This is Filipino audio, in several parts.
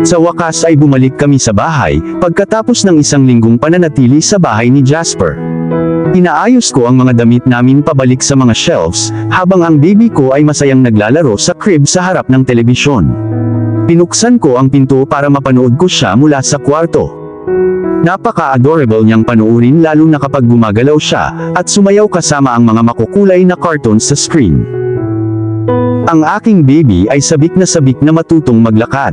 Sa wakas ay bumalik kami sa bahay, pagkatapos ng isang linggong pananatili sa bahay ni Jasper. Inaayos ko ang mga damit namin pabalik sa mga shelves, habang ang baby ko ay masayang naglalaro sa crib sa harap ng telebisyon. Pinuksan ko ang pinto para mapanood ko siya mula sa kwarto. Napaka-adorable niyang panuurin lalo na kapag gumagalaw siya, at sumayaw kasama ang mga makukulay na cartoons sa screen. Ang aking baby ay sabik na matutong maglakad.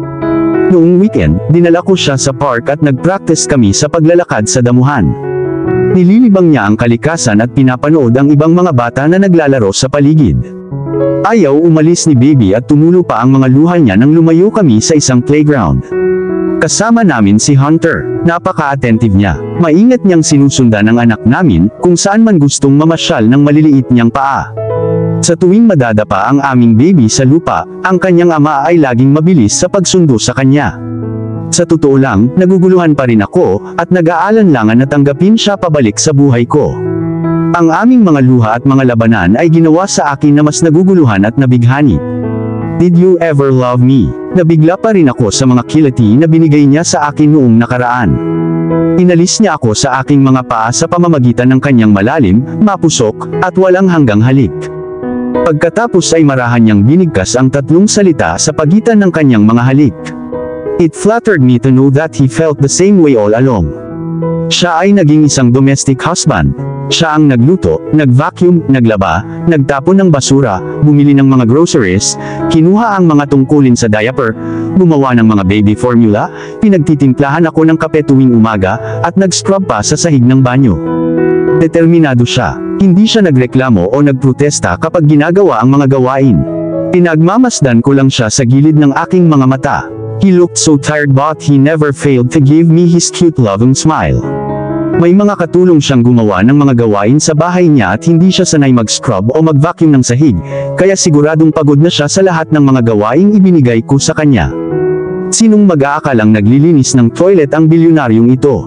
Noong weekend, dinala ko siya sa park at nag-practice kami sa paglalakad sa damuhan. Nililibang niya ang kalikasan at pinapanood ang ibang mga bata na naglalaro sa paligid. Ayaw umalis ni baby at tumulo pa ang mga luha niya nang lumayo kami sa isang playground. Kasama namin si Hunter. Napaka-attentive niya. Maingat niyang sinusundan ang anak namin, kung saan man gustong mamasyal ng maliliit niyang paa. Sa tuwing madadapa ang aming baby sa lupa, ang kanyang ama ay laging mabilis sa pagsundo sa kanya. Sa totoo lang, naguguluhan pa rin ako, at nag-aalanlangan na tanggapin siya pabalik sa buhay ko. Ang aming mga luha at mga labanan ay ginawa sa akin na mas naguguluhan at nabighani. Did you ever love me? Nabigla pa rin ako sa mga kilati na binigay niya sa akin noong nakaraan. Inalis niya ako sa aking mga paa sa pamamagitan ng kanyang malalim, mapusok, at walang hanggang halik. Pagkatapos ay marahan niyang binigkas ang 3 salita sa pagitan ng kanyang mga halik. It flattered me to know that he felt the same way all along. Siya ay naging isang domestic husband. Siya ang nagluto, nag-vacuum, naglaba, nagtapon ng basura, bumili ng mga groceries, kinuha ang mga tungkulin sa diaper, gumawa ng mga baby formula, pinagtitimplahan ako ng kape tuwing umaga, at nag-scrub pa sa sahig ng banyo. Determinado siya. Hindi siya nagreklamo o nagprotesta kapag ginagawa ang mga gawain. Pinagmamasdan ko lang siya sa gilid ng aking mga mata. He looked so tired but he never failed to give me his cute loving smile. May mga katulong siyang gumawa ng mga gawain sa bahay niya at hindi siya sanay mag-scrub o mag-vacuum ng sahig, kaya siguradong pagod na siya sa lahat ng mga gawaing ibinigay ko sa kanya. Sinong mag-aakalang naglilinis ng toilet ang bilyonaryong ito?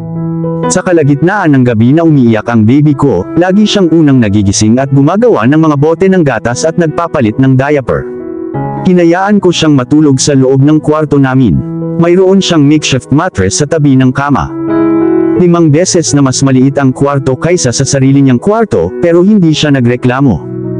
Sa kalagitnaan ng gabi na umiiyak ang baby ko, lagi siyang unang nagigising at gumagawa ng mga bote ng gatas at nagpapalit ng diaper. Hinayaan ko siyang matulog sa loob ng kwarto namin. Mayroon siyang makeshift mattress sa tabi ng kama. 5 beses na mas maliit ang kwarto kaysa sa sarili niyang kwarto, pero hindi siya nagreklamo.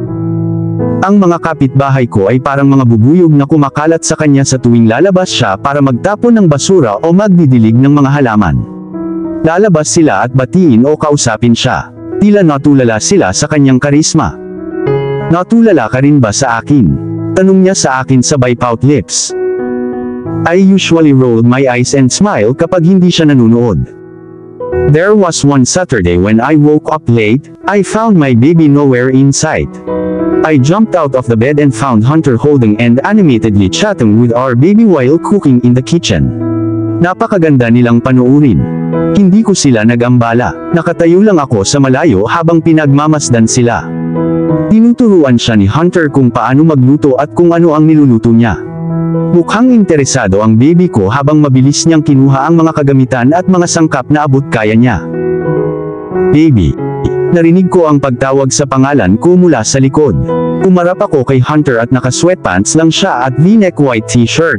Ang mga kapitbahay ko ay parang mga bubuyog na kumakalat sa kanya sa tuwing lalabas siya para magtapon ng basura o magdidilig ng mga halaman. Lalabas sila at batiin o kausapin siya. Tila natulala sila sa kanyang karisma. Natulala ka rin ba sa akin? Tanong niya sa akin sabay pout lips. I usually rolled my eyes and smile kapag hindi siya nanunood. There was one Saturday when I woke up late, I found my baby nowhere in sight. I jumped out of the bed and found Hunter holding and animatedly chatting with our baby while cooking in the kitchen. Napakaganda nilang panuurin. Hindi ko sila nag-ambala. Nakatayo lang ako sa malayo habang pinagmamasdan sila. Tinuturuan siya ni Hunter kung paano magluto at kung ano ang niluluto niya. Mukhang interesado ang baby ko habang mabilis niyang kinuha ang mga kagamitan at mga sangkap na abot kaya niya. Baby. Narinig ko ang pagtawag sa pangalan ko mula sa likod. Umarap ako kay Hunter at naka-sweatpants lang siya at v-neck white t-shirt.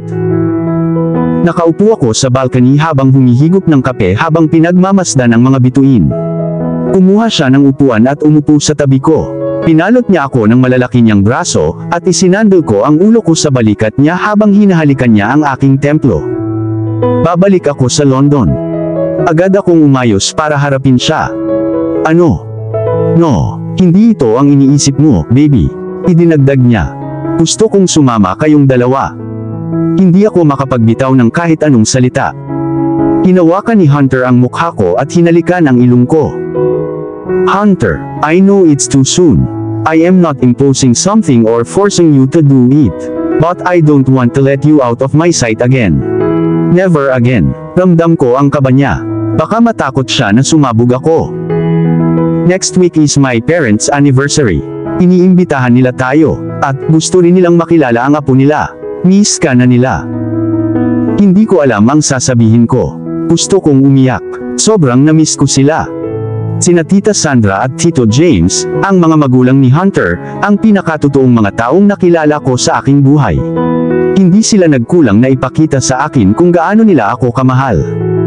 Nakaupo ako sa balcony habang humihigop ng kape habang pinagmamasdan ang mga bituin. Kumuha siya ng upuan at umupo sa tabi ko. Pinalot niya ako ng malalaki niyang braso, at isinandal ko ang ulo ko sa balikat niya habang hinahalikan niya ang aking templo. Babalik ako sa London. Agad akong umayos para harapin siya. Ano? No, hindi ito ang iniisip mo, baby. Idinagdag niya. Gusto kong sumama kayong dalawa. Hindi ako makapagbitaw ng kahit anong salita. Hinawakan ni Hunter ang mukha ko at hinalikan ang ilong ko. Hunter, I know it's too soon. I am not imposing something or forcing you to do it. But I don't want to let you out of my sight again. Never again. Ramdam ko ang kaba niya. Baka matakot siya na sumabog ako. Next week is my parents' anniversary. Iniimbitahan nila tayo, at gusto rin nilang makilala ang apo nila. Miss ka na nila. Hindi ko alam ang sasabihin ko. Gusto kong umiyak. Sobrang na-miss ko sila. Sina Tita Sandra at Tito James, ang mga magulang ni Hunter, ang pinakatotoong mga taong nakilala ko sa aking buhay. Hindi sila nagkulang na ipakita sa akin kung gaano nila ako kamahal.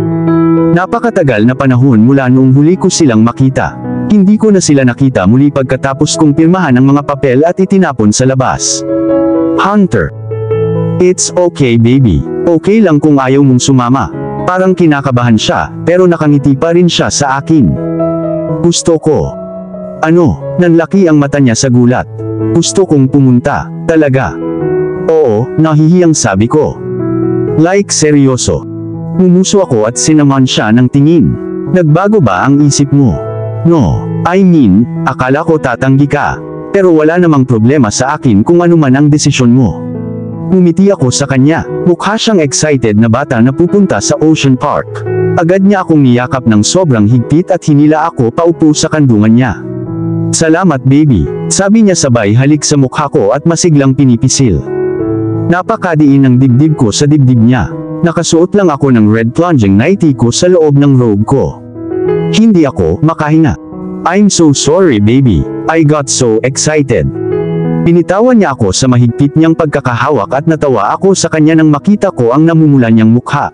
Napakatagal na panahon mula noong huli ko silang makita. Hindi ko na sila nakita muli pagkatapos kong pirmahan ang mga papel at itinapon sa labas. Hunter. It's okay baby. Okay lang kung ayaw mong sumama. Parang kinakabahan siya, pero nakangiti pa rin siya sa akin. Gusto ko. Ano? Nanlaki ang mata niya sa gulat. Gusto kong pumunta. Talaga. Oo, nahihiyang sabi ko. Like seryoso. Numuso ako at sinaman siya ng tingin. Nagbago ba ang isip mo? No, I mean, akala ko tatanggi ka. Pero wala namang problema sa akin kung ano man ang desisyon mo. Umiti ako sa kanya. Mukha siyang excited na bata na pupunta sa Ocean Park. Agad niya akong niyakap ng sobrang higpit at hinila ako paupo sa kandungan niya. Salamat baby, sabi niya sabay halik sa mukha ko at masiglang pinipisil. Napakadiin ng dibdib ko sa dibdib niya. Nakasuot lang ako ng red plunging nightie ko sa loob ng robe ko. Hindi ako makahinga. I'm so sorry baby, I got so excited. Pinitawan niya ako sa mahigpit niyang pagkakahawak at natawa ako sa kanya nang makita ko ang namumula niyang mukha.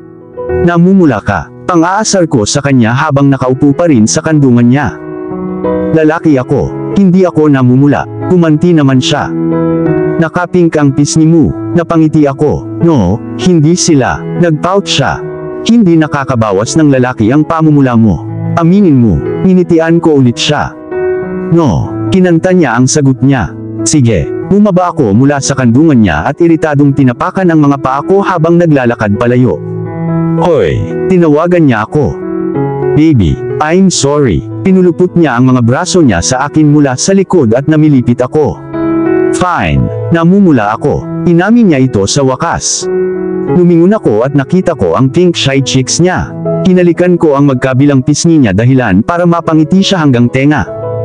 Namumula ka, pang-aasar ko sa kanya habang nakaupo pa rin sa kandungan niya. Lalaki ako, hindi ako namumula, kumanti naman siya. Nakapink ang pisngi mo, napangiti ako. No, hindi sila, nagpout siya. Hindi nakakabawas ng lalaki ang pamumula mo. Aminin mo, initian ko ulit siya. No, kinanta niya ang sagot niya. Sige, bumaba ako mula sa kandungan niya at iritadong tinapakan ang mga paa ko habang naglalakad palayo. Hoy, tinawagan niya ako. Baby, I'm sorry. Pinulupot niya ang mga braso niya sa akin mula sa likod at namilipit ako. Fine, namumula ako. Inamin niya ito sa wakas. Lumingon ako at nakita ko ang pink shy cheeks niya. Hinalikan ko ang magkabilang pisngi niya dahilan para mapangiti siya hanggang tenga.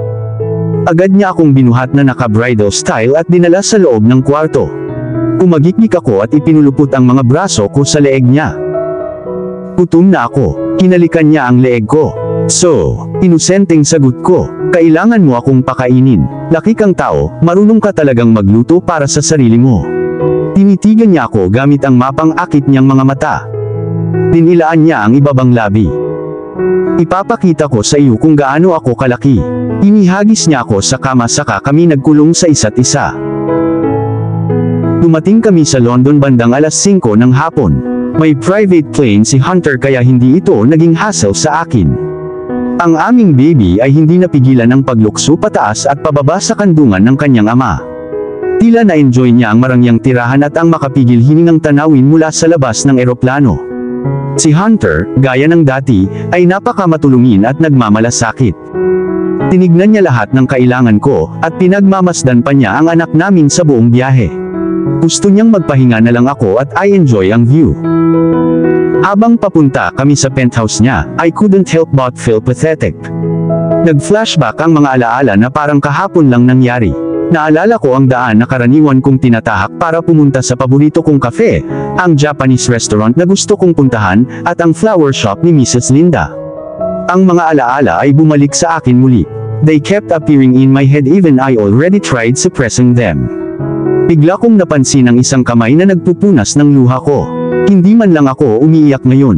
Agad niya akong binuhat na naka-bridal style at dinala sa loob ng kwarto. Umagiknik ako at ipinulupot ang mga braso ko sa leeg niya. Gutom na ako. Hinalikan niya ang leeg ko. So, inosenteng sagot ko, kailangan mo akong pakainin. Laki kang tao, marunong ka talagang magluto para sa sarili mo. Tinitigan niya ako gamit ang mapang-akit niyang mga mata. Dinilaan niya ang ibabang labi. Ipapakita ko sa iyo kung gaano ako kalaki. Inihagis niya ako sa kama saka kami nagkulong sa isa't isa. Dumating kami sa London bandang alas 5 ng hapon. May private plane si Hunter kaya hindi ito naging hassle sa akin. Ang aming baby ay hindi napigilan ng paglukso pataas at pababa sa kandungan ng kanyang ama. Tila na-enjoy niya ang marangyang tirahan at ang makapigil hiningang tanawin mula sa labas ng eroplano. Si Hunter, gaya ng dati, ay napakamatulungin at nagmamalasakit. Tinignan niya lahat ng kailangan ko, at pinagmamasdan pa niya ang anak namin sa buong biyahe. Gusto niyang magpahinga na lang ako at I enjoy ang view. Habang papunta kami sa penthouse niya, I couldn't help but feel pathetic. Nag-flashback ang mga alaala na parang kahapon lang nangyari. Naalala ko ang daan na karaniwan kong tinatahak para pumunta sa paborito kong kafe, ang Japanese restaurant na gusto kong puntahan, at ang flower shop ni Mrs. Linda. Ang mga alaala ay bumalik sa akin muli. They kept appearing in my head even I already tried suppressing them. Bigla kong napansin ang isang kamay na nagpupunas ng luha ko. Hindi man lang ako umiiyak ngayon.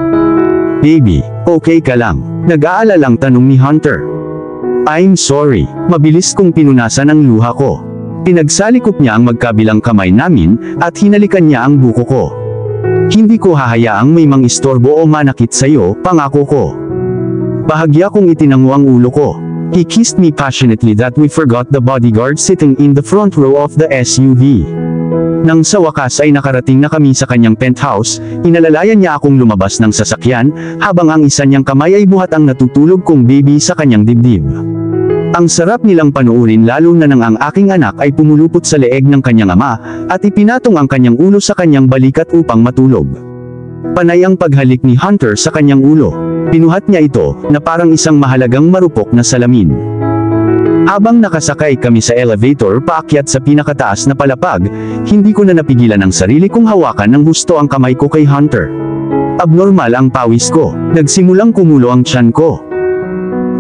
Baby, okay ka lang? Nag-aalalang tanong ni Hunter. I'm sorry, mabilis kong pinunasan ang luha ko. Pinagsalikop niya ang magkabilang kamay namin, at hinalikan niya ang buko ko. Hindi ko hahayaang may mangistorbo o manakit sa'yo, pangako ko. Bahagya kong itinango ang ulo ko. He kissed me passionately that we forgot the bodyguard sitting in the front row of the SUV. Nang sa wakas ay nakarating na kami sa kanyang penthouse, inalalayan niya akong lumabas ng sasakyan, habang ang isa niyang kamay ay buhat ang natutulog kong baby sa kanyang dibdib. Ang sarap nilang panuurin lalo na nang ang aking anak ay pumulupot sa leeg ng kanyang ama, at ipinatong ang kanyang ulo sa kanyang balikat upang matulog. Panay ang paghalik ni Hunter sa kanyang ulo. Pinuhat niya ito, na parang isang mahalagang marupok na salamin. Habang nakasakay kami sa elevator paakyat sa pinakataas na palapag, hindi ko na napigilan ang sarili kong hawakan ng gusto ang kamay ko kay Hunter. Abnormal ang pawis ko, nagsimulang kumulo ang tiyan ko.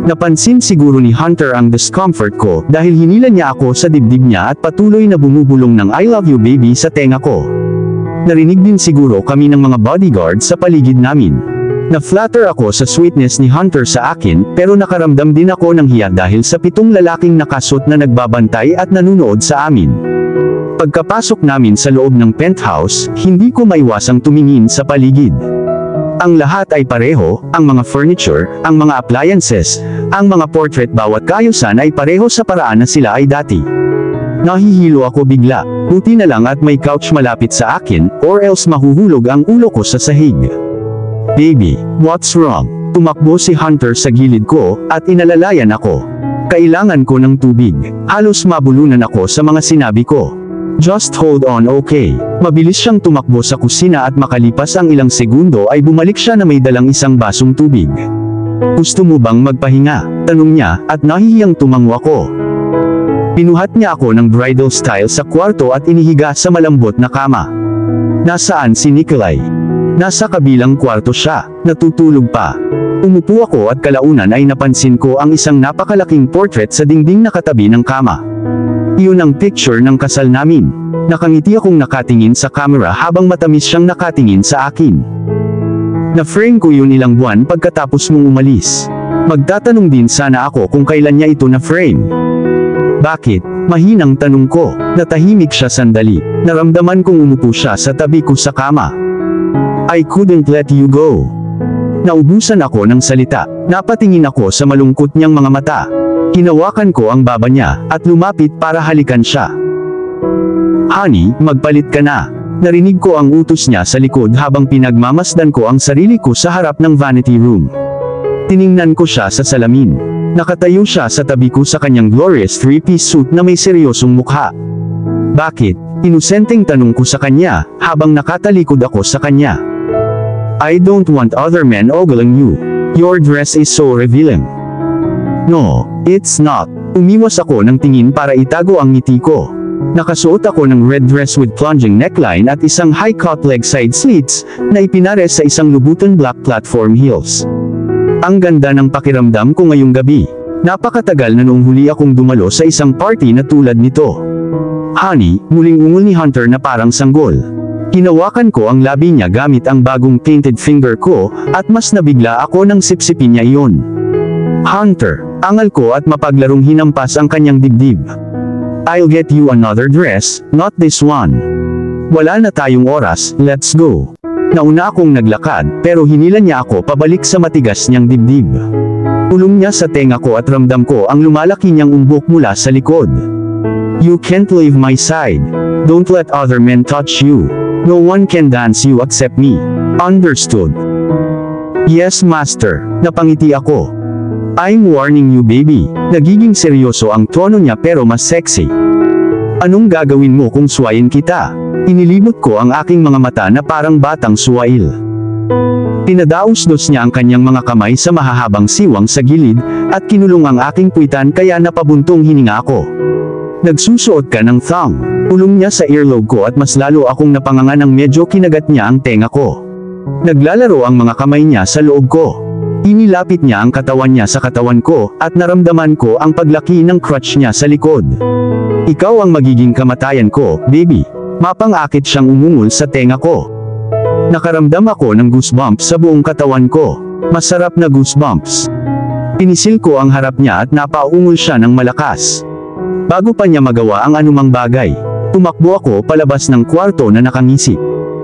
Napansin siguro ni Hunter ang discomfort ko dahil hinila niya ako sa dibdib niya at patuloy na bumubulong ng "I love you baby" sa tenga ko. Narinig din siguro kami ng mga bodyguard sa paligid namin. Na-flatter ako sa sweetness ni Hunter sa akin, pero nakaramdam din ako ng hiya dahil sa 7 lalaking nakasuot na nagbabantay at nanunood sa amin. Pagkapasok namin sa loob ng penthouse, hindi ko maiwasang tumingin sa paligid. Ang lahat ay pareho, ang mga furniture, ang mga appliances, ang mga portrait bawat kaayusan ay pareho sa paraan na sila ay dati. Nahihilo ako bigla, buti na lang at may couch malapit sa akin, or else mahuhulog ang ulo ko sa sahig. "Baby, what's wrong?" Tumakbo si Hunter sa gilid ko, at inalalayan ako. "Kailangan ko ng tubig." Halos mabulunan ako sa mga sinabi ko. "Just hold on, okay?" Mabilis siyang tumakbo sa kusina at makalipas ang ilang segundo ay bumalik siya na may dalang isang basong tubig. "Gusto mo bang magpahinga?" tanong niya, at nahihiyang tumango ako. Pinuhat niya ako ng bridal style sa kwarto at inihiga sa malambot na kama. "Nasaan si Nikolai?" "Nasa kabilang kwarto siya, natutulog pa." Umupo ako at kalaunan ay napansin ko ang isang napakalaking portrait sa dingding na katabi ng kama. Iyon ang picture ng kasal namin. Nakangiti akong nakatingin sa camera habang matamis siyang nakatingin sa akin. Na-frame ko yun ilang buwan pagkatapos mong umalis. Magtatanong din sana ako kung kailan niya ito na-frame. "Bakit?" mahinang tanong ko. Natahimik siya sandali. Naramdaman kong umupo siya sa tabi ko sa kama. "I couldn't let you go." Naubusan ako ng salita. Napatingin ako sa malungkot niyang mga mata. Hinawakan ko ang baba niya, at lumapit para halikan siya. "Honey, magpalit ka na." Narinig ko ang utos niya sa likod habang pinagmamasdan ko ang sarili ko sa harap ng vanity room. Tiningnan ko siya sa salamin. Nakatayo siya sa tabi ko sa kanyang glorious 3-piece suit na may seryosong mukha. "Bakit?" inusenteng tanong ko sa kanya, habang nakatalikod ako sa kanya. "I don't want other men ogling you. Your dress is so revealing." "No, it's not." Umiwas ako ng tingin para itago ang ngiti ko. Nakasuot ako ng red dress with plunging neckline at isang high-cut leg side slits, na ipinares sa isang lubutan black platform heels. Ang ganda ng pakiramdam ko ngayong gabi. Napakatagal na noong huli akong dumalo sa isang party na tulad nito. "Honey," muling ungol ni Hunter na parang sanggol. Hinawakan ko ang labi niya gamit ang bagong painted finger ko, at mas nabigla ako nang sipsipin niya iyon. "Hunter," angal ko at mapaglarong hinampas ang kanyang dibdib. "I'll get you another dress, not this one." "Wala na tayong oras, let's go." Nauna akong naglakad, pero hinila niya ako pabalik sa matigas niyang dibdib. Ulong niya sa tenga ko at ramdam ko ang lumalaki niyang umbok mula sa likod. "You can't leave my side. Don't let other men touch you. No one can dance you except me. Understood?" "Yes, master." Napangiti ako. "I'm warning you baby." Nagiging seryoso ang tono niya pero mas sexy. "Anong gagawin mo kung suwayin kita?" Inilibot ko ang aking mga mata na parang batang suwail. Pinadaos-dos niya ang kanyang mga kamay sa mahahabang siwang sa gilid, at kinulong ang aking puwitan kaya napabuntong hininga ako. "Nagsusuot ka ng thong." Ulong niya sa earlobe ko at mas lalo akong napanganga nang medyo kinagat niya ang tenga ko. Naglalaro ang mga kamay niya sa loob ko. Inilapit niya ang katawan niya sa katawan ko, at naramdaman ko ang paglaki ng crotch niya sa likod. "Ikaw ang magiging kamatayan ko, baby." Mapang-akit siyang umungol sa tenga ko. Nakaramdam ako ng goosebumps sa buong katawan ko. Masarap na goosebumps. Pinisil ko ang harap niya at napaungol siya ng malakas. Bago pa niya magawa ang anumang bagay, tumakbo ako palabas ng kwarto na nakangisip.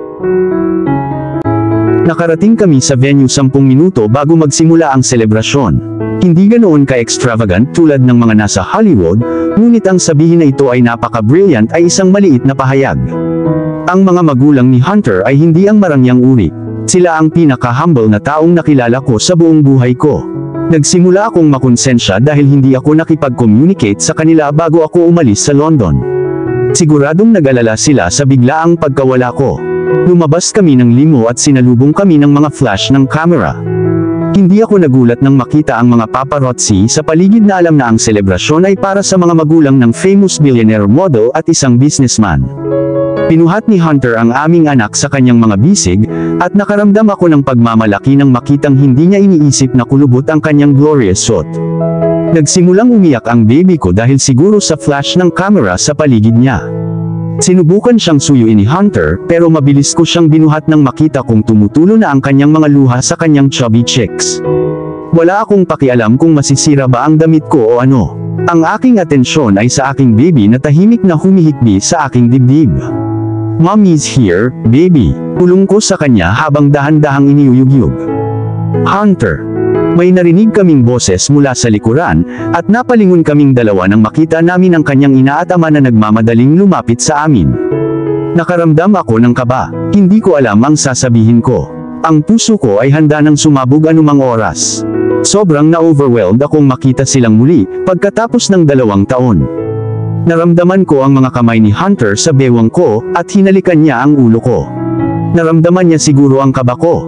Nakarating kami sa venue 10 minuto bago magsimula ang selebrasyon. Hindi ganoon ka-extravagant tulad ng mga nasa Hollywood, ngunit ang sabihin na ito ay napaka-brilliant ay isang maliit na pahayag. Ang mga magulang ni Hunter ay hindi ang marangyang uri. Sila ang pinaka-humble na taong nakilala ko sa buong buhay ko. Nagsimula akong makonsensya dahil hindi ako nakipag-communicate sa kanila bago ako umalis sa London. Siguradong nag-alala sila sa biglaang pagkawala ko. Lumabas kami ng limo at sinalubong kami ng mga flash ng camera. Hindi ako nagulat nang makita ang mga paparazzi sa paligid na alam na ang selebrasyon ay para sa mga magulang ng famous billionaire model at isang businessman. Pinuhat ni Hunter ang aming anak sa kanyang mga bisig, at nakaramdam ako ng pagmamalaki nang makitang hindi niya iniisip na kulubot ang kanyang glorious suit. Nagsimulang umiyak ang baby ko dahil siguro sa flash ng camera sa paligid niya. Sinubukan siyang suyuin ni Hunter, pero mabilis ko siyang binuhat nang makita kong tumutulo na ang kanyang mga luha sa kanyang chubby cheeks. Wala akong pakialam kung masisira ba ang damit ko o ano. Ang aking atensyon ay sa aking baby na tahimik na humihikbi sa aking dibdib. "Mommy's here, baby," pulong ko sa kanya habang dahan-dahang iniyuyugyug. "Hunter." May narinig kaming boses mula sa likuran, at napalingon kaming dalawa nang makita namin ang kanyang ina at ama na nagmamadaling lumapit sa amin. Nakaramdam ako ng kaba. Hindi ko alam ang sasabihin ko. Ang puso ko ay handa nang sumabog anumang oras. Sobrang na-overwhelmed akong makita silang muli, pagkatapos ng 2 taon. Naramdaman ko ang mga kamay ni Hunter sa bewang ko, at hinalikan niya ang ulo ko. Naramdaman niya siguro ang kaba ko.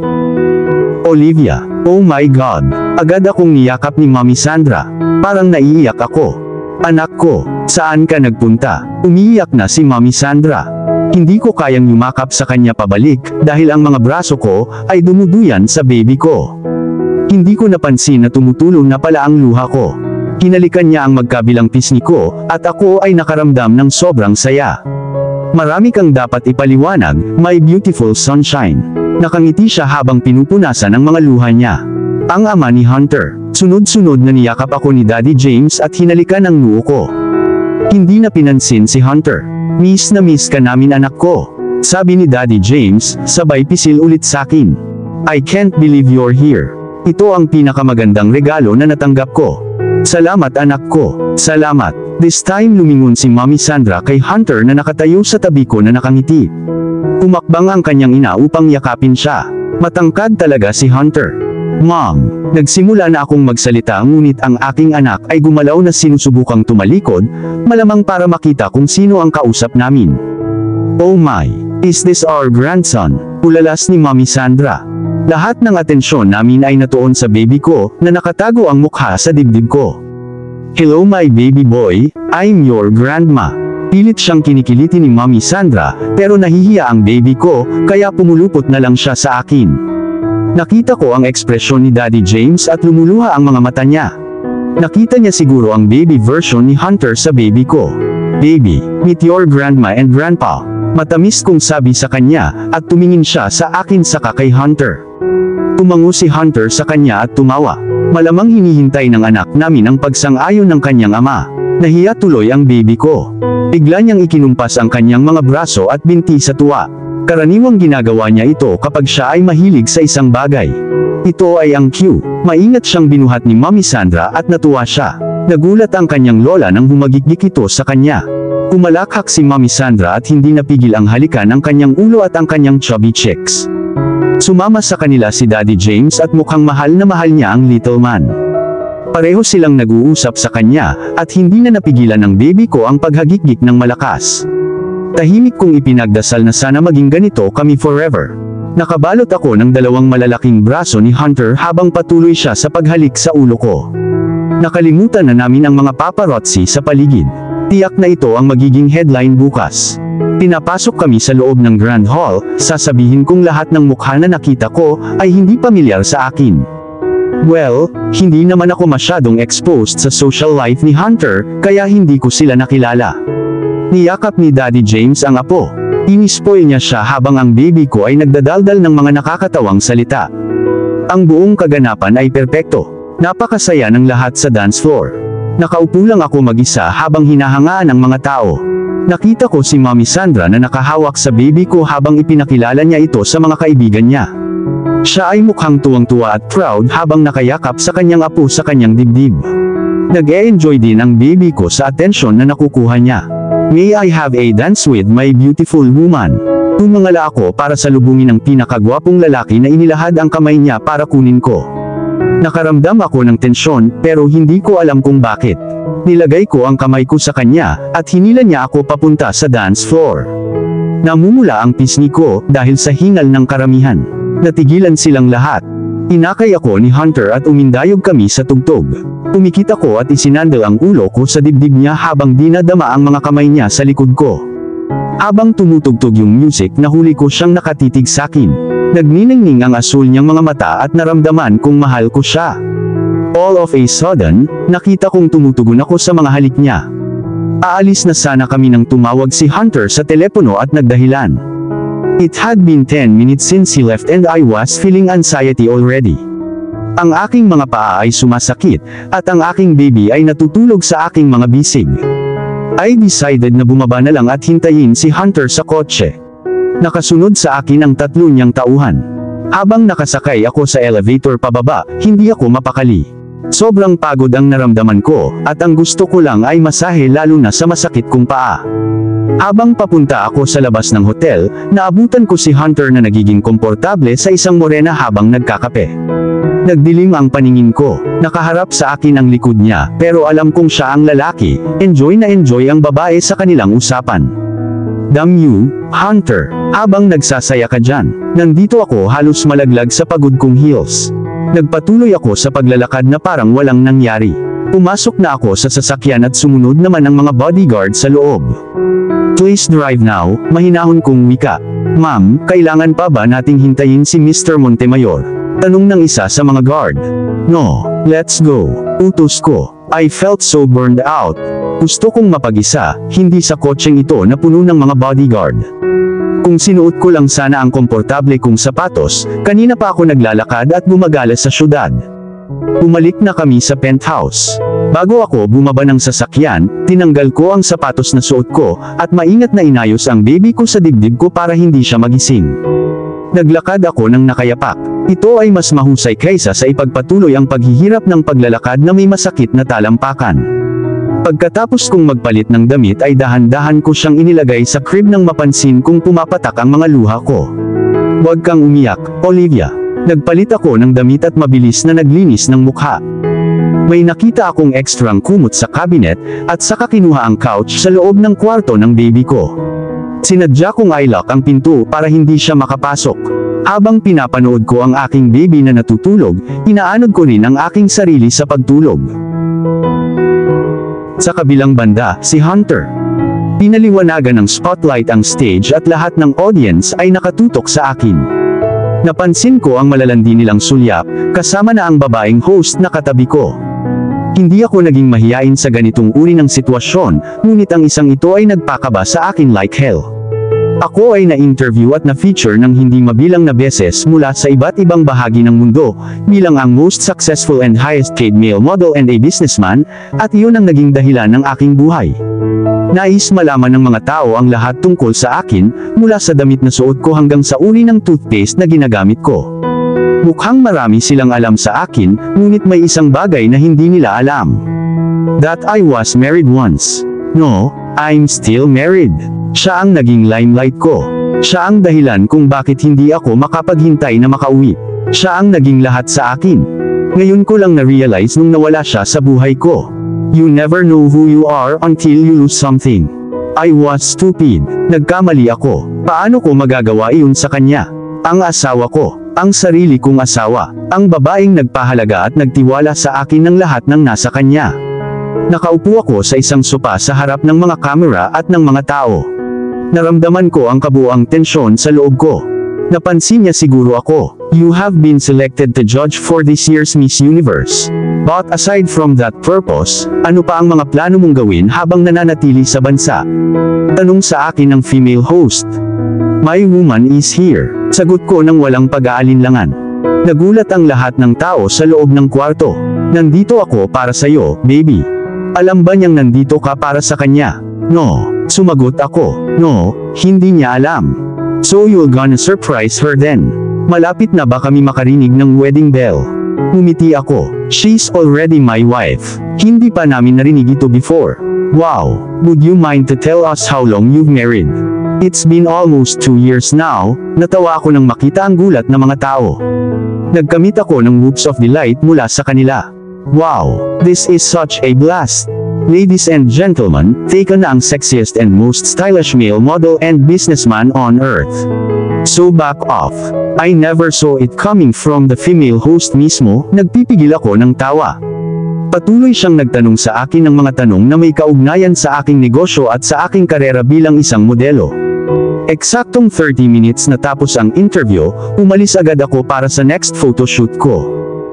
"Olivia, oh my God." Agad akong niyakap ni Mommy Sandra. Parang naiiyak ako. "Anak ko, saan ka nagpunta?" Umiiyak na si Mommy Sandra. Hindi ko kayang yumakap sa kanya pabalik, dahil ang mga braso ko ay dumuduyan sa baby ko. Hindi ko napansin na tumutulong na pala ang luha ko. Hinalikan niya ang magkabilang pisngi ko, at ako ay nakaramdam ng sobrang saya. "Marami kang dapat ipaliwanag, my beautiful sunshine." Nakangiti siya habang pinupunasan ang mga luha niya. Ang ama ni Hunter. Sunod-sunod na niyakap ako ni Daddy James at hinalikan ang noo ko. Hindi na pinansin si Hunter. "Miss na miss ka namin anak ko," sabi ni Daddy James, sabay pisil ulit sakin. "I can't believe you're here. Ito ang pinakamagandang regalo na natanggap ko." "Salamat anak ko, salamat." This time lumingon si Mommy Sandra kay Hunter na nakatayo sa tabi ko na nakangiti. Umakbang ang kanyang ina upang yakapin siya. Matangkad talaga si Hunter. "Mom." Nagsimula na akong magsalita ngunit ang aking anak ay gumalaw na sinusubukang tumalikod, malamang para makita kung sino ang kausap namin. "Oh my, is this our grandson?" Ulalas ni Mommy Sandra. Lahat ng atensyon namin ay natuon sa baby ko, na nakatago ang mukha sa dibdib ko. "Hello my baby boy, I'm your grandma." Pilit siyang kinikiliti ni Mommy Sandra, pero nahihiya ang baby ko, kaya pumulupot na lang siya sa akin. Nakita ko ang ekspresyon ni Daddy James at lumuluha ang mga mata niya. Nakita niya siguro ang baby version ni Hunter sa baby ko. "Baby, meet your grandma and grandpa." Matamis kong sabi sa kanya, at tumingin siya sa akin saka kay Hunter. Tumango si Hunter sa kanya at tumawa. Malamang hinihintay ng anak namin ang pagsang-ayon ng kanyang ama. Nahiya tuloy ang baby ko. Bigla niyang ikinumpas ang kanyang mga braso at binti sa tuwa. Karaniwang ginagawa niya ito kapag siya ay mahilig sa isang bagay. Ito ay ang cue. Maingat siyang binuhat ni Mommy Sandra at natuwa siya. Nagulat ang kanyang lola nang humagikik ito sa kanya. Kumalakhak si Mommy Sandra at hindi napigil ang halikan ng kanyang ulo at ang kanyang chubby cheeks. Sumama sa kanila si Daddy James at mukhang mahal na mahal niya ang little man. Pareho silang nag-uusap sa kanya, at hindi na napigilan ng baby ko ang paghagikik ng malakas. Tahimik kong ipinagdasal na sana maging ganito kami forever. Nakabalot ako ng 2 malalaking braso ni Hunter habang patuloy siya sa paghalik sa ulo ko. Nakalimutan na namin ang mga paparazzi sa paligid. Tiyak na ito ang magiging headline bukas. Pinapasok kami sa loob ng Grand Hall, sasabihin kong lahat ng mukha na nakita ko ay hindi pamilyar sa akin. Well, hindi naman ako masyadong exposed sa social life ni Hunter, kaya hindi ko sila nakilala. Niyakap ni Daddy James ang apo. Inispoil niya siya habang ang baby ko ay nagdadaldal ng mga nakakatawang salita. Ang buong kaganapan ay perpekto. Napakasaya ng lahat sa dance floor. Nakaupo lang ako mag-isa habang hinahangaan ang mga tao. Nakita ko si Mommy Sandra na nakahawak sa baby ko habang ipinakilala niya ito sa mga kaibigan niya. Siya ay mukhang tuwang-tuwa at proud habang nakayakap sa kanyang apo sa kanyang dibdib. Nag-e-enjoy din ang baby ko sa atensyon na nakukuha niya. "May I have a dance with my beautiful woman?" Tumangala ako para salubungin ang pinakagwapong lalaki na inilahad ang kamay niya para kunin ko. Nakaramdam ako ng tensyon, pero hindi ko alam kung bakit. Nilagay ko ang kamay ko sa kanya, at hinila niya ako papunta sa dance floor. Namumula ang pisngi ko, dahil sa hingal ng karamihan. Natigilan silang lahat. Inakay ako ni Hunter at umindayog kami sa tugtog. Umikit ako at isinandal ang ulo ko sa dibdib niya habang dinadama ang mga kamay niya sa likod ko. Habang tumutugtog yung music, nahuli ko siyang nakatitig sakin. Nagniningning ang asul niyang mga mata at naramdaman kong mahal ko siya. All of a sudden, nakita kong tumutugon ako sa mga halik niya. Aalis na sana kami nang tumawag si Hunter sa telepono at nagdahilan. It had been 10 minutes since he left and I was feeling anxiety already. Ang aking mga paa ay sumasakit, at ang aking baby ay natutulog sa aking mga bisig. I decided na bumaba na lang at hintayin si Hunter sa kotse. Nakasunod sa akin ang 3 niyang tauhan. Habang nakasakay ako sa elevator pababa, hindi ako mapakali. Sobrang pagod ang naramdaman ko, at ang gusto ko lang ay masahe lalo na sa masakit kong paa. Habang papunta ako sa labas ng hotel, naabutan ko si Hunter na nagiging komportable sa isang morena habang nagkakape. Nagdilim ang paningin ko, nakaharap sa akin ang likod niya, pero alam kong siya ang lalaki. Enjoy na enjoy ang babae sa kanilang usapan. Damn you, Hunter, habang nagsasaya ka dyan. Nandito ako halos malaglag sa pagod kong heels. Nagpatuloy ako sa paglalakad na parang walang nangyari. Pumasok na ako sa sasakyan at sumunod naman ang mga bodyguard sa loob. Please drive now, mahinahon kong wika. Ma'am, kailangan pa ba nating hintayin si Mr. Montemayor? Tanong ng isa sa mga guard. No, let's go, utos ko. I felt so burned out. Gusto kong mapag-isa, hindi sa kotseng ito na puno ng mga bodyguard. Kung sinuot ko lang sana ang komportable kong sapatos, kanina pa ako naglalakad at gumagala sa syudad. Bumalik na kami sa penthouse. Bago ako bumaba ng sasakyan, tinanggal ko ang sapatos na suot ko, at maingat na inayos ang baby ko sa dibdib ko para hindi siya magising. Naglakad ako ng nakayapak. Ito ay mas mahusay kaysa sa ipagpatuloy ang paghihirap ng paglalakad na may masakit na talampakan. Pagkatapos kong magpalit ng damit ay dahan-dahan ko siyang inilagay sa crib nang mapansin kong pumapatak ang mga luha ko. Huwag kang umiyak, Olivia. Nagpalit ako ng damit at mabilis na naglinis ng mukha. May nakita akong ekstrang kumot sa cabinet, at saka kinuha ang couch sa loob ng kwarto ng baby ko. Sinadya kong i-lock ang pinto para hindi siya makapasok. Habang pinapanood ko ang aking baby na natutulog, inaanod ko rin ang aking sarili sa pagtulog. Sa kabilang banda, si Hunter. Pinaliwanagan ng spotlight ang stage at lahat ng audience ay nakatutok sa akin. Napansin ko ang malalandi nilang sulyap, kasama na ang babaeng host na katabi ko. Hindi ako naging mahiyain sa ganitong uri ng sitwasyon, ngunit ang isang ito ay nagpakaba sa akin like hell. Ako ay na-interview at na-feature ng hindi mabilang na beses mula sa iba't ibang bahagi ng mundo, bilang ang most successful and highest paid male model and a businessman, at iyon ang naging dahilan ng aking buhay. Nais malaman ng mga tao ang lahat tungkol sa akin, mula sa damit na suot ko hanggang sa uri ng toothpaste na ginagamit ko. Mukhang marami silang alam sa akin, ngunit may isang bagay na hindi nila alam. That I was married once. No, I'm still married. Siya ang naging limelight ko. Siya ang dahilan kung bakit hindi ako makapaghintay na makauwi. Siya ang naging lahat sa akin. Ngayon ko lang na-realize nung nawala siya sa buhay ko. You never know who you are until you lose something. I was stupid. Nagkamali ako. Paano ko magagawa iyon sa kanya? Ang asawa ko. Ang sarili kong asawa. Ang babaeng nagpahalaga at nagtiwala sa akin ng lahat ng nasa kanya. Nakaupo ako sa isang sopa sa harap ng mga kamera at ng mga tao. Naramdaman ko ang kabuuang tensyon sa loob ko. Napansin niya siguro ako. You have been selected to judge for this year's Miss Universe. But aside from that purpose, ano pa ang mga plano mong gawin habang nananatili sa bansa? Tanong sa akin ng female host. My woman is here. Sagot ko nang walang pag-aalinlangan. Nagulat ang lahat ng tao sa loob ng kwarto. Nandito ako para sa'yo, baby. Alam ba niyang nandito ka para sa kanya? No. Sumagot ako. No, hindi niya alam. So you're gonna surprise her then. Malapit na ba kami makarinig ng wedding bell? Ngumiti ako. She's already my wife. Hindi pa namin narinig ito before. Wow, would you mind to tell us how long you've married? It's been almost 2 years now. Natawa ako nang makita ang gulat ng mga tao. Nagkamit ako ng whoops of delight mula sa kanila. Wow, this is such a blast. Ladies and gentlemen, take na ang sexiest and most stylish male model and businessman on earth. So back off. I never saw it coming from the female host mismo. Nagpipigil ako ng tawa. Patuloy siyang nagtanong sa akin ng mga tanong na may kaugnayan sa aking negosyo at sa aking karera bilang isang modelo. Eksaktong 30 minutes na tapos ang interview, umalis agad ako para sa next photoshoot ko.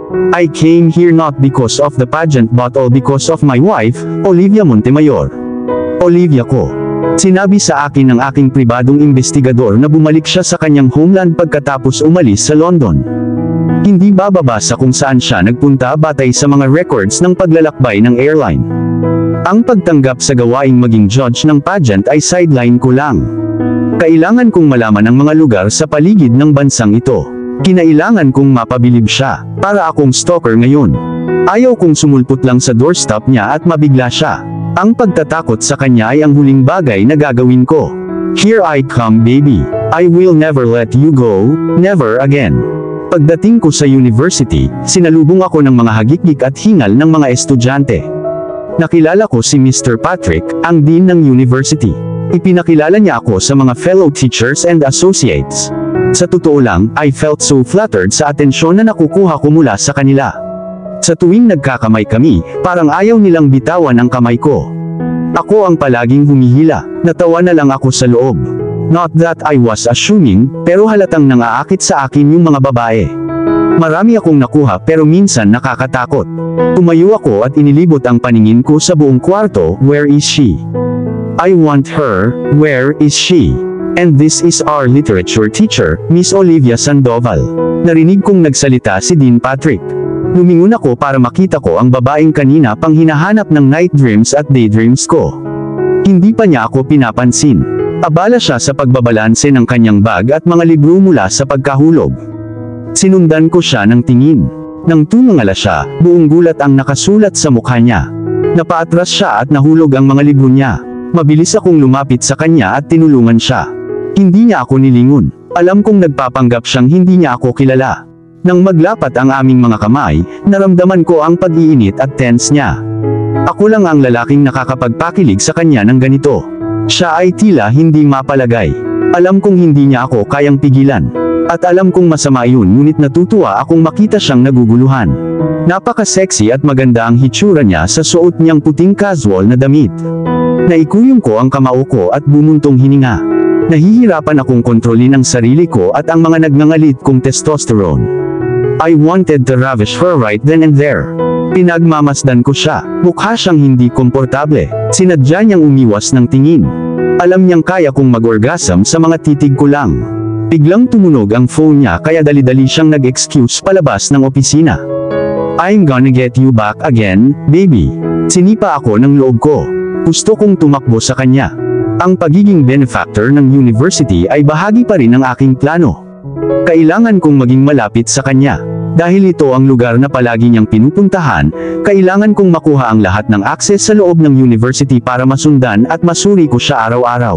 I came here not because of the pageant but all because of my wife, Olivia Montemayor. Olivia ko. Sinabi sa akin ng aking pribadong investigador na bumalik siya sa kanyang homeland pagkatapos umalis sa London. Hindi bababa sa kung saan siya nagpunta batay sa mga records ng paglalakbay ng airline. Ang pagtanggap sa gawaing maging judge ng pageant ay sideline ko lang. Kailangan kong malaman ang mga lugar sa paligid ng bansang ito. Kinailangan kong mapabilib siya, para akong stalker ngayon. Ayaw kong sumulpot lang sa doorstop niya at mabigla siya. Ang pagtatakot sa kanya ay ang huling bagay na gagawin ko. Here I come baby. I will never let you go, never again. Pagdating ko sa university, sinalubong ako ng mga hagikik at hingal ng mga estudyante. Nakilala ko si Mr. Patrick, ang dean ng university. Ipinakilala niya ako sa mga fellow teachers and associates. Sa totoo lang, I felt so flattered sa atensyon na nakukuha ko mula sa kanila. Sa tuwing nagkakamay kami, parang ayaw nilang bitawan ang kamay ko. Ako ang palaging humihila, natawa na lang ako sa loob. Not that I was assuming, pero halatang nangaakit sa akin yung mga babae. Marami akong nakuha pero minsan nakakatakot. Tumayo ako at inilibot ang paningin ko sa buong kwarto, where is she? I want her, where is she? And this is our literature teacher, Miss Olivia Sandoval. Narinig kong nagsalita si Dean Patrick. Lumingon ako para makita ko ang babaeng kanina pang hinahanap ng night dreams at daydreams ko. Hindi pa niya ako pinapansin. Abala siya sa pagbabalanse ng kanyang bag at mga libro mula sa pagkahulog. Sinundan ko siya ng tingin. Nang tumangala siya, buong gulat ang nakasulat sa mukha niya. Napaatras siya at nahulog ang mga libro niya. Mabilis akong lumapit sa kanya at tinulungan siya. Hindi niya ako nilingon. Alam kong nagpapanggap siyang hindi niya ako kilala. Nang maglapat ang aming mga kamay, naramdaman ko ang pag-iinit at tense niya. Ako lang ang lalaking nakakapagpakilig sa kanya ng ganito. Siya ay tila hindi mapalagay. Alam kong hindi niya ako kayang pigilan. At alam kong masama yun ngunit natutuwa akong makita siyang naguguluhan. Napaka-sexy at maganda ang hitsura niya sa suot niyang puting casual na damit. Naikuyong ko ang kamao ko at bumuntong hininga. Nahihirapan akong kontrolin ang sarili ko at ang mga nagngangalit kong testosterone. I wanted to ravish her right then and there. Pinagmamasdan ko siya. Mukha siyang hindi komportable. Sinadya niyang umiwas ng tingin. Alam niyang kaya kong mag-orgasm sa mga titig ko lang. Biglang tumunog ang phone niya kaya dali-dali siyang nag-excuse palabas ng opisina. I'm gonna get you back again, baby. Sinipa ako ng loob ko. Gusto kong tumakbo sa kanya. Ang pagiging benefactor ng university ay bahagi pa rin ng aking plano. Kailangan kong maging malapit sa kanya. Dahil ito ang lugar na palagi niyang pinupuntahan, kailangan kong makuha ang lahat ng access sa loob ng university para masundan at masuri ko siya araw-araw.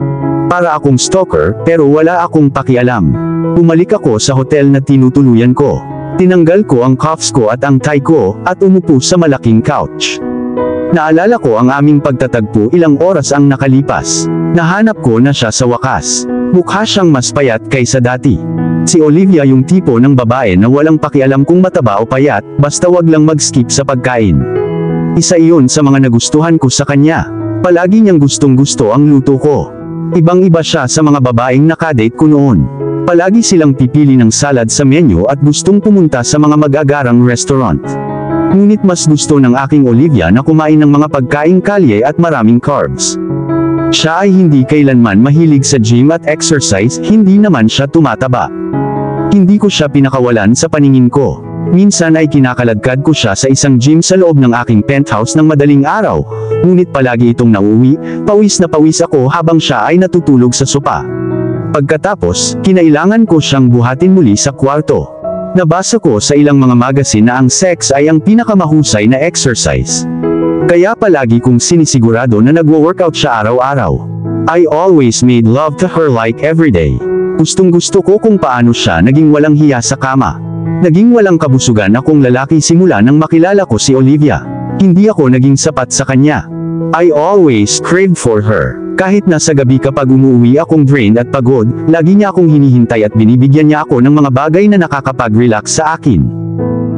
Para akong stalker, pero wala akong pakialam. Bumalik ako sa hotel na tinutuluyan ko. Tinanggal ko ang cuffs ko at ang tie ko, at umupo sa malaking couch. Naalala ko ang aming pagtatagpo ilang oras ang nakalipas. Nahanap ko na siya sa wakas. Mukha siyang mas payat kaysa dati. Si Olivia yung tipo ng babae na walang pakialam kung mataba o payat, basta wag lang mag-skip sa pagkain. Isa iyon sa mga nagustuhan ko sa kanya. Palagi niyang gustong-gusto ang luto ko. Ibang-iba siya sa mga babaeng nakadate ko noon. Palagi silang pipili ng salad sa menu at gustong pumunta sa mga mag-agarang restaurant. Ngunit mas gusto ng aking Olivia na kumain ng mga pagkaing kalye at maraming carbs. Siya ay hindi kailanman mahilig sa gym at exercise, hindi naman siya tumataba. Hindi ko siya pinakawalan sa paningin ko. Minsan ay kinakaladkad ko siya sa isang gym sa loob ng aking penthouse ng madaling araw, ngunit palagi itong nauwi, pawis na pawis ako habang siya ay natutulog sa sopa. Pagkatapos, kinailangan ko siyang buhatin muli sa kwarto. Nabasa ko sa ilang mga magazine na ang sex ay ang pinakamahusay na exercise. Kaya palagi kong sinisigurado na nagwo-workout siya araw-araw. I always made love to her like every day. Gustong-gusto ko kung paano siya naging walang hiya sa kama. Naging walang kabusugan akong lalaki simula nang makilala ko si Olivia. Hindi ako naging sapat sa kanya. I always craved for her. Kahit na sa gabi kapag umuwi akong drained at pagod, lagi niya akong hinihintay at binibigyan niya ako ng mga bagay na nakakapag-relax sa akin.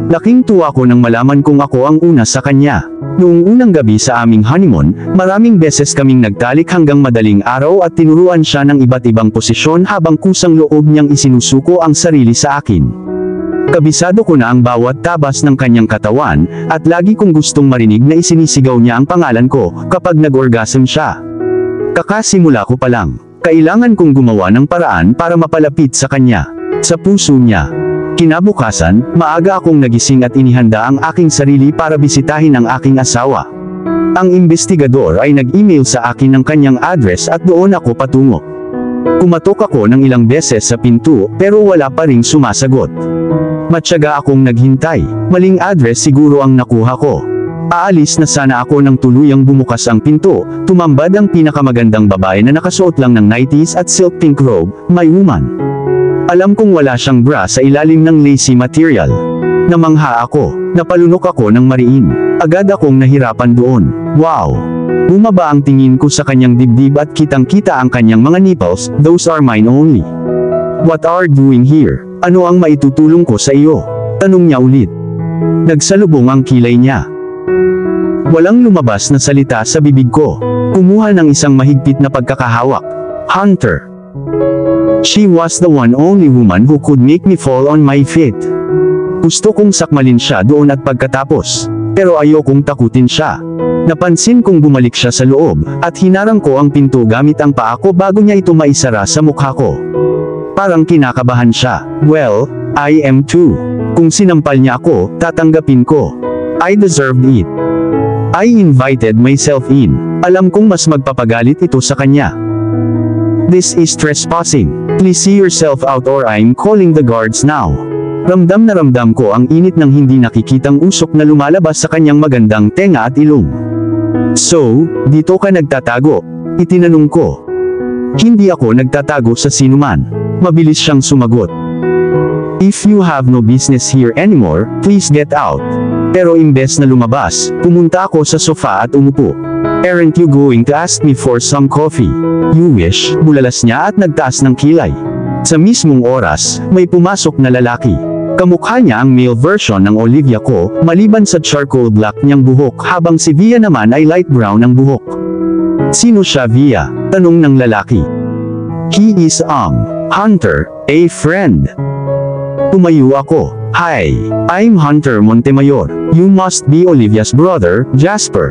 Laking tuwa ko nang malaman kong ako ang una sa kanya. Noong unang gabi sa aming honeymoon, maraming beses kaming nagtalik hanggang madaling araw at tinuruan siya ng iba't ibang posisyon habang kusang loob niyang isinusuko ang sarili sa akin. Kabisado ko na ang bawat tabas ng kanyang katawan, at lagi kong gustong marinig na isinisigaw niya ang pangalan ko kapag nag-orgasm siya. Kakasimula ko pa lang, kailangan kong gumawa ng paraan para mapalapit sa kanya, sa puso niya. Kinabukasan, maaga akong nagising at inihanda ang aking sarili para bisitahin ang aking asawa. Ang investigador ay nag-email sa akin ng kanyang address at doon ako patungo. Kumatok ako ng ilang beses sa pinto pero wala pa ring sumasagot. Matyaga akong naghintay, maling address siguro ang nakuha ko. Aalis na sana ako nang tuluyang bumukas ang pinto, tumambad ang pinakamagandang babae na nakasuot lang ng 90s at silk pink robe, my woman. Alam kong wala siyang bra sa ilalim ng lacy material. Namangha ako, napalunok ako ng mariin. Agad akong nahirapan doon. Wow! Bumaba ang tingin ko sa kanyang dibdib at kitang-kita ang kanyang mga nipples, those are mine only. What are you doing here? Ano ang maitutulong ko sa iyo? Tanong niya ulit. Nagsalubong ang kilay niya. Walang lumabas na salita sa bibig ko. Kumuha ng isang mahigpit na pagkakahawak. Hunter. She was the one only woman who could make me fall on my feet. Gusto kong sakmalin siya doon at pagkatapos. Pero ayokong takutin siya. Napansin kong bumalik siya sa loob, at hinarang ko ang pinto gamit ang paa ko bago niya ito maisara sa mukha ko. Parang kinakabahan siya. Well, I am too. Kung sinampal niya ako, tatanggapin ko. I deserved it. I invited myself in. Alam kong mas magpapagalit ito sa kanya. This is trespassing. Please see yourself out or I'm calling the guards now. Ramdam na ramdam ko ang init ng hindi nakikitang usok na lumalabas sa kanyang magandang tenga at ilong. So, dito ka nagtatago? Itinanong ko. Hindi ako nagtatago sa sinuman. Mabilis siyang sumagot. If you have no business here anymore, please get out. Pero imbes na lumabas, pumunta ako sa sofa at umupo. Aren't you going to ask me for some coffee? You wish, bulalas niya at nagtaas ng kilay. Sa mismong oras, may pumasok na lalaki. Kamukha niya ang male version ng Olivia ko, maliban sa charcoal black niyang buhok habang si Via naman ay light brown ang buhok. Sino siya Via? Tanong ng lalaki. He is Hunter, a friend. Tumayo ako. Hi, I'm Hunter Montemayor. You must be Olivia's brother, Jasper.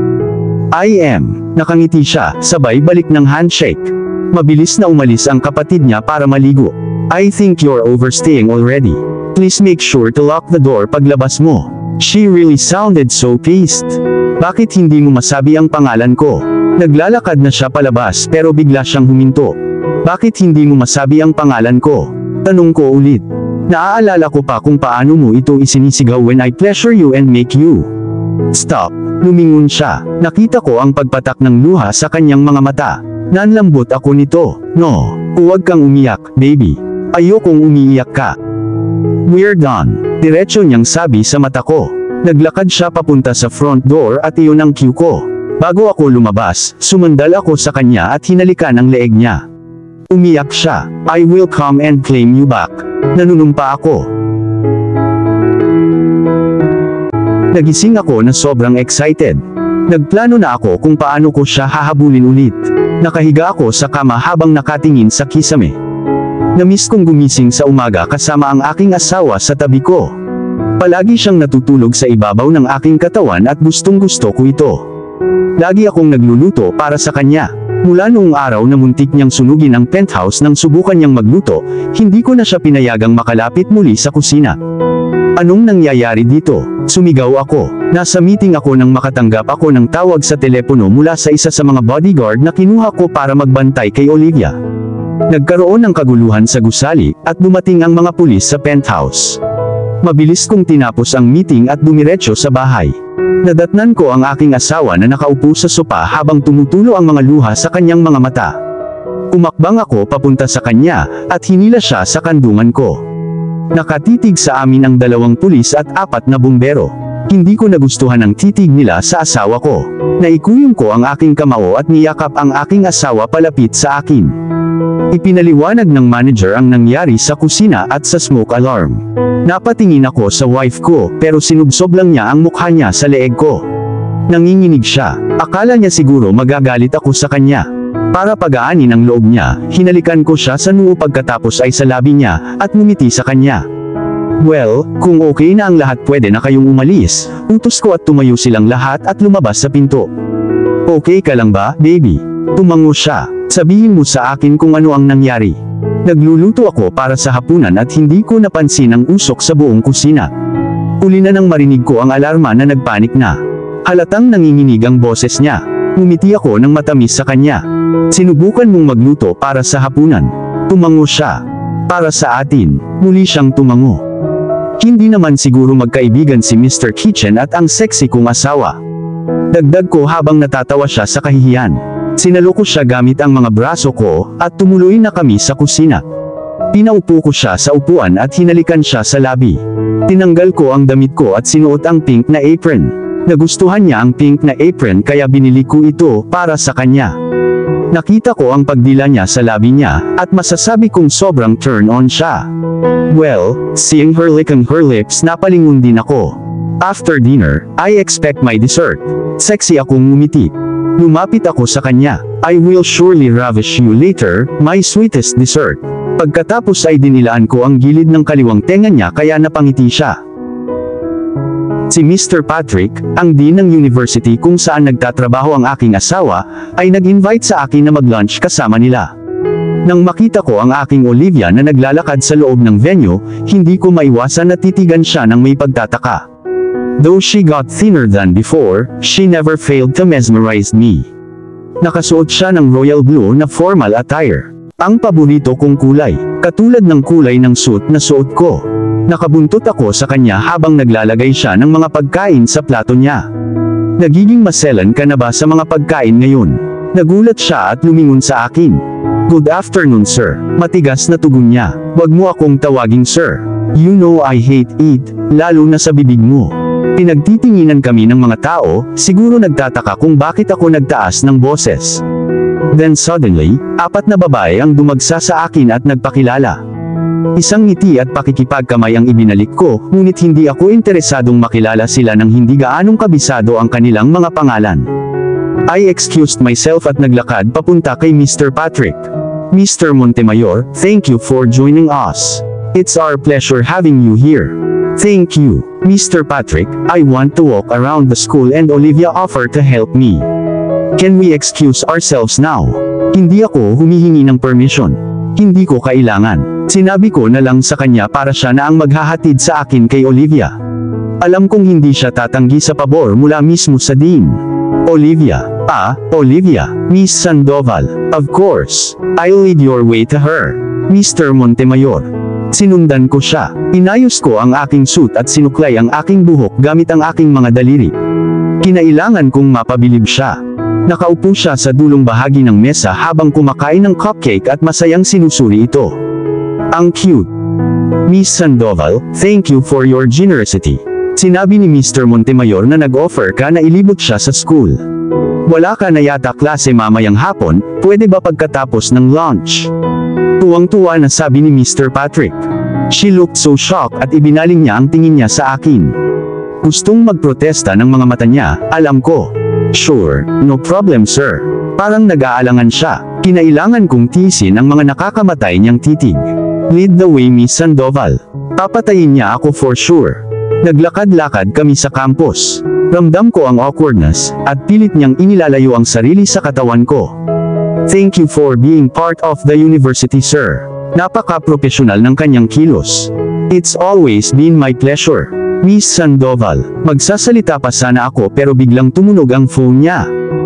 I am. Nakangiti siya, sabay balik ng handshake. Mabilis na umalis ang kapatid niya para maligo. I think you're overstaying already. Please make sure to lock the door paglabas mo. She really sounded so pissed. Bakit hindi mo masabi ang pangalan ko? Naglalakad na siya palabas pero bigla siyang huminto. Bakit hindi mo masabi ang pangalan ko? Tanong ko ulit. Naaalala ko pa kung paano mo ito isinisigaw when I pleasure you and make you. Stop. Lumingon siya. Nakita ko ang pagpatak ng luha sa kanyang mga mata. Nanlambot ako nito. No. Huwag kang umiyak, baby. Ayokong umiiyak ka. We're done. Diretso niyang sabi sa mata ko. Naglakad siya papunta sa front door at iyon ang cue ko. Bago ako lumabas, sumandal ako sa kanya at hinalikan ang leeg niya. Umiyak siya. I will come and claim you back. Nanunumpa ako. Nagising ako na sobrang excited. Nagplano na ako kung paano ko siya hahabulin ulit. Nakahiga ako sa kama habang nakatingin sa kisame. Namiss kong gumising sa umaga kasama ang aking asawa sa tabi ko. Palagi siyang natutulog sa ibabaw ng aking katawan at gustong-gusto ko ito. Lagi akong nagluluto para sa kanya. Mula noong araw na muntik niyang sunugin ang penthouse nang subukan niyang magluto, hindi ko na siya pinayagang makalapit muli sa kusina. Anong nangyayari dito? Sumigaw ako. Nasa meeting ako nang makatanggap ako ng tawag sa telepono mula sa isa sa mga bodyguard na kinuha ko para magbantay kay Olivia. Nagkaroon ng kaguluhan sa gusali, at dumating ang mga pulis sa penthouse. Mabilis kong tinapos ang meeting at dumiretso sa bahay. Nadatnan ko ang aking asawa na nakaupo sa sopa habang tumutulo ang mga luha sa kanyang mga mata. Umakbang ako papunta sa kanya, at hinila siya sa kandungan ko. Nakatitig sa amin ang 2 pulis at 4 na bumbero. Hindi ko nagustuhan ang titig nila sa asawa ko. Naikuyong ko ang aking kamao at niyakap ang aking asawa palapit sa akin. Ipinaliwanag ng manager ang nangyari sa kusina at sa smoke alarm. Napatingin ako sa wife ko, pero sinubsob lang niya ang mukha niya sa leeg ko. Nanginginig siya. Akala niya siguro magagalit ako sa kanya. Para pagaanin ang loob niya, hinalikan ko siya sa noo pagkatapos ay sa labi niya, at ngumiti sa kanya. Well, kung okay na ang lahat pwede na kayong umalis, utos ko at tumayo silang lahat at lumabas sa pinto. Okay ka lang ba, baby? Tumango siya. Sabihin mo sa akin kung ano ang nangyari. Nagluluto ako para sa hapunan at hindi ko napansin ang usok sa buong kusina. Uli na nang marinig ko ang alarma na nagpanik na. Halatang nanginginig ang boses niya. Ngumiti ako ng matamis sa kanya. Sinubukan mong magluto para sa hapunan. Tumango siya. Para sa atin. Muli siyang tumango. Hindi naman siguro magkaibigan si Mr. Kitchen at ang sexy kong asawa. Dagdag ko habang natatawa siya sa kahihiyan. Sinalo ko siya gamit ang mga braso ko, at tumuloy na kami sa kusina. Pinaupo ko siya sa upuan at hinalikan siya sa labi. Tinanggal ko ang damit ko at sinuot ang pink na apron. Nagustuhan niya ang pink na apron kaya binili ko ito para sa kanya. Nakita ko ang pagdila niya sa labi niya, at masasabi kong sobrang turn on siya. Well, seeing her licking her lips napalingon din ako. After dinner, I expect my dessert. Sexy akong ngumiti. Lumapit ako sa kanya. I will surely ravish you later, my sweetest dessert. Pagkatapos ay dinilaan ko ang gilid ng kaliwang tenga niya kaya napangiti siya. Si Mr. Patrick, ang dean ng university kung saan nagtatrabaho ang aking asawa, ay nag-invite sa akin na mag-lunch kasama nila. Nang makita ko ang aking Olivia na naglalakad sa loob ng venue, hindi ko maiwasan na titigan siya ng may pagtataka. Though she got thinner than before, she never failed to mesmerize me. Nakasuot siya ng royal blue na formal attire. Ang paborito kong kulay, katulad ng kulay ng suit na suot ko. Nakabuntot ako sa kanya habang naglalagay siya ng mga pagkain sa plato niya. Nagiging maselan ka na ba sa mga pagkain ngayon? Nagulat siya at lumingon sa akin. Good afternoon sir. Matigas na tugon niya. Wag mo akong tawaging sir. You know I hate it, lalo na sa bibig mo. Pinagtitinginan kami ng mga tao, siguro nagtataka kung bakit ako nagtaas ng boses. Then suddenly, 4 na babae ang dumagsa sa akin at nagpakilala. Isang ngiti at pakikipagkamay ang ibinalik ko, ngunit hindi ako interesadong makilala sila nang hindi gaanong kabisado ang kanilang mga pangalan. I excused myself at naglakad papunta kay Mr. Patrick. Mr. Montemayor, thank you for joining us. It's our pleasure having you here. Thank you, Mr. Patrick. I want to walk around the school and Olivia offered to help me. Can we excuse ourselves now? Hindi ako humihingi ng permission. Hindi ko kailangan. Sinabi ko na lang sa kanya para siya na ang maghahatid sa akin kay Olivia. Alam kong hindi siya tatanggi sa pabor mula mismo sa dean. Olivia. Olivia. Miss Sandoval. Of course. I'll lead your way to her. Mr. Montemayor. Sinundan ko siya. Inayos ko ang aking suit at sinuklay ang aking buhok gamit ang aking mga daliri. Kinailangan kong mapabilib siya. Nakaupo siya sa dulong bahagi ng mesa habang kumakain ng cupcake at masayang sinusuri ito. Ang cute. Miss Sandoval, thank you for your generosity. Sinabi ni Mr. Montemayor na nag-offer ka na ilibot siya sa school. Wala ka na yata klase mamayang hapon, pwede ba pagkatapos ng lunch? Tuwang-tuwa na sabi ni Mr. Patrick. She looked so shocked at ibinaling niya ang tingin niya sa akin. Gustong magprotesta ng mga mata niya, alam ko. Sure, no problem sir. Parang nag-aalangan siya. Kinailangan kong tiisin ang mga nakakamatay niyang titig. Lead the way Miss Sandoval. Papatayin niya ako for sure. Naglakad-lakad kami sa campus. Ramdam ko ang awkwardness, at pilit niyang inilalayo ang sarili sa katawan ko. Thank you for being part of the university sir. Napaka-profesional ng kanyang kilos. It's always been my pleasure. Miss Sandoval, magsasalita pa sana ako pero biglang tumunog ang phone niya.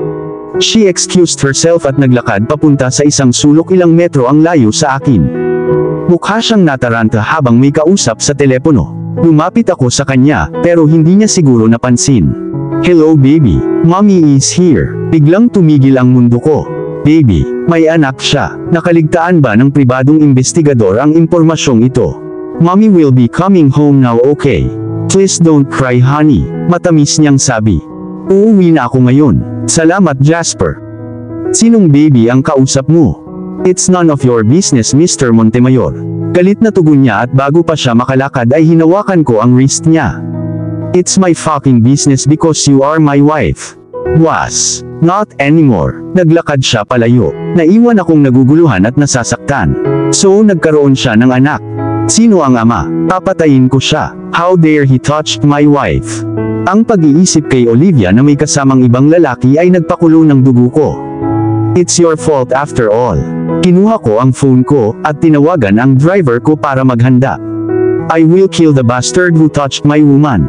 She excused herself at naglakad papunta sa isang sulok ilang metro ang layo sa akin. Mukha siyang nataranta habang may kausap sa telepono. Lumapit ako sa kanya, pero hindi niya siguro napansin. Hello baby, mommy is here. Biglang tumigil ang mundo ko. Baby, may anak siya. Nakaligtaan ba ng pribadong investigador ang impormasyong ito? Mommy will be coming home now okay? Please don't cry honey. Matamis niyang sabi. Uuwi na ako ngayon. Salamat Jasper. Sinong baby ang kausap mo? It's none of your business, Mr. Montemayor. Galit na tugon niya at bago pa siya makalakad ay hinawakan ko ang wrist niya. It's my fucking business because you are my wife. Was. Not anymore. Naglakad siya palayo. Naiwan akong naguguluhan at nasasaktan. So nagkaroon siya ng anak. Sino ang ama? Papatayin ko siya. How dare he touched my wife? Ang pag-iisip kay Olivia na may kasamang ibang lalaki ay nagpakulo ng dugo ko. It's your fault after all. Kinuha ko ang phone ko at tinawagan ang driver ko para maghanda. I will kill the bastard who touched my woman.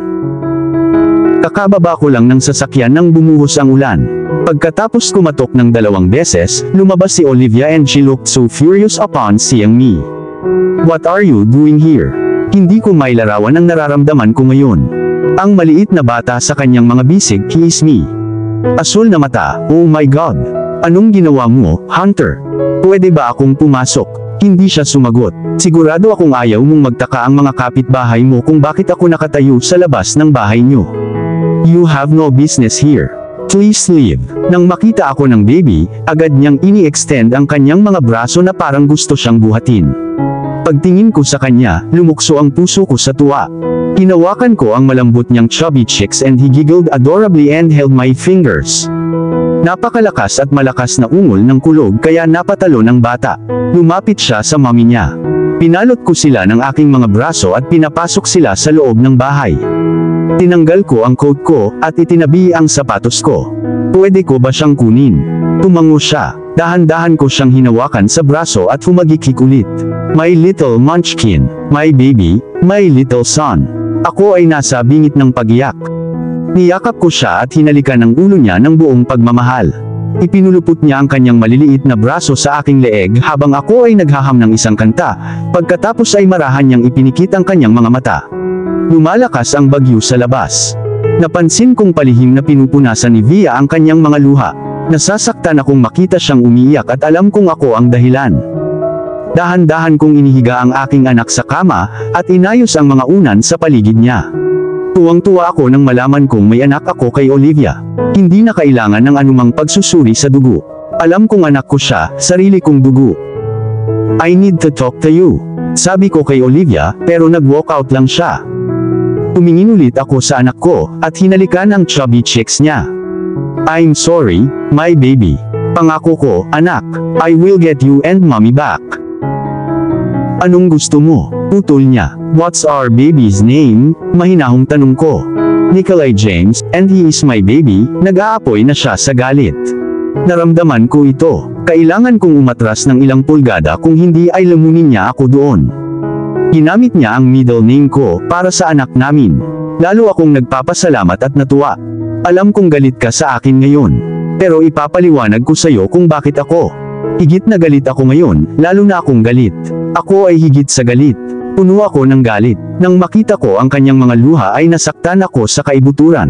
Kakababa ko lang ng sasakyan nang bumuhos ang ulan. Pagkatapos kumatok ng 2 beses, lumabas si Olivia and she looked so furious upon seeing me. What are you doing here? Hindi ko mailarawan ang nararamdaman ko ngayon. Ang maliit na bata sa kanyang mga bisig, he is me. Asul na mata, oh my God. Anong ginawa mo, Hunter? Pwede ba akong pumasok? Hindi siya sumagot. Sigurado akong ayaw mong magtaka ang mga kapitbahay mo kung bakit ako nakatayo sa labas ng bahay niyo. You have no business here. Please leave. Nang makita ako ng baby, agad niyang ini-extend ang kanyang mga braso na parang gusto siyang buhatin. Pagtingin ko sa kanya, lumukso ang puso ko sa tuwa. Hinawakan ko ang malambot niyang chubby cheeks and he giggled adorably and held my fingers. Napakalakas at malakas na ungol ng kulog kaya napatalo ng bata. Lumapit siya sa mami niya. Pinalot ko sila ng aking mga braso at pinapasok sila sa loob ng bahay. Tinanggal ko ang coat ko at itinabi ang sapatos ko. Pwede ko ba siyang kunin? Tumango siya. Dahan-dahan ko siyang hinawakan sa braso at humagikik ulit. My little munchkin, my baby, my little son. Ako ay nasa bingit ng pag-iyak. Niyakap ko siya at hinalikan ang ulo niya ng buong pagmamahal. Ipinulupot niya ang kanyang maliliit na braso sa aking leeg habang ako ay naghaham ng isang kanta, pagkatapos ay marahan niyang ipinikit ang kanyang mga mata. Lumalakas ang bagyo sa labas. Napansin kong palihim na pinupunasan ni Via ang kanyang mga luha. Nasasaktan akong makita siyang umiiyak at alam kong ako ang dahilan. Dahan-dahan kong inihiga ang aking anak sa kama at inayos ang mga unan sa paligid niya. Tuwang-tuwa ako nang malaman kong may anak ako kay Olivia. Hindi na kailangan ng anumang pagsusuri sa dugo. Alam kong anak ko siya, sarili kong dugo. I need to talk to you. Sabi ko kay Olivia, pero nag-walk out lang siya. Tumingin ulit ako sa anak ko, at hinalikan ang chubby cheeks niya. I'm sorry, my baby. Pangako ko, anak, I will get you and mommy back. Anong gusto mo? Putol niya. What's our baby's name? Mahinahong tanong ko. Nikolai James, and he is my baby. Nag-aapoy na siya sa galit. Naramdaman ko ito. Kailangan kong umatras ng ilang pulgada kung hindi ay lamunin niya ako doon. Ginamit niya ang middle name ko para sa anak namin. Lalo akong nagpapasalamat at natuwa. Alam kong galit ka sa akin ngayon. Pero ipapaliwanag ko sa iyo kung bakit ako. Higit na galit ako ngayon, lalo na akong galit. Ako ay higit sa galit. Puno ako ng galit. Nang makita ko ang kanyang mga luha ay nasaktan ako sa kaibuturan.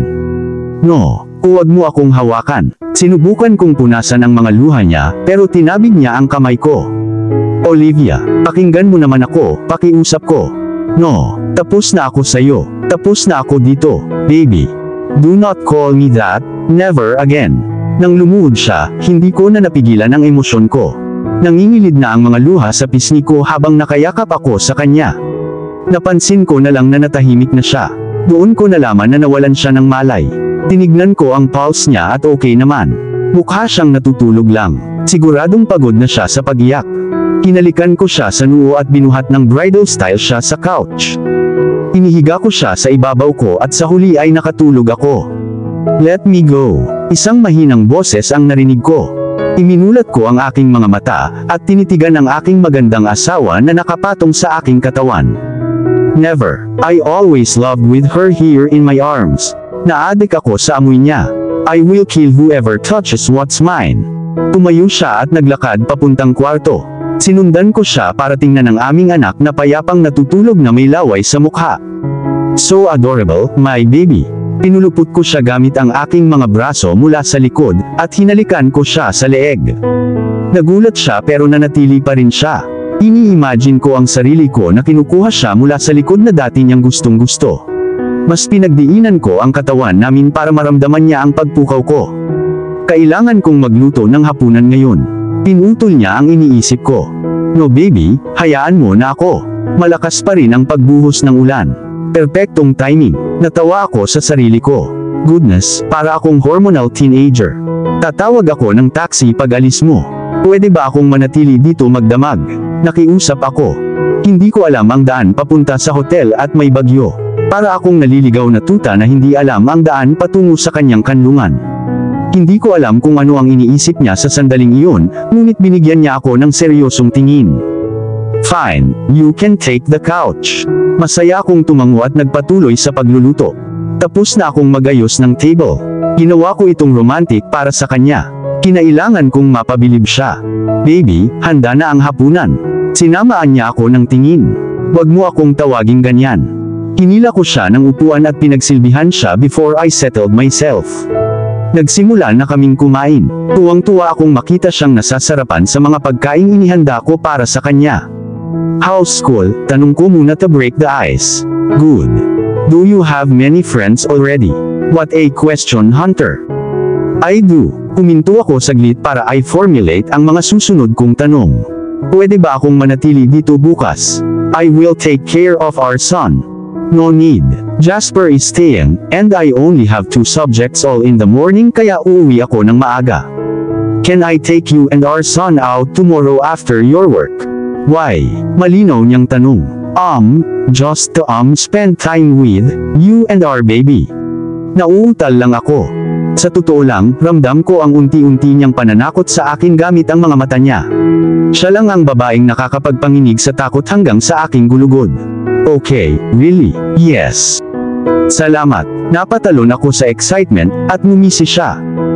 No, huwag mo akong hawakan. Sinubukan kong punasan ang mga luha niya, pero tinabig niya ang kamay ko. Olivia, pakinggan mo naman ako, pakiusap ko. No, tapos na ako sa'yo. Tapos na ako dito, baby. Do not call me that, never again. Nang lumuhod siya, hindi ko na napigilan ang emosyon ko. Nangingilid na ang mga luha sa pisngi ko habang nakayakap ako sa kanya. Napansin ko na lang na natahimik na siya. Doon ko nalaman na nawalan siya ng malay. Tinignan ko ang pulse niya at okay naman. Mukha siyang natutulog lang. Siguradong pagod na siya sa pag-iyak. Hinalikan ko siya sa noo at binuhat ng bridal style siya sa couch. Inihiga ko siya sa ibabaw ko at sa huli ay nakatulog ako. Let me go. Isang mahinang boses ang narinig ko. Iminulat ko ang aking mga mata, at tinitigan ang aking magandang asawa na nakapatong sa aking katawan. Never. I always loved with her here in my arms. Naadik ako sa amoy niya. I will kill whoever touches what's mine. Tumayo siya at naglakad papuntang kwarto. Sinundan ko siya para tingnan ang aming anak na payapang natutulog na may laway sa mukha. So adorable, my baby. Pinulupot ko siya gamit ang aking mga braso mula sa likod, at hinalikan ko siya sa leeg. Nagulat siya pero nanatili pa rin siya. Ini-imagine ko ang sarili ko na kinukuha siya mula sa likod na dati niyang gustong gusto. Mas pinagdiinan ko ang katawan namin para maramdaman niya ang pagpukaw ko. Kailangan kong magluto ng hapunan ngayon. Pinutol niya ang iniisip ko. No baby, hayaan mo na ako. Malakas pa rin ang pagbuhos ng ulan. Perpektong timing. Natawa ako sa sarili ko. Goodness, para akong hormonal teenager. Tatawag ako ng taxi pag alis mo. Pwede ba akong manatili dito magdamag? Nakiusap ako. Hindi ko alam ang daan papunta sa hotel at may bagyo. Para akong naliligaw na tuta na hindi alam ang daan patungo sa kanyang kanlungan. Hindi ko alam kung ano ang iniisip niya sa sandaling iyon, ngunit binigyan niya ako ng seryosong tingin. Fine, you can take the couch. Masaya akong tumango at nagpatuloy sa pagluluto. Tapos na akong magayos ng table. Ginawa ko itong romantic para sa kanya. Kinailangan kong mapabilib siya. Baby, handa na ang hapunan. Sinamaan niya ako ng tingin. Huwag mo akong tawaging ganyan. Hinila ko siya ng upuan at pinagsilbihan siya before I settled myself. Nagsimula na kaming kumain. Tuwang-tuwa akong makita siyang nasasarapan sa mga pagkaing inihanda ko para sa kanya. How's school? Tanong ko muna to break the ice. Good. Do you have many friends already? What a question, Hunter. I do. Huminto ako saglit para I formulate ang mga susunod kong tanong. Pwede ba akong manatili dito bukas? I will take care of our son. No need. Jasper is staying, and I only have 2 subjects all in the morning kaya uuwi ako ng maaga. Can I take you and our son out tomorrow after your work? Why? Malinaw niyang tanong. Just to spend time with you and our baby. Nauutal lang ako. Sa totoo lang, ramdam ko ang unti-unti niyang pananakot sa akin gamit ang mga mata niya. Siya lang ang babaeng nakakapagpanginig sa takot hanggang sa aking gulugod. Okay, really? Yes. Salamat. Napatalon ako sa excitement, at ngumisi siya.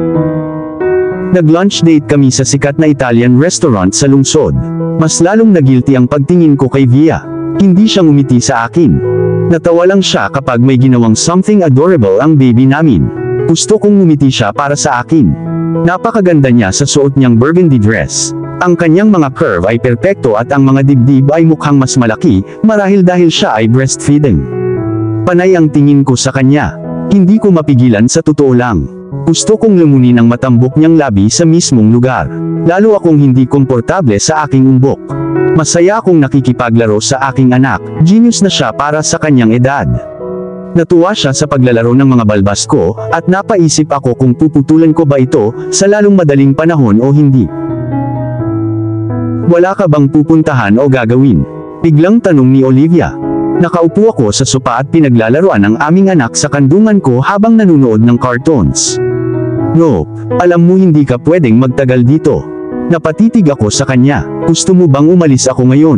Nag-lunch date kami sa sikat na Italian restaurant sa lungsod. Mas lalong nagilty ang pagtingin ko kay Via. Hindi siya ngumiti sa akin. Natawa lang siya kapag may ginawang something adorable ang baby namin. Gusto kong ngumiti siya para sa akin. Napakaganda niya sa suot niyang burgundy dress. Ang kanyang mga curve ay perpekto at ang mga dibdib ay mukhang mas malaki, marahil dahil siya ay breastfeeding. Panay ang tingin ko sa kanya. Hindi ko mapigilan sa totoo lang. Gusto kong lumunin ang matambok niyang labi sa mismong lugar. Lalo akong hindi komportable sa aking umbok. Masaya akong nakikipaglaro sa aking anak, genius na siya para sa kanyang edad. Natuwa siya sa paglalaro ng mga balbas ko, at napaisip ako kung puputulan ko ba ito, sa lalong madaling panahon o hindi. Wala ka bang pupuntahan o gagawin? Biglang tanong ni Olivia. Nakaupo ako sa sopa at pinaglalaruan ang aming anak sa kandungan ko habang nanunood ng cartoons. Nope, alam mo hindi ka pwedeng magtagal dito. Napatitig ako sa kanya. Gusto mo bang umalis ako ngayon?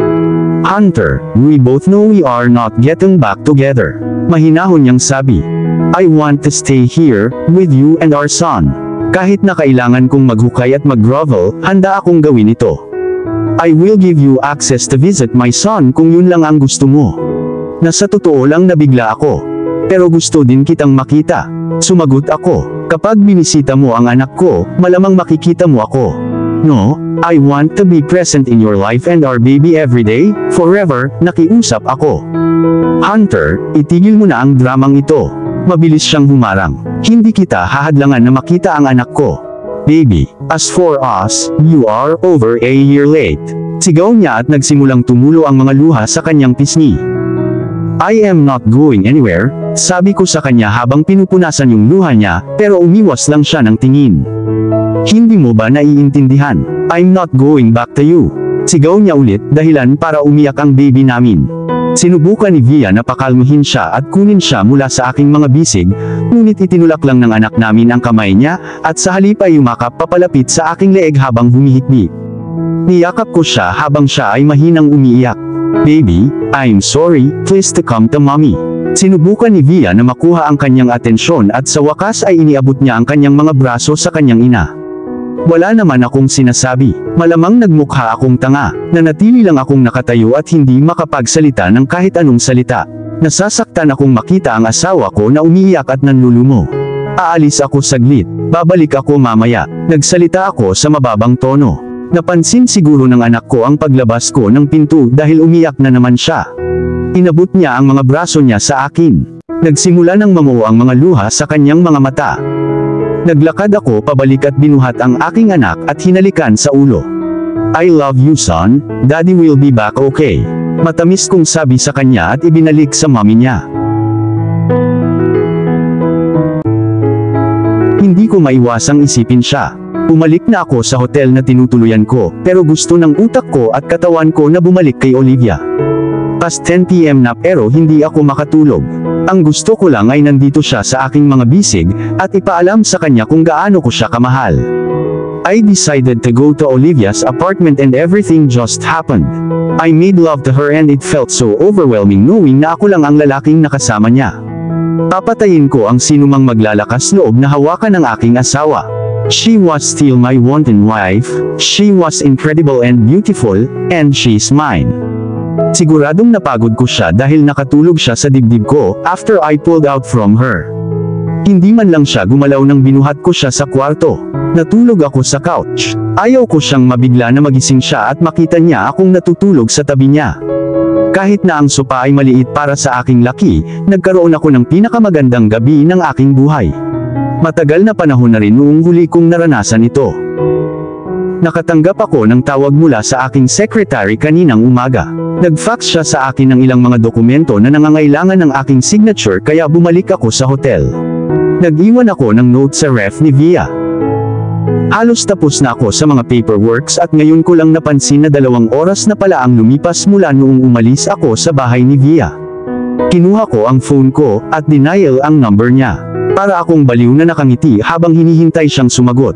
Hunter, we both know we are not getting back together. Mahinahon niyang sabi. I want to stay here, with you and our son. Kahit na kailangan kong maghukay at mag-grovel, handa akong gawin ito. I will give you access to visit my son kung yun lang ang gusto mo. Nasa totoo lang nabigla ako. Pero gusto din kitang makita. Sumagot ako. Kapag binisita mo ang anak ko, malamang makikita mo ako. No, I want to be present in your life and our baby every day, forever, nakiusap ako. Hunter, itigil mo na ang dramang ito. Mabilis siyang humarang. Hindi kita hahadlangan na makita ang anak ko. Baby, as for us, you are over a year late. Sigaw niya at nagsimulang tumulo ang mga luha sa kanyang pisngi. I am not going anywhere, sabi ko sa kanya habang pinupunasan yung luha niya, pero umiwas lang siya ng tingin. Hindi mo ba naiintindihan? I'm not going back to you. Sigaw niya ulit, dahilan para umiyak ang baby namin. Sinubukan ni Via na pakalmuhin siya at kunin siya mula sa aking mga bisig, ngunit itinulak lang ng anak namin ang kamay niya, at sa halip ay yumakap papalapit sa aking leeg habang humihikbi. Niyakap ko siya habang siya ay mahinang umiiyak. Baby, I'm sorry, please to come to mommy. Sinubukan ni Via na makuha ang kanyang atensyon at sa wakas ay iniabot niya ang kanyang mga braso sa kanyang ina. Wala naman akong sinasabi. Malamang nagmukha akong tanga. Nanatili lang akong nakatayo at hindi makapagsalita ng kahit anong salita. Nasasaktan akong makita ang asawa ko na umiiyak at nanlulumo. Aalis ako saglit. Babalik ako mamaya. Nagsalita ako sa mababang tono. Napansin siguro ng anak ko ang paglabas ko ng pinto dahil umiyak na naman siya. Inabot niya ang mga braso niya sa akin. Nagsimula ng mamuo ang mga luha sa kanyang mga mata. Naglakad ako pabalik at binuhat ang aking anak at hinalikan sa ulo. I love you son, Daddy will be back okay. Matamis kong sabi sa kanya at ibinalik sa mommy niya. Hindi ko maiwasang isipin siya. Bumalik na ako sa hotel na tinutuluyan ko, pero gusto ng utak ko at katawan ko na bumalik kay Olivia. Past 10 PM na pero hindi ako makatulog. Ang gusto ko lang ay nandito siya sa aking mga bisig, at ipaalam sa kanya kung gaano ko siya kamahal. I decided to go to Olivia's apartment and everything just happened. I made love to her and it felt so overwhelming knowing na ako lang ang lalaking nakasama niya. Papatayin ko ang sinumang maglalakas loob na hawakan ang aking asawa. She was still my wanted wife, she was incredible and beautiful, and she's mine. Siguradong napagod ko siya dahil nakatulog siya sa dibdib ko, after I pulled out from her. Hindi man lang siya gumalaw nang binuhat ko siya sa kwarto. Natulog ako sa couch. Ayaw ko siyang mabigla na magising siya at makita niya akong natutulog sa tabi niya. Kahit na ang sopa ay maliit para sa aking laki, nagkaroon ako ng pinakamagandang gabi ng aking buhay. Matagal na panahon na rin noong huli kong naranasan ito. Nakatanggap ako ng tawag mula sa aking secretary kaninang umaga. Nag-fax siya sa akin ng ilang mga dokumento na nangangailangan ng aking signature kaya bumalik ako sa hotel. Nag-iwan ako ng note sa ref ni Via. Halos tapos na ako sa mga paperworks at ngayon ko lang napansin na 2 oras na pala ang lumipas mula noong umalis ako sa bahay ni Via. Kinuha ko ang phone ko at dinial ang number niya. Para akong baliw na nakangiti habang hinihintay siyang sumagot.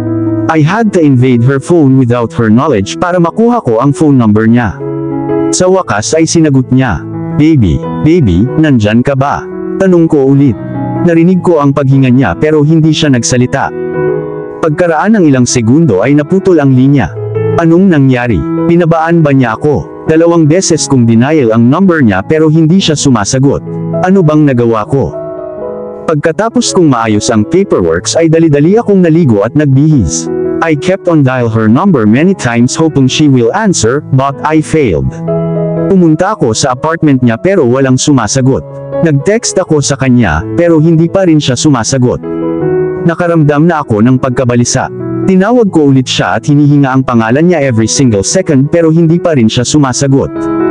I had to invade her phone without her knowledge para makuha ko ang phone number niya. Sa wakas ay sinagot niya, baby, nandyan ka ba? Tanong ko ulit. Narinig ko ang paghinga niya pero hindi siya nagsalita. Pagkaraan ng ilang segundo ay naputol ang linya. Anong nangyari? Pinabaan ba niya ako? 2 beses kong denial ang number niya pero hindi siya sumasagot. Ano bang nagawa ko? Pagkatapos kong maayos ang paperworks ay dali-dali akong naligo at nagbihis. I kept on dial her number many times hoping she will answer, but I failed. Pumunta ako sa apartment niya pero walang sumasagot. Nag-text ako sa kanya, pero hindi pa rin siya sumasagot. Nakaramdam na ako ng pagkabalisa. Tinawag ko ulit siya at hinihinga ang pangalan niya every single second pero hindi pa rin siya sumasagot.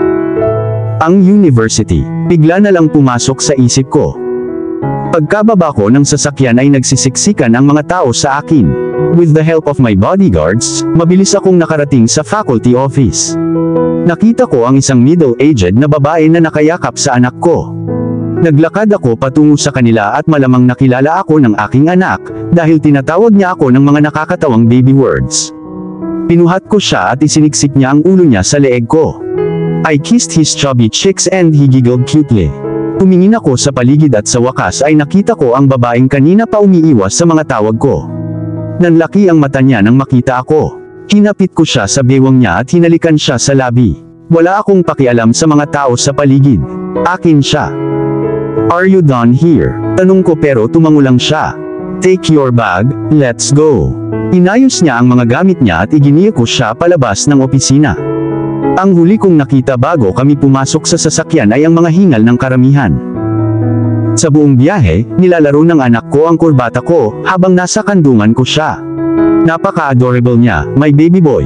Ang university, bigla na lang pumasok sa isip ko. Pagkababa ko ng sasakyan ay nagsisiksikan ang mga tao sa akin. With the help of my bodyguards, mabilis akong nakarating sa faculty office. Nakita ko ang isang middle-aged na babae na nakayakap sa anak ko. Naglakad ako patungo sa kanila at malamang nakilala ako ng aking anak, dahil tinatawag niya ako ng mga nakakatawang baby words. Pinuhat ko siya at isiniksik niya ang ulo niya sa leeg ko. I kissed his chubby cheeks and he giggled cutely. Tumingin ako sa paligid at sa wakas ay nakita ko ang babaeng kanina pa umiiwas sa mga tawag ko. Nanlaki ang mata niya nang makita ako. Hinapit ko siya sa bewang niya at hinalikan siya sa labi. Wala akong pakialam sa mga tao sa paligid. Akin siya. Are you done here? Tanong ko pero tumango lang siya. Take your bag, let's go. Inayos niya ang mga gamit niya at iginiya ko siya palabas ng opisina. Ang huli kong nakita bago kami pumasok sa sasakyan ay ang mga hingal ng karamihan. Sa buong biyahe, nilalaro ng anak ko ang kurbata ko, habang nasa kandungan ko siya. Napaka-adorable niya, my baby boy.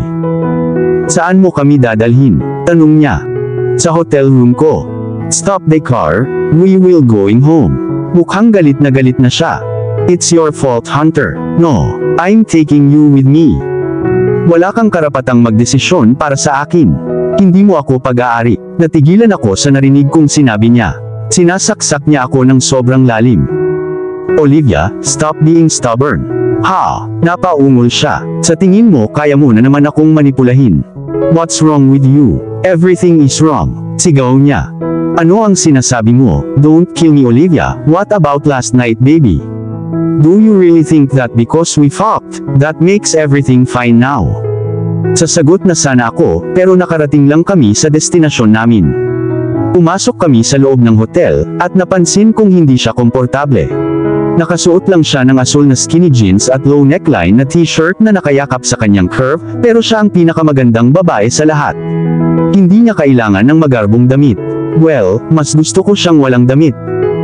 Saan mo kami dadalhin? Tanong niya. Sa hotel room ko. Stop the car, we will going home. Mukhang galit na siya. It's your fault, Hunter. No, I'm taking you with me. Wala kang karapatang magdesisyon para sa akin. Hindi mo ako pag-aari. Natigilan ako sa narinig kong sinabi niya. Sinasaksak niya ako ng sobrang lalim. Olivia, stop being stubborn. Ha, napaungol siya. Sa tingin mo kaya mo na naman akong manipulahin. What's wrong with you? Everything is wrong. Sigaw niya. Ano ang sinasabi mo? Don't kill me, Olivia. What about last night, baby? Do you really think that because we fucked, that makes everything fine now? Sasagot na sana ako, pero nakarating lang kami sa destinasyon namin. Pumasok kami sa loob ng hotel, at napansin kong hindi siya komportable. Nakasuot lang siya ng asul na skinny jeans at low neckline na t-shirt na nakayakap sa kanyang curve, pero siya ang pinakamagandang babae sa lahat. Hindi niya kailangan ng magarbong damit. Well, mas gusto ko siyang walang damit.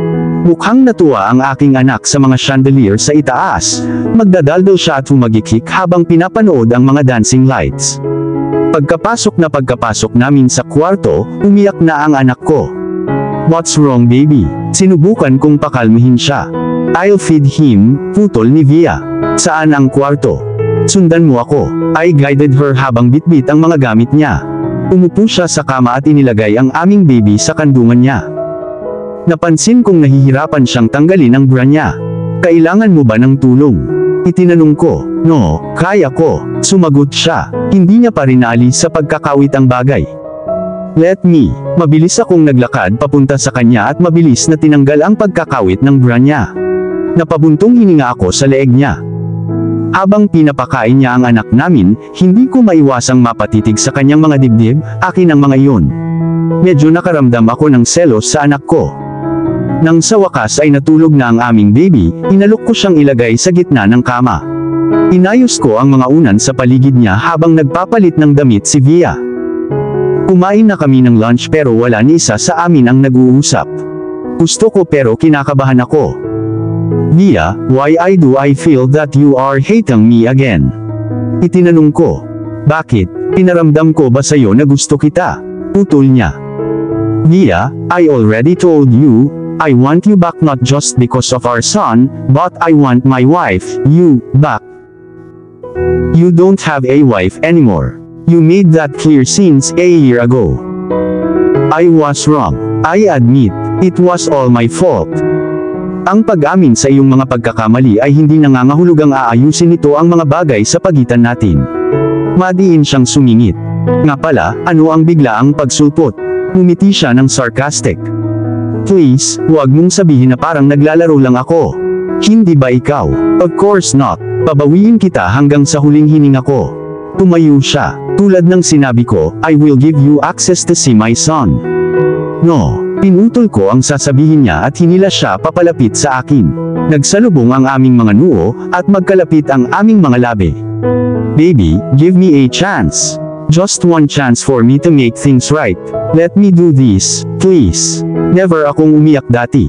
Mukhang natuwa ang aking anak sa mga chandelier sa itaas. Magdadaldal siya at humagikik habang pinapanood ang mga dancing lights. Pagkapasok namin sa kwarto, umiyak na ang anak ko. "What's wrong, baby?" Sinubukan kong pakalmihin siya. "I'll feed him," putol ni Via. "Saan ang kwarto? Sundan mo ako." I guided her habang bitbit ang mga gamit niya. Umupo siya sa kama at inilagay ang aming baby sa kandungan niya. Napansin kong nahihirapan siyang tanggalin ang bra niya. "Kailangan mo ba ng tulong?" Itinanong ko. "No, kaya ko," sumagot siya. Hindi niya pa rin naalis sa pagkakawit ang bagay. "Let me." Mabilis akong naglakad papunta sa kanya at mabilis na tinanggal ang pagkakawit ng bra niya. Napabuntong hininga ako sa leeg niya. Habang pinapakain niya ang anak namin, hindi ko maiwasang mapatitig sa kanyang mga dibdib. Akin ang mga iyon. Medyo nakaramdam ako ng selos sa anak ko. Nang sa wakas ay natulog na ang aming baby, inalok ko siyang ilagay sa gitna ng kama. Inayos ko ang mga unan sa paligid niya habang nagpapalit ng damit si Via. Kumain na kami ng lunch pero wala ni isa sa amin ang nag-uusap. Gusto ko pero kinakabahan ako. "Via, why do I feel that you are hating me again?" Itinanong ko. "Bakit? Pinaramdam ko ba sa'yo na gusto kita?" Putol niya. "Via, I already told you, I want you back not just because of our son, but I want my wife, you, back. You don't have a wife anymore. You made that clear since a year ago. I was wrong. I admit, it was all my fault." Ang pag-amin sa iyong mga pagkakamali ay hindi nangangahulugang aayusin nito ang mga bagay sa pagitan natin. Madiin siyang sumingit. "Nga pala, ano ang biglaang pagsulpot?" Ngumiti siya ng sarcastic. "Please, huwag mong sabihin na parang naglalaro lang ako. Hindi ba ikaw?" "Of course not. Pabawiin kita hanggang sa huling hininga ko." Tumayo siya. Tulad ng sinabi ko, "I will give you access to see my son." "No." Pinutol ko ang sasabihin niya at hinila siya papalapit sa akin. Nagsalubong ang aming mga noo, at magkalapit ang aming mga labi. "Baby, give me a chance. Just one chance for me to make things right. Let me do this, please." Never akong umiyak dati.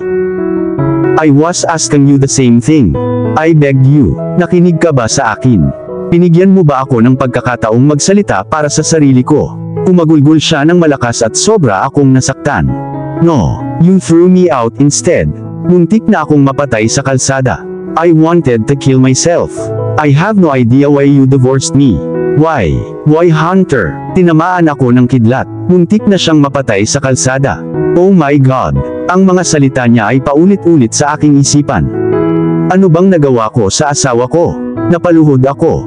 I was asking you the same thing. I begged you. Nakinig ka ba sa akin? Binigyan mo ba ako ng pagkakataong magsalita para sa sarili ko? Umagulgol siya ng malakas at sobra akong nasaktan. "No, you threw me out instead." Muntik na akong mapatay sa kalsada. I wanted to kill myself. I have no idea why you divorced me. Why? Why, Hunter? Tinamaan ako ng kidlat. Muntik na siyang mapatay sa kalsada. Oh my God. Ang mga salita niya ay paulit-ulit sa aking isipan. Ano bang nagawa ko sa asawa ko? Napaluhod ako.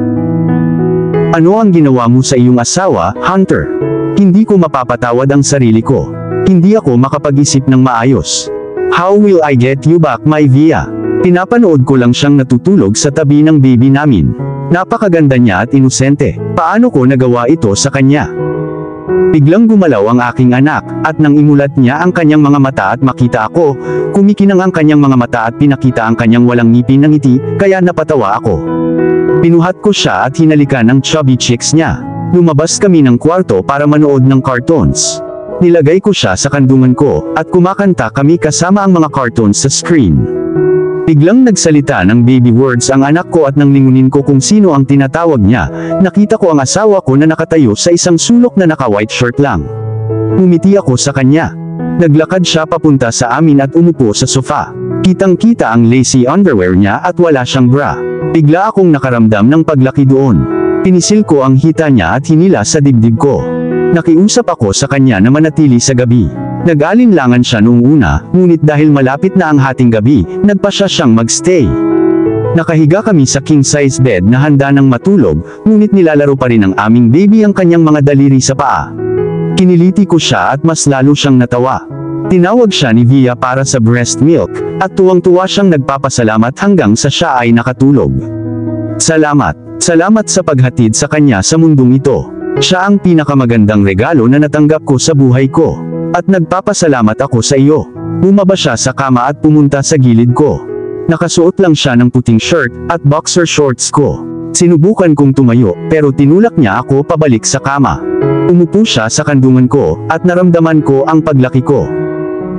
Ano ang ginawa mo sa iyong asawa, Hunter? Hindi ko mapapatawad ang sarili ko. Hindi ako makapag-isip ng maayos. How will I get you back, my Via? Pinapanood ko lang siyang natutulog sa tabi ng baby namin. Napakaganda niya at inosente. Paano ko nagawa ito sa kanya? Biglang gumalaw ang aking anak, at nang imulat niya ang kanyang mga mata at makita ako, kumikinang ang kanyang mga mata at pinakita ang kanyang walang ngipin ng ngiti, kaya napatawa ako. Pinuhat ko siya at hinalikan ang chubby cheeks niya. Lumabas kami ng kwarto para manood ng cartoons. Nilagay ko siya sa kandungan ko, at kumakanta kami kasama ang mga cartoons sa screen. Biglang nagsalita ng baby words ang anak ko at nang lingunin ko kung sino ang tinatawag niya, nakita ko ang asawa ko na nakatayo sa isang sulok na naka-white shirt lang. Umiti ako sa kanya. Naglakad siya papunta sa amin at umupo sa sofa. Kitang-kita ang lacy underwear niya at wala siyang bra. Bigla akong nakaramdam ng paglaki doon. Pinisil ko ang hita niya at hinila sa dibdib ko. Nakiusap ako sa kanya na manatili sa gabi. Nag-alinlangan siya noong una, ngunit dahil malapit na ang hating gabi, nagpasya siyang magstay. Nakahiga kami sa king-size bed na handa ng matulog, ngunit nilalaro pa rin ng aming baby ang kanyang mga daliri sa paa. Kiniliti ko siya at mas lalo siyang natawa. Tinawag siya ni Via para sa breast milk, at tuwang-tuwa siyang nagpapasalamat hanggang sa siya ay nakatulog. Salamat. Salamat sa paghatid sa kanya sa mundong ito. Siya ang pinakamagandang regalo na natanggap ko sa buhay ko. At nagpapasalamat ako sa iyo. Bumaba siya sa kama at pumunta sa gilid ko. Nakasuot lang siya ng puting shirt at boxer shorts ko. Sinubukan kong tumayo, pero tinulak niya ako pabalik sa kama. Umupo siya sa kandungan ko, at naramdaman ko ang paglaki ko.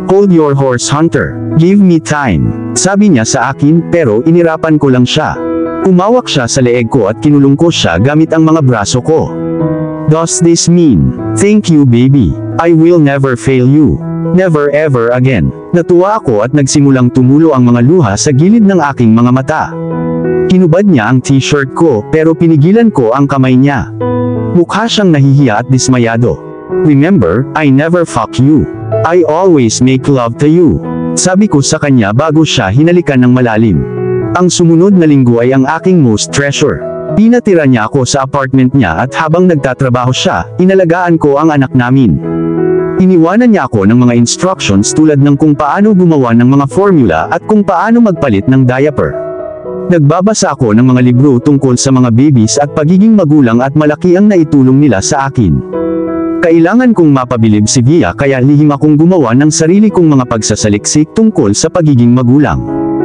Hold your horse, Hunter. Give me time. Sabi niya sa akin, pero inirapan ko lang siya. Umawak siya sa leeg ko at kinulong ko siya gamit ang mga braso ko. Does this mean, thank you baby, I will never fail you. Never ever again. Natuwa ako at nagsimulang tumulo ang mga luha sa gilid ng aking mga mata. Kinubad niya ang t-shirt ko pero pinigilan ko ang kamay niya. Mukha siyang nahihiya at dismayado. Remember, I never fuck you. I always make love to you. Sabi ko sa kanya bago siya hinalikan ng malalim. Ang sumunod na linggo ay ang aking most treasure. Pinatira niya ako sa apartment niya at habang nagtatrabaho siya, inalagaan ko ang anak namin. Iniwanan niya ako ng mga instructions tulad ng kung paano gumawa ng mga formula at kung paano magpalit ng diaper. Nagbabasa ako ng mga libro tungkol sa mga babies at pagiging magulang at malaki ang naitulong nila sa akin. Kailangan kong mapabilib si Via kaya lihim akong gumawa ng sarili kong mga pagsasaliksik tungkol sa pagiging magulang.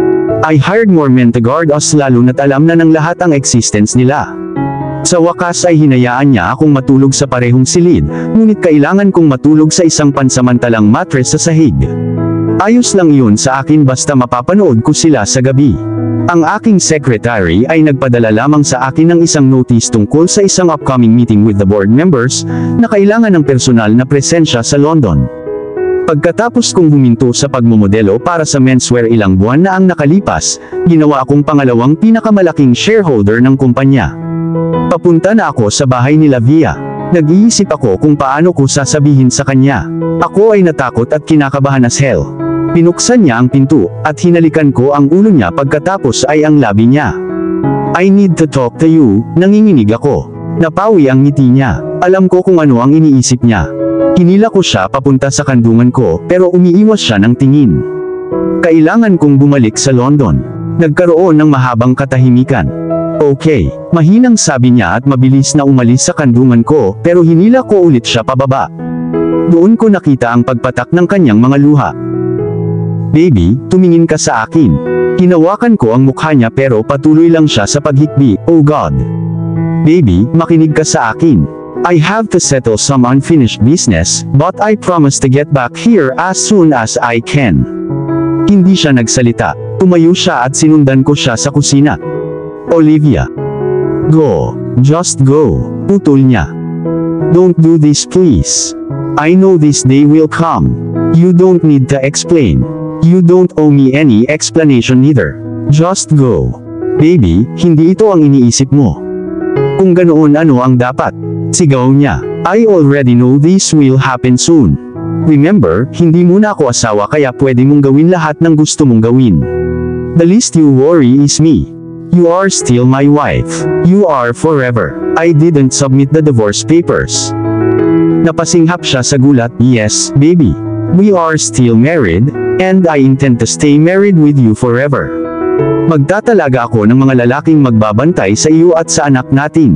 I hired more men to guard us lalo na't alam na ng lahat ang existence nila. Sa wakas ay hinayaan niya akong matulog sa parehong silid, ngunit kailangan kong matulog sa isang pansamantalang mattress sa sahig. Ayos lang yun sa akin basta mapapanood ko sila sa gabi. Ang aking secretary ay nagpadala lamang sa akin ng isang notice tungkol sa isang upcoming meeting with the board members, na kailangan ng personal na presensya sa London. Pagkatapos kong huminto sa pagmomodelo para sa menswear ilang buwan na ang nakalipas, ginawa akong pangalawang pinakamalaking shareholder ng kumpanya. Papunta na ako sa bahay nila Via. Nag-iisip ako kung paano ko sasabihin sa kanya. Ako ay natakot at kinakabahan as hell. Pinuksan niya ang pinto, at hinalikan ko ang ulo niya pagkatapos ay ang labi niya. I need to talk to you, nanginginig ako. Napawi ang ngiti niya. Alam ko kung ano ang iniisip niya. Hinila ko siya papunta sa kandungan ko, pero umiiwas siya ng tingin. Kailangan kong bumalik sa London. Nagkaroon ng mahabang katahimikan. Okay, mahinang sabi niya at mabilis na umalis sa kandungan ko, pero hinila ko ulit siya pababa. Doon ko nakita ang pagpatak ng kanyang mga luha. Baby, tumingin ka sa akin. Hinawakan ko ang mukha niya pero patuloy lang siya sa paghikbi. Oh God. Baby, makinig ka sa akin. I have to settle some unfinished business, but I promise to get back here as soon as I can. Hindi siya nagsalita. Tumayo siya at sinundan ko siya sa kusina. Olivia. Go. Just go. Putol niya. Don't do this please. I know this day will come. You don't need to explain. You don't owe me any explanation either. Just go. Baby, hindi ito ang iniisip mo. Kung ganoon ano ang dapat? Sigaw niya. I already know this will happen soon. Remember, hindi mo na ako asawa kaya pwede mong gawin lahat ng gusto mong gawin. The least you worry is me. You are still my wife. You are forever. I didn't submit the divorce papers. Napasinghap siya sa gulat. Yes, baby. We are still married, and I intend to stay married with you forever. Magtatalaga ako ng mga lalaking magbabantay sa iyo at sa anak natin.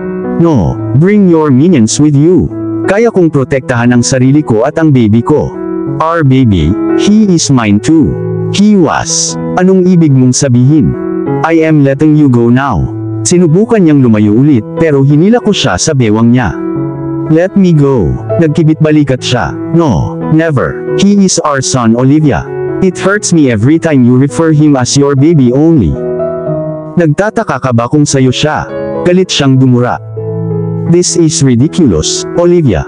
No, bring your minions with you. Kaya kong protektahan ang sarili ko at ang baby ko. Our baby, he is mine too. He was. Anong ibig mong sabihin? I am letting you go now. Sinubukan niyang lumayo ulit, pero hinila ko siya sa bewang niya. Let me go. Nagkibit balikat siya. No, never. He is our son Olivia. It hurts me every time you refer him as your baby only. Nagtataka ka ba kung sayo siya? Galit siyang dumura. This is ridiculous, Olivia.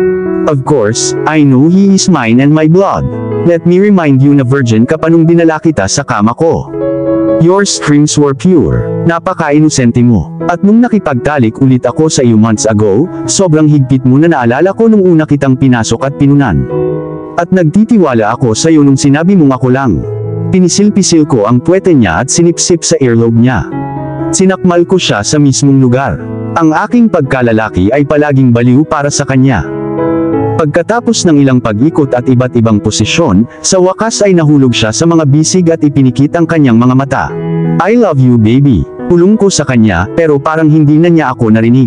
Of course, I know he is mine and my blood. Let me remind you na virgin ka pa nung dinala kita sa kama ko. Your screams were pure. Napaka-inosente mo. At nung nakipagtalik ulit ako sa iyo months ago, sobrang higpit mo na naalala ko nung una kitang pinasok at pinunan. At nagtitiwala ako sa iyo nung sinabi mong ako lang. Pinisil-pisil ko ang puwete niya at sinipsip sa earlobe niya. Sinakmal ko siya sa mismong lugar. Ang aking pagkalalaki ay palaging baliw para sa kanya. Pagkatapos ng ilang pag-ikot at iba't ibang posisyon, sa wakas ay nahulog siya sa mga bisig at ipinikit ang kanyang mga mata. I love you baby. Pulong ko sa kanya, pero parang hindi na niya ako narinig.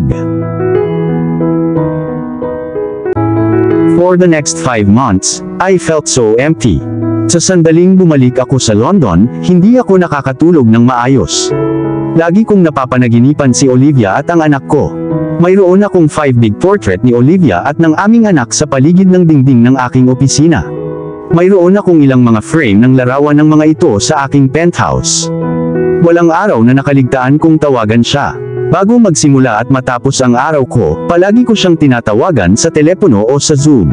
For the next 5 months, I felt so empty. Sa sandaling bumalik ako sa London, hindi ako nakakatulog ng maayos. Lagi kong napapanaginipan si Olivia at ang anak ko. Mayroon akong 5 big portrait ni Olivia at ng aming anak sa paligid ng dingding ng aking opisina. Mayroon akong ilang mga frame ng larawan ng mga ito sa aking penthouse. Walang araw na nakaligtaan kong tawagan siya. Bago magsimula at matapos ang araw ko, palagi ko siyang tinatawagan sa telepono o sa Zoom.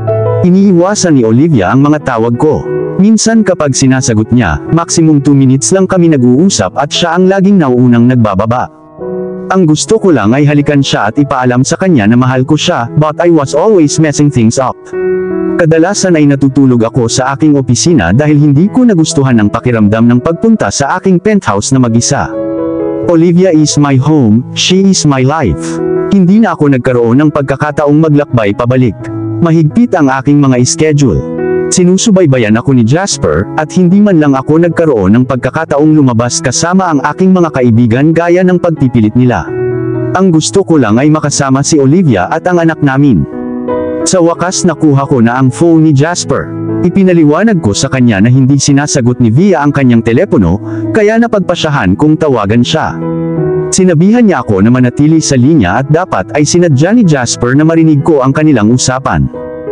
Iniiwasan ni Olivia ang mga tawag ko. Minsan kapag sinasagot niya, maximum 2 minutes lang kami nag-uusap at siya ang laging nauunang nagbababa. Ang gusto ko lang ay halikan siya at ipaalam sa kanya na mahal ko siya, but I was always messing things up. Kadalasan ay natutulog ako sa aking opisina dahil hindi ko nagustuhan ang pakiramdam ng pagpunta sa aking penthouse na mag-isa. Olivia is my home, she is my life. Hindi na ako nagkaroon ng pagkakataong maglakbay pabalik. Mahigpit ang aking mga schedule. Sinusubaybayan ako ni Jasper, at hindi man lang ako nagkaroon ng pagkakataong lumabas kasama ang aking mga kaibigan gaya ng pagpipilit nila. Ang gusto ko lang ay makasama si Olivia at ang anak namin. Sa wakas nakuha ko na ang phone ni Jasper. Ipinaliwanag ko sa kanya na hindi sinasagot ni Via ang kanyang telepono, kaya napagpasyahan kong tawagan siya. Sinabihan niya ako na manatili sa linya at dapat ay sinadya ni Jasper na marinig ko ang kanilang usapan.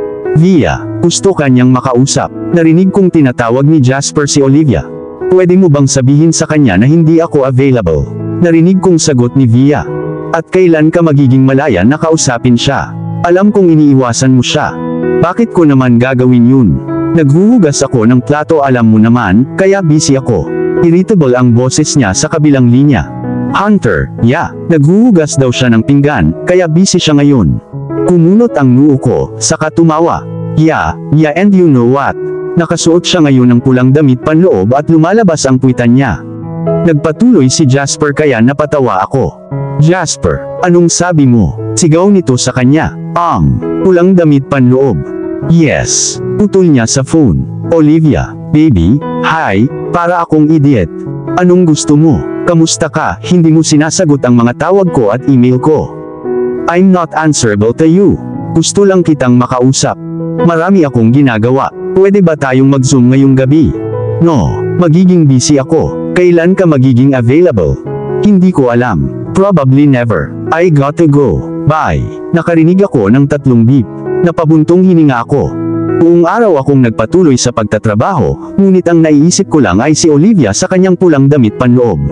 Via, gusto kanyang makausap. Narinig kong tinatawag ni Jasper si Olivia. Pwede mo bang sabihin sa kanya na hindi ako available? Narinig kong sagot ni Via. At kailan ka magiging malaya na kausapin siya? Alam kong iniiwasan mo siya. Bakit ko naman gagawin yun? Naghuhugas ako ng plato, alam mo naman, kaya busy ako. Irritable ang boses niya sa kabilang linya. Hunter, yeah, naghuhugas daw siya ng pinggan, kaya busy siya ngayon. Kumunot ang noo ko, saka tumawa. Yeah, and you know what? Nakasuot siya ngayon ng pulang damit panloob at lumalabas ang puwitan niya. Nagpatuloy si Jasper kaya napatawa ako. Jasper, anong sabi mo? Sigaw nito sa kanya. Pulang damit panloob. Yes, putol niya sa phone. Olivia, baby, hi, para akong idiot. Anong gusto mo? Kamusta ka? Hindi mo sinasagot ang mga tawag ko at email ko. I'm not answerable to you. Gusto lang kitang makausap. Marami akong ginagawa. Pwede ba tayong mag-zoom ngayong gabi? No, magiging busy ako. Kailan ka magiging available? Hindi ko alam. Probably never. I got to go. Bye. Nakarinig ako ng 3 beep. Napabuntong hininga ako. Buong araw akong nagpatuloy sa pagtatrabaho, ngunit ang naiisip ko lang ay si Olivia sa kanyang pulang damit panloob.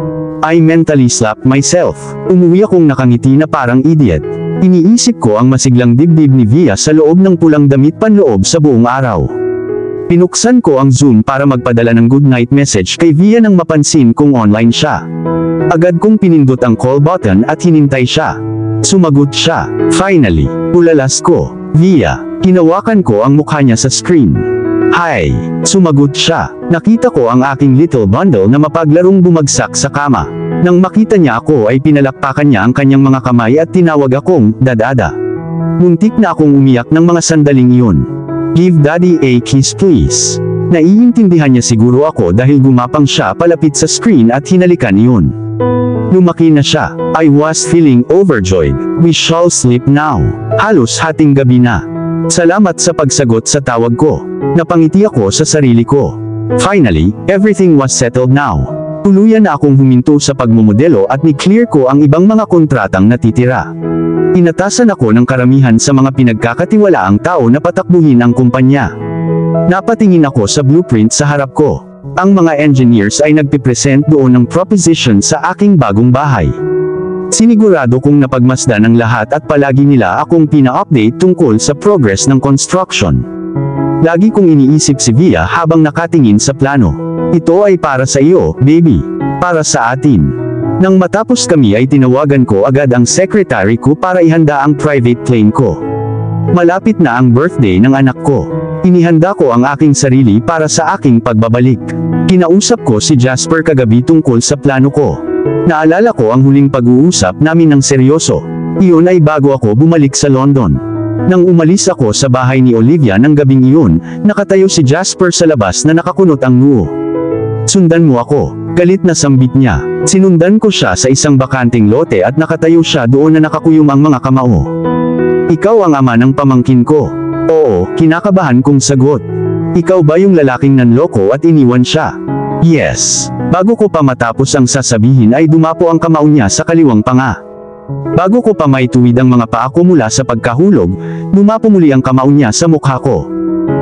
I mentally slapped myself. Umuwi akong nakangiti na parang idiot. Iniisip ko ang masiglang dibdib ni Via sa loob ng pulang damit panloob sa buong araw. Pinuksan ko ang Zoom para magpadala ng good night message kay Via nang mapansin kong online siya. Agad kong pinindot ang call button at hinintay siya. Sumagot siya. Finally, ulalas ko. Via, hinawakan ko ang mukha niya sa screen. Hi, sumagot siya. Nakita ko ang aking little bundle na mapaglarong bumagsak sa kama. Nang makita niya ako ay pinalakpakan niya ang kanyang mga kamay at tinawag akong, Dadada. Muntik na akong umiyak ng mga sandaling iyon. Give daddy a kiss please. Naiintindihan niya siguro ako dahil gumapang siya palapit sa screen at hinalikan iyon. Lumaki na siya. I was feeling overjoyed. We shall sleep now. Halos hating gabi na. Salamat sa pagsagot sa tawag ko. Napangiti ako sa sarili ko. Finally, everything was settled now. Tuluyan na akong huminto sa pagmumodelo at ni-clear ko ang ibang mga kontratang natitira. Inatasan ako ng karamihan sa mga pinagkakatiwalaang tao na patakbuhin ang kumpanya. Napatingin ako sa blueprint sa harap ko. Ang mga engineers ay nagpipresent doon ng proposition sa aking bagong bahay. Sinigurado kong napagmasdan ang lahat at palagi nila akong pina-update tungkol sa progress ng construction. Lagi kong iniisip si Via habang nakatingin sa plano. Ito ay para sa iyo, baby. Para sa atin. Nang matapos kami ay tinawagan ko agad ang secretary ko para ihanda ang private plane ko. Malapit na ang birthday ng anak ko. Inihanda ko ang aking sarili para sa aking pagbabalik. Kinausap ko si Jasper kagabi tungkol sa plano ko. Naalala ko ang huling pag-uusap namin ng seryoso. Iyon ay bago ako bumalik sa London. Nang umalis ako sa bahay ni Olivia ng gabing iyon, nakatayo si Jasper sa labas na nakakunot ang noo. Sundan mo ako. Galit na sambit niya. Sinundan ko siya sa isang bakanting lote at nakatayo siya doon na nakakuyom ang mga kamao. Ikaw ang ama ng pamangkin ko. Oo, kinakabahan kong sagot. Ikaw ba yung lalaking nanloko at iniwan siya? Yes. Bago ko pa matapos ang sasabihin ay dumapo ang kamao niya sa kaliwang panga. Bago ko pa maituwid ang mga paa ko mula sa pagkahulog, dumapo muli ang kamao niya sa mukha ko.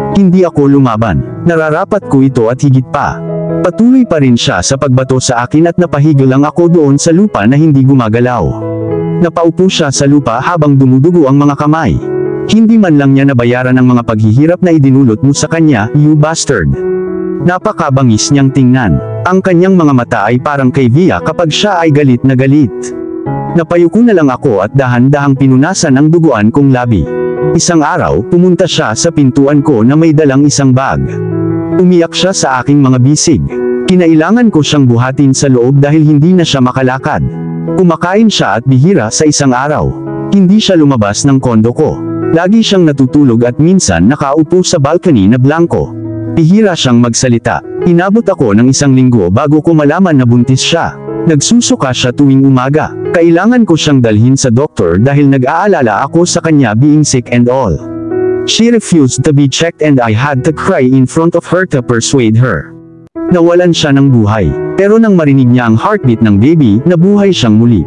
Hindi ako lumaban. Nararapat ko ito at higit pa. Patuloy pa rin siya sa pagbato sa akin at napahigil lang ako doon sa lupa na hindi gumagalaw. Napaupo siya sa lupa habang dumudugo ang mga kamay. Hindi man lang niya nabayaran ang mga paghihirap na idinulot mo sa kanya, you bastard. Napakabangis niyang tingnan. Ang kanyang mga mata ay parang kay Via kapag siya ay galit na galit. Napayuko na lang ako at dahan-dahang pinunasan ang duguan kong labi. Isang araw, pumunta siya sa pintuan ko na may dalang isang bag. Umiyak siya sa aking mga bisig. Kinailangan ko siyang buhatin sa loob dahil hindi na siya makalakad. Kumakain siya at bihira sa isang araw. Hindi siya lumabas ng kondo ko. Lagi siyang natutulog at minsan nakaupo sa balcony na blanco. Bihira siyang magsalita. Inabot ako ng 1 linggo bago ko malaman na buntis siya. Nagsusuka siya tuwing umaga. Kailangan ko siyang dalhin sa doktor dahil nag-aalala ako sa kanya being sick and all. She refused to be checked and I had to cry in front of her to persuade her. Nawalan siya ng buhay. Pero nang marinig niya ang heartbeat ng baby, nabuhay siyang muli.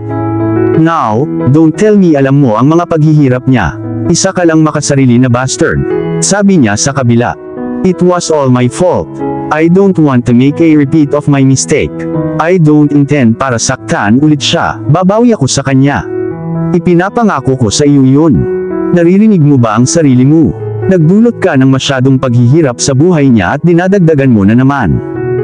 Now, don't tell me alam mo ang mga paghihirap niya. Isa ka lang makasarili na bastard. Sabi niya sa kabila. It was all my fault. I don't want to make a repeat of my mistake. I don't intend para saktan ulit siya, babawi ako sa kanya. Ipinapangako ko sa iyo yun. Naririnig mo ba ang sarili mo? Nagdulot ka ng masyadong paghihirap sa buhay niya at dinadagdagan mo na naman.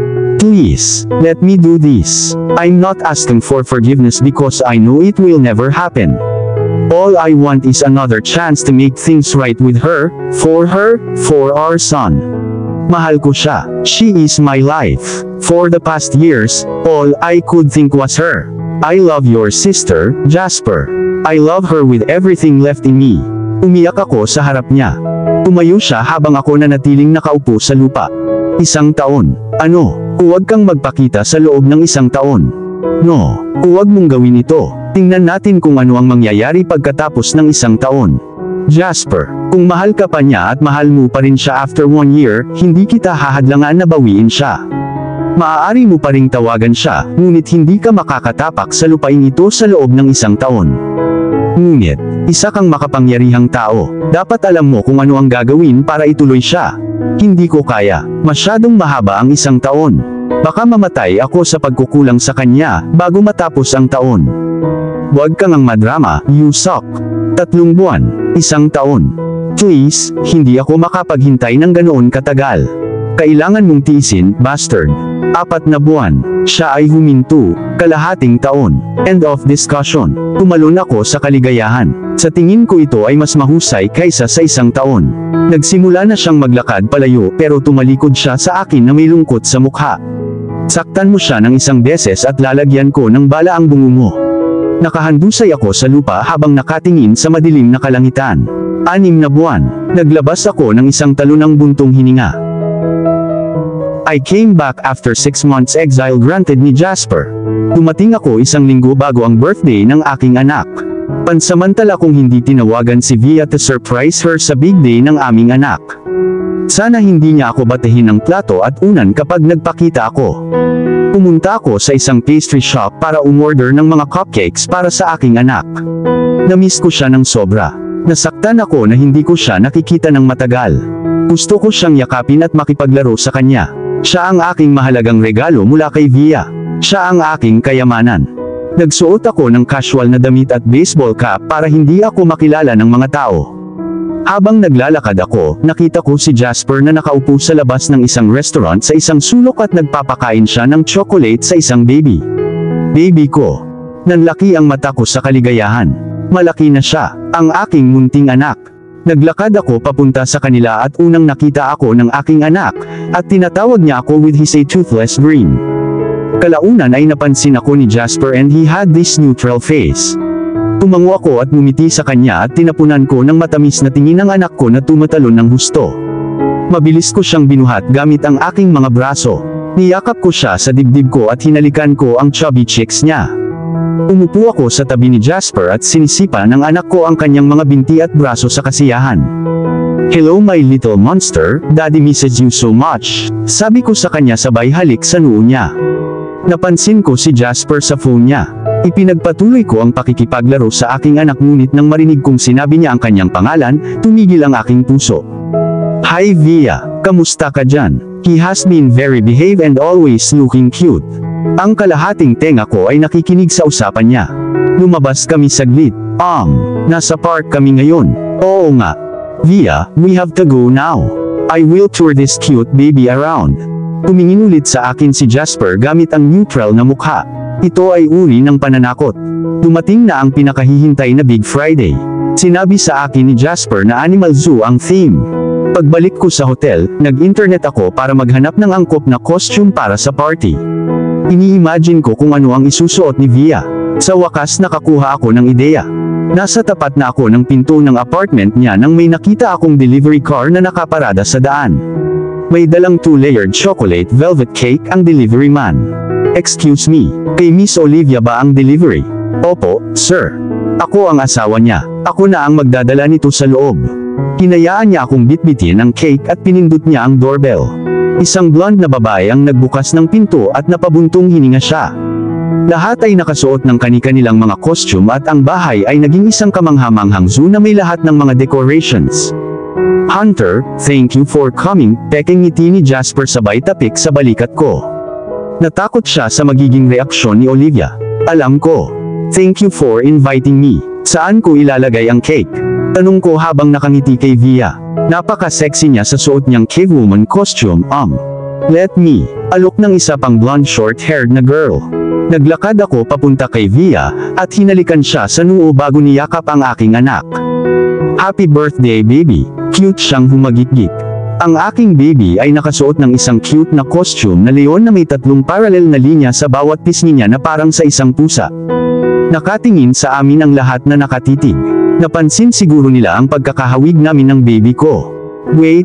Please, let me do this. I'm not asking for forgiveness because I know it will never happen. All I want is another chance to make things right with her, for our son. Mahal ko siya. She is my life. For the past years, all I could think was her. I love your sister, Jasper. I love her with everything left in me. Umiyak ako sa harap niya. Tumayo siya habang ako nanatiling nakaupo sa lupa. 1 taon. Ano? Huwag kang magpakita sa loob ng 1 taon. No, huwag mong gawin ito. Tingnan natin kung ano ang mangyayari pagkatapos ng 1 taon. Jasper, kung mahal ka pa niya at mahal mo pa rin siya after 1 year, hindi kita hahadlangan na bawiin siya. Maaari mo pa ring tawagan siya, ngunit hindi ka makakatapak sa lupain ito sa loob ng 1 taon. Ngunit, isa kang makapangyarihang tao, dapat alam mo kung ano ang gagawin para ituloy siya. Hindi ko kaya, masyadong mahaba ang 1 taon. Baka mamatay ako sa pagkukulang sa kanya, bago matapos ang taon. Huwag kang ang madrama, you suck. 3 buwan, 1 taon. Please, hindi ako makapaghintay ng ganoon katagal. Kailangan mong tiisin, bastard. 4 na buwan, siya ay huminto, kalahating taon. End of discussion. Tumalon ako sa kaligayahan. Sa tingin ko ito ay mas mahusay kaysa sa 1 taon. Nagsimula na siyang maglakad palayo pero tumalikod siya sa akin na may lungkot sa mukha. Saktan mo siya ng 1 beses at lalagyan ko ng bala ang bungo mo. Nakahandusay ako sa lupa habang nakatingin sa madilim na kalangitan. 6 na buwan, naglabas ako ng 1 talunang buntong hininga. I came back after 6 months exile granted ni Jasper. Dumating ako 1 linggo bago ang birthday ng aking anak. Pansamantala kong hindi tinawagan si Via to surprise her sa big day ng aming anak. Sana hindi niya ako batahin ng plato at unan kapag nagpakita ako. Pumunta ako sa isang pastry shop para umorder ng mga cupcakes para sa aking anak. Namiss ko siya ng sobra. Nasaktan ako na hindi ko siya nakikita ng matagal. Gusto ko siyang yakapin at makipaglaro sa kanya. Siya ang aking mahalagang regalo mula kay Via. Siya ang aking kayamanan. Nagsuot ako ng casual na damit at baseball cap para hindi ako makilala ng mga tao. Habang naglalakad ako, nakita ko si Jasper na nakaupo sa labas ng isang restaurant sa isang sulok at nagpapakain siya ng chocolate sa isang baby. Baby ko. Nanlaki ang mata ko sa kaligayahan. Malaki na siya, ang aking munting anak. Naglakad ako papunta sa kanila at unang nakita ako ng aking anak, at tinatawag niya ako with his toothless grin. Kalaunan ay napansin ako ni Jasper and he had this neutral face. Tumango ako at ngumiti sa kanya at tinapunan ko ng matamis na tingin ng anak ko na tumatalon ng husto. Mabilis ko siyang binuhat gamit ang aking mga braso. Niyakap ko siya sa dibdib ko at hinalikan ko ang chubby cheeks niya. Umupo ako sa tabi ni Jasper at sinisipa ng anak ko ang kanyang mga binti at braso sa kasiyahan. Hello my little monster, Daddy misses you so much, sabi ko sa kanya sabay halik sa noo niya. Napansin ko si Jasper sa phone niya. Ipinagpatuloy ko ang pakikipaglaro sa aking anak ngunit nang marinig kong sinabi niya ang kanyang pangalan, tumigil ang aking puso. Hi Via, kamusta ka dyan? He has been very behaved and always looking cute. Ang kalahating tenga ko ay nakikinig sa usapan niya. Lumabas kami saglit. Nasa park kami ngayon. Oo nga. Via, we have to go now. I will tour this cute baby around. Tumingin ulit sa akin si Jasper gamit ang neutral na mukha. Ito ay uri ng pananakot. Dumating na ang pinakahihintay na Big Friday. Sinabi sa akin ni Jasper na Animal Zoo ang theme. Pagbalik ko sa hotel, nag-internet ako para maghanap ng angkop na costume para sa party. Ini-imagine ko kung ano ang isusuot ni Via. Sa wakas nakakuha ako ng ideya. Nasa tapat na ako ng pinto ng apartment niya nang may nakita akong delivery car na nakaparada sa daan. May dalang 2-layered chocolate velvet cake ang delivery man. Excuse me, kay Miss Olivia ba ang delivery? Opo, sir. Ako ang asawa niya. Ako na ang magdadala nito sa loob. Hinayaan niya akong bitbitin ang cake at pinindot niya ang doorbell. Isang blonde na babae ang nagbukas ng pinto at napabuntong hininga siya. Lahat ay nakasuot ng kani-kanilang mga costume at ang bahay ay naging isang kamanghamanghang zoo na may lahat ng mga decorations. Hunter, thank you for coming, peking ngiti ni Jasper sabay tapik sa balikat ko. Natakot siya sa magiging reaksyon ni Olivia. Alam ko. Thank you for inviting me. Saan ko ilalagay ang cake? Tanong ko habang nakangiti kay Via. Napaka-sexy niya sa suot niyang cavewoman costume. Let me. Alok ng isa pang blonde short-haired na girl. Naglakad ako papunta kay Via, at hinalikan siya sa noo bago niyakap ang aking anak. Happy birthday baby. Cute siyang humagikgik. Ang aking baby ay nakasuot ng isang cute na costume na leon na may 3 parallel na linya sa bawat pisngi niya na parang sa isang pusa. Nakatingin sa amin ang lahat na nakatitig. Napansin siguro nila ang pagkakahawig namin ng baby ko. Wait.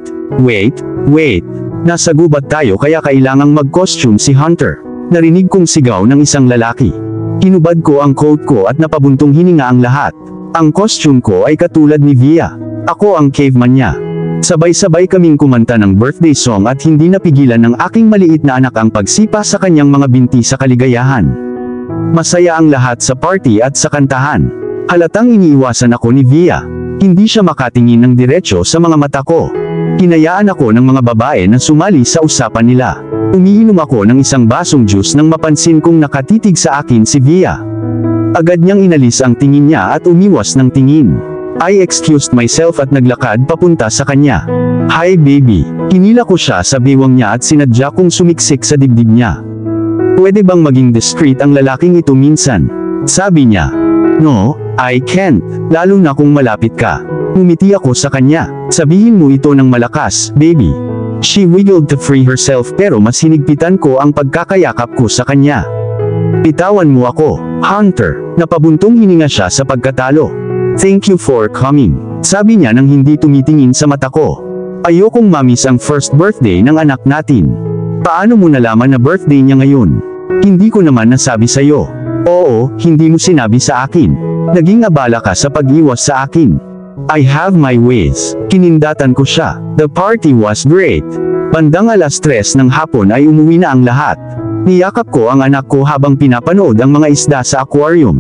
Nasa gubat tayo kaya kailangang mag-costume si Hunter. Narinig kong sigaw ng isang lalaki. Hinubad ko ang coat ko at napabuntong hininga ang lahat. Ang costume ko ay katulad ni Via. Ako ang caveman niya. Sabay-sabay kaming kumanta ng birthday song at hindi napigilan ng aking maliit na anak ang pagsipa sa kanyang mga binti sa kaligayahan. Masaya ang lahat sa party at sa kantahan. Halatang iniiwasan ako ni Via. Hindi siya makatingin ng diretso sa mga mata ko. Hinayaan ako ng mga babae na sumali sa usapan nila. Umiinom ako ng isang basong juice nang mapansin kong nakatitig sa akin si Via. Agad niyang inalis ang tingin niya at umiwas ng tingin. I excused myself at naglakad papunta sa kanya. Hi baby. Hinila ko siya sa bewang niya at sinadya kong sumiksik sa dibdib niya. Pwede bang maging discreet ang lalaking ito minsan? Sabi niya. No, I can't, lalo na kung malapit ka. Umiti ako sa kanya. Sabihin mo ito ng malakas, baby. She wiggled to free herself pero mas hinigpitan ko ang pagkakayakap ko sa kanya. Bitawan mo ako, Hunter. Napabuntong hininga siya sa pagkatalo. Thank you for coming. Sabi niya nang hindi tumitingin sa mata ko. Ayokong mamiss ang first birthday ng anak natin. Paano mo nalaman na birthday niya ngayon? Hindi ko naman nasabi sa'yo. Oo, hindi mo sinabi sa akin. Naging abala ka sa pag-iwas sa akin. I have my ways. Kinindatan ko siya. The party was great. Bandang 3:00 ng hapon ay umuwi na ang lahat. Niyakap ko ang anak ko habang pinapanood ang mga isda sa aquarium.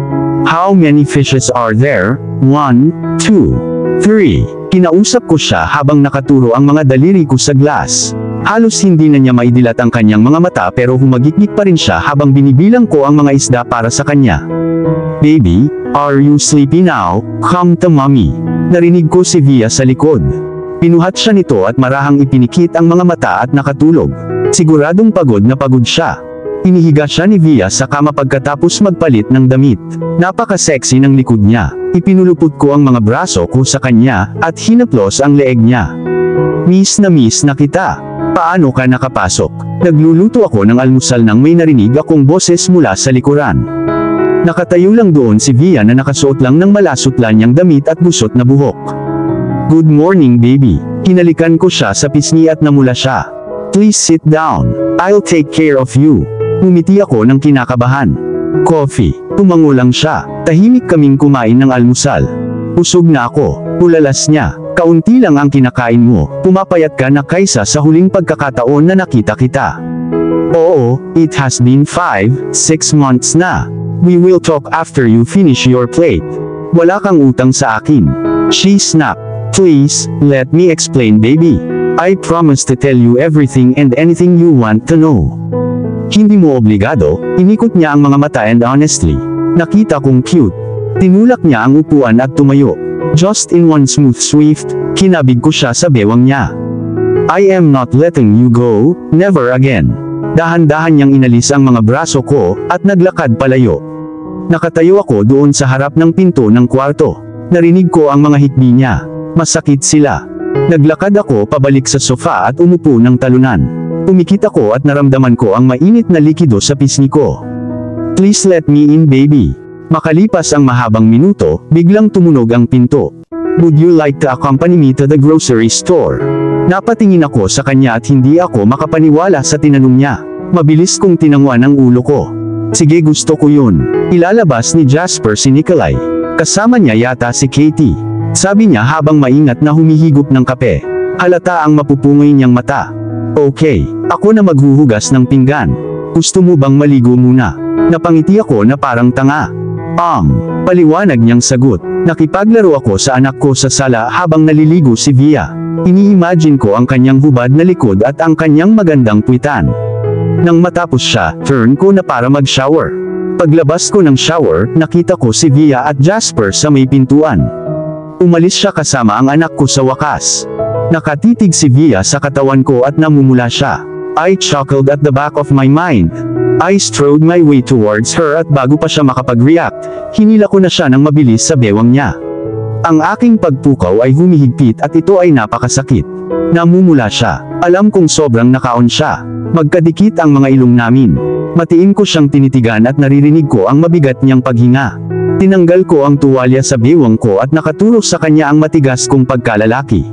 How many fishes are there? 1, 2, 3. Kinausap ko siya habang nakaturo ang mga daliri ko sa glass. Halos hindi na niya maidilat ang kanyang mga mata pero humagikik pa rin siya habang binibilang ko ang mga isda para sa kanya. Baby, are you sleepy now? Come to mommy. Narinig ko si Via sa likod. Pinuhat siya nito at marahang ipinikit ang mga mata at nakatulog. Siguradong pagod na pagod siya. Inihiga siya ni Via sa kama pagkatapos magpalit ng damit. Napaka-sexy ng likod niya. Ipinulupot ko ang mga braso ko sa kanya at hinaplos ang leeg niya. Miss na kita. Paano ka nakapasok? Nagluluto ako ng almusal nang may narinig akong boses mula sa likuran. Nakatayo lang doon si Via na nakasuot lang ng malasutlan niyang damit at busot na buhok. Good morning baby. Hinalikan ko siya sa pisngi at namula siya. Please sit down. I'll take care of you. Umiti ako ng kinakabahan. Coffee. Tumango lang siya. Tahimik kaming kumain ng almusal. Usog na ako. Ulalas niya. Kaunti lang ang kinakain mo, pumapayat ka na kaysa sa huling pagkakataon na nakita kita. Oo, it has been 5, 6 months na. We will talk after you finish your plate. Wala kang utang sa akin. She snapped. Please, let me explain baby. I promise to tell you everything and anything you want to know. Hindi mo obligado, inikot niya ang mga mata and honestly. Nakita kong cute. Tinulak niya ang upuan at tumayo. Just in one smooth swift, kinabig ko siya sa bewang niya. I am not letting you go, never again. Dahan-dahan niyang inalis ang mga braso ko, at naglakad palayo. Nakatayo ako doon sa harap ng pinto ng kwarto. Narinig ko ang mga hikbi niya. Masakit sila. Naglakad ako pabalik sa sofa at umupo ng talunan. Umikit ako at naramdaman ko ang mainit na likido sa pisngi ko. Please let me in baby. Makalipas ang mahabang minuto, biglang tumunog ang pinto. Would you like to accompany me to the grocery store? Napatingin ako sa kanya at hindi ako makapaniwala sa tinanong niya. Mabilis kong tinanguan ang ulo ko. Sige, gusto ko yun. Ilalabas ni Jasper si Nikolai. Kasama niya yata si Katie. Sabi niya habang maingat na humihigop ng kape. Halata ang mapupungoy niyang mata. Okay, ako na maghuhugas ng pinggan. Gusto mo bang maligo muna? Napangiti ako na parang tanga. Paliwanag niyang sagot. Nakipaglaro ako sa anak ko sa sala habang naliligo si Via. Ini-imagine ko ang kanyang hubad na likod at ang kanyang magandang puwitan. Nang matapos siya, turn ko na para mag-shower. Paglabas ko ng shower, nakita ko si Via at Jasper sa may pintuan. Umalis siya kasama ang anak ko sa wakas. Nakatitig si Via sa katawan ko at namumula siya. I chuckled at the back of my mind. I strode my way towards her at bago pa siya makapag-react, hinila ko na siya ng mabilis sa bewang niya. Ang aking pagpukaw ay humihigpit at ito ay napakasakit. Namumula siya. Alam kong sobrang nakaon siya. Magkadikit ang mga ilong namin. Matiin ko siyang tinitigan at naririnig ko ang mabigat niyang paghinga. Tinanggal ko ang tuwalya sa bewang ko at nakaturo sa kanya ang matigas kong pagkalalaki.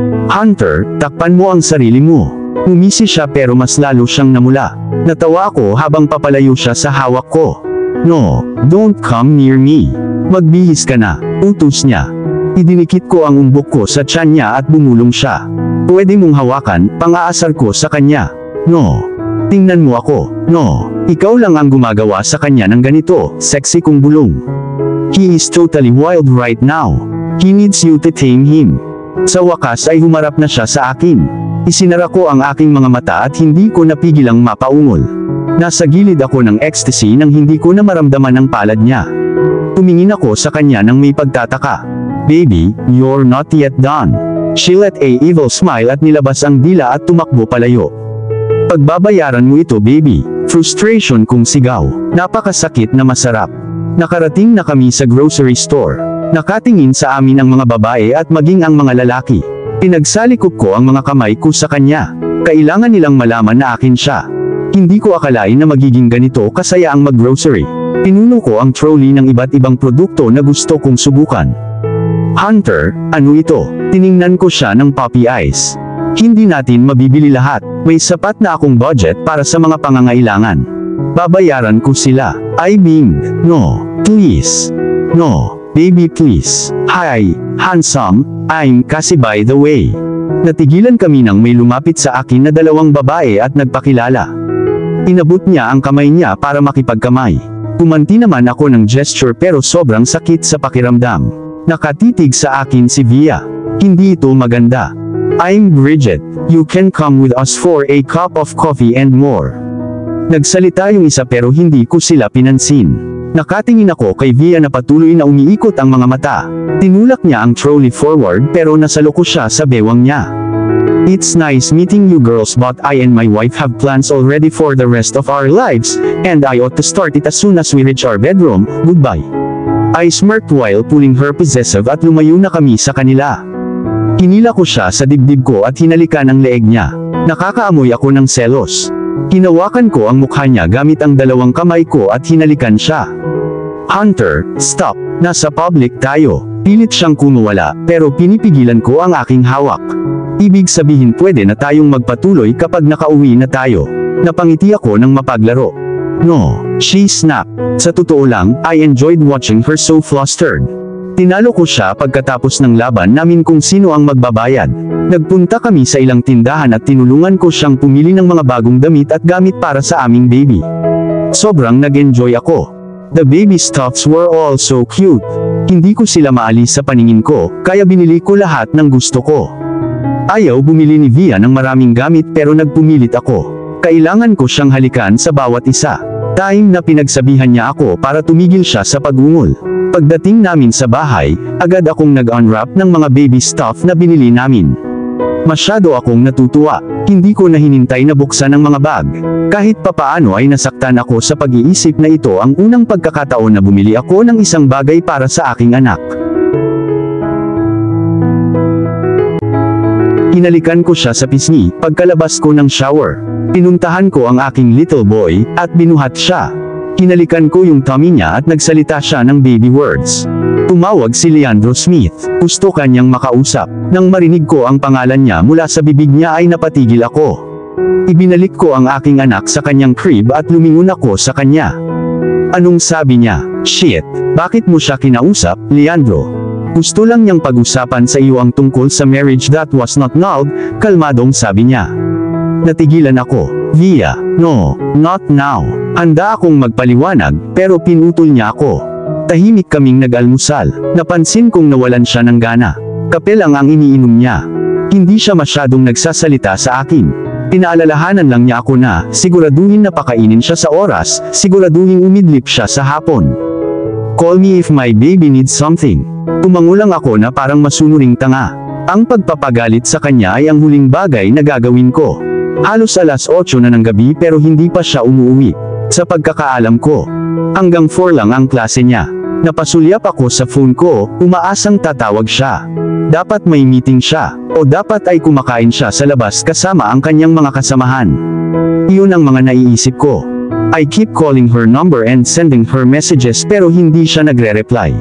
Hunter, takpan mo ang sarili mo. Umisi siya pero mas lalo siyang namula. Natawa ako habang papalayo siya sa hawak ko. No, don't come near me. Magbihis ka na, utos niya. Idinikit ko ang umbok ko sa tiyan niya at bumulong siya. Pwede mong hawakan, pang-aasar ko sa kanya. No. Tingnan mo ako. No. Ikaw lang ang gumagawa sa kanya ng ganito, sexy kong bulong. He is totally wild right now. He needs you to tame him. Sa wakas ay humarap na siya sa akin. Isinara ko ang aking mga mata at hindi ko napigilang mapaungol. Nasa gilid ako ng ecstasy nang hindi ko na maramdaman ang palad niya. Tumingin ako sa kanya nang may pagtataka. Baby, you're not yet done. She let a evil smile at nilabas ang dila at tumakbo palayo. Pagbabayaran mo ito baby. Frustration kong sigaw. Napakasakit na masarap. Nakarating na kami sa grocery store. Nakatingin sa amin ang mga babae at maging ang mga lalaki. Pinagsalikop ko ang mga kamay ko sa kanya. Kailangan nilang malaman na akin siya. Hindi ko akalain na magiging ganito kasaya ang mag-grocery. Pinuno ko ang trolley ng iba't ibang produkto na gusto kong subukan. Hunter, ano ito? Tiningnan ko siya ng puppy eyes. Hindi natin mabibili lahat. May sapat na akong budget para sa mga pangangailangan. Babayaran ko sila. I beamed. No, please. No, baby please. Hi, handsome, I'm Cassie by the way. Natigilan kami nang may lumapit sa akin na dalawang babae at nagpakilala. Inabot niya ang kamay niya para makipagkamay. Kumanti naman ako ng gesture pero sobrang sakit sa pakiramdam. Nakatitig sa akin si Via. Hindi ito maganda. I'm Bridget. You can come with us for a cup of coffee and more. Nagsalita yung isa pero hindi ko sila pinansin. Nakatingin ako kay Via na patuloy na umiikot ang mga mata. Tinulak niya ang trolley forward pero nasalo ko siya sa bewang niya. It's nice meeting you girls but I and my wife have plans already for the rest of our lives, and I ought to start it as soon as we reach our bedroom, goodbye. I smirked while pulling her possessive at lumayo na kami sa kanila. Hinila ko siya sa dibdib ko at hinalikan ang leeg niya. Nakakaamoy ako ng selos. Hinawakan ko ang mukha niya gamit ang dalawang kamay ko at hinalikan siya. Hunter, stop. Nasa public tayo. Pilit siyang kumuwala, pero pinipigilan ko ang aking hawak. Ibig sabihin pwede na tayong magpatuloy kapag nakauwi na tayo. Napangiti ako ng mapaglaro. No, she snapped. Sa totoo lang, I enjoyed watching her so flustered. Tinalo ko siya pagkatapos ng laban namin kung sino ang magbabayad. Nagpunta kami sa ilang tindahan at tinulungan ko siyang pumili ng mga bagong damit at gamit para sa aming baby. Sobrang nag-enjoy ako. The baby stuffs were all so cute. Hindi ko sila maalis sa paningin ko, kaya binili ko lahat ng gusto ko. Ayaw bumili ni Via ng maraming gamit pero nagpumilit ako. Kailangan ko siyang halikan sa bawat isa. Time na pinagsabihan niya ako para tumigil siya sa pag-ungol. Pagdating namin sa bahay, agad akong nag-unwrap ng mga baby stuff na binili namin. Masyado akong natutuwa. Hindi ko na hinintay na buksan ang mga bag. Kahit papaano ay nasaktan ako sa pag-iisip na ito ang unang pagkakataon na bumili ako ng isang bagay para sa aking anak. Hinalikan ko siya sa pisngi pagkalabas ko ng shower. Pinuntahan ko ang aking little boy at binuhat siya. Hinalikan ko yung tummy niya at nagsalita siya ng baby words. Tumawag si Leandro Smith. Gusto kanyang makausap. Nang marinig ko ang pangalan niya mula sa bibig niya ay napatigil ako. Ibinalik ko ang aking anak sa kanyang crib at lumingon ako sa kanya. Anong sabi niya? Shit, bakit mo siya kinausap, Leandro? Gusto lang niyang pag-usapan sa iyo ang tungkol sa marriage that was not nulled, kalmadong sabi niya. Natigilan ako. Via, no, not now. Handa akong magpaliwanag, pero pinutol niya ako. Tahimik kaming nag-almusal. Napansin kong nawalan siya ng gana. Kape lang ang iniinom niya. Hindi siya masyadong nagsasalita sa akin. Pinaalalahanan lang niya ako na, siguraduhin na pakainin siya sa oras, siguraduhin umidlip siya sa hapon. Call me if my baby needs something. Tumango lang ako na parang masunuring tanga. Ang pagpapagalit sa kanya ay ang huling bagay na gagawin ko. Halos alas 8 na ng gabi pero hindi pa siya umuwi. Sa pagkakaalam ko, hanggang 4 lang ang klase niya. Napasulyap ako sa phone ko, umaasang tatawag siya. Dapat may meeting siya, o dapat ay kumakain siya sa labas kasama ang kanyang mga kasamahan. Iyon ang mga naiisip ko. I keep calling her number and sending her messages pero hindi siya nagre-reply.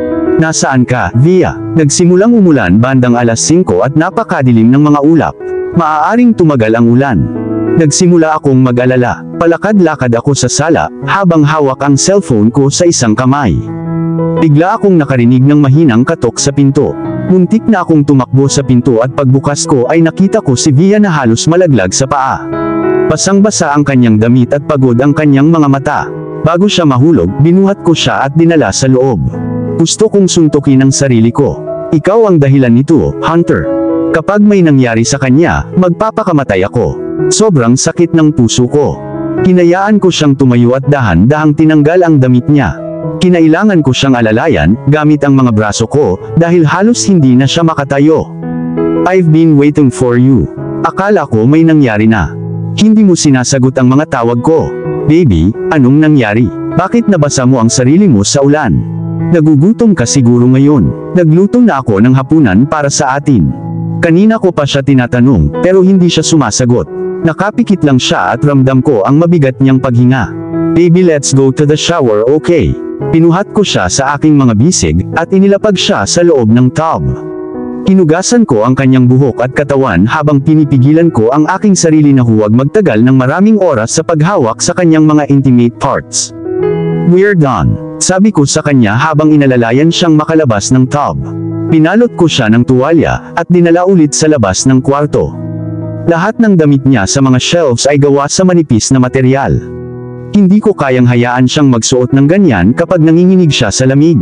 Nasaan ka, Via? Nagsimulang umulan bandang alas 5 at napakadilim ng mga ulap. Maaaring tumagal ang ulan. Nagsimula akong mag-alala. Palakad-lakad ako sa sala, habang hawak ang cellphone ko sa isang kamay. Bigla akong nakarinig ng mahinang katok sa pinto. Muntik na akong tumakbo sa pinto at pagbukas ko ay nakita ko si Via na halos malaglag sa paa. Basang-basa ang kanyang damit at pagod ang kanyang mga mata. Bago siya mahulog, binuhat ko siya at dinala sa loob. Gusto kong suntukin ang sarili ko. Ikaw ang dahilan nito, Hunter. Kapag may nangyari sa kanya, magpapakamatay ako. Sobrang sakit ng puso ko. Hinayaan ko siyang tumayo at dahan-dahang tinanggal ang damit niya. Kinailangan ko siyang alalayan, gamit ang mga braso ko, dahil halos hindi na siya makatayo. I've been waiting for you. Akala ko may nangyari na. Hindi mo sinasagot ang mga tawag ko. Baby, anong nangyari? Bakit nabasa mo ang sarili mo sa ulan? Nagugutom ka siguro ngayon. Nagluto na ako ng hapunan para sa atin. Kanina ko pa siya tinatanong, pero hindi siya sumasagot. Nakapikit lang siya at ramdam ko ang mabigat niyang paghinga. Baby, let's go to the shower, okay? Pinuhat ko siya sa aking mga bisig, at inilapag siya sa loob ng tub. Hinugasan ko ang kanyang buhok at katawan habang pinipigilan ko ang aking sarili na huwag magtagal ng maraming oras sa paghawak sa kanyang mga intimate parts. We're done, sabi ko sa kanya habang inalalayan siyang makalabas ng tub. Pinalot ko siya ng tuwalya, at dinala ulit sa labas ng kwarto. Lahat ng damit niya sa mga shelves ay gawa sa manipis na material. Hindi ko kayang hayaan siyang magsuot ng ganyan kapag nanginginig siya sa lamig.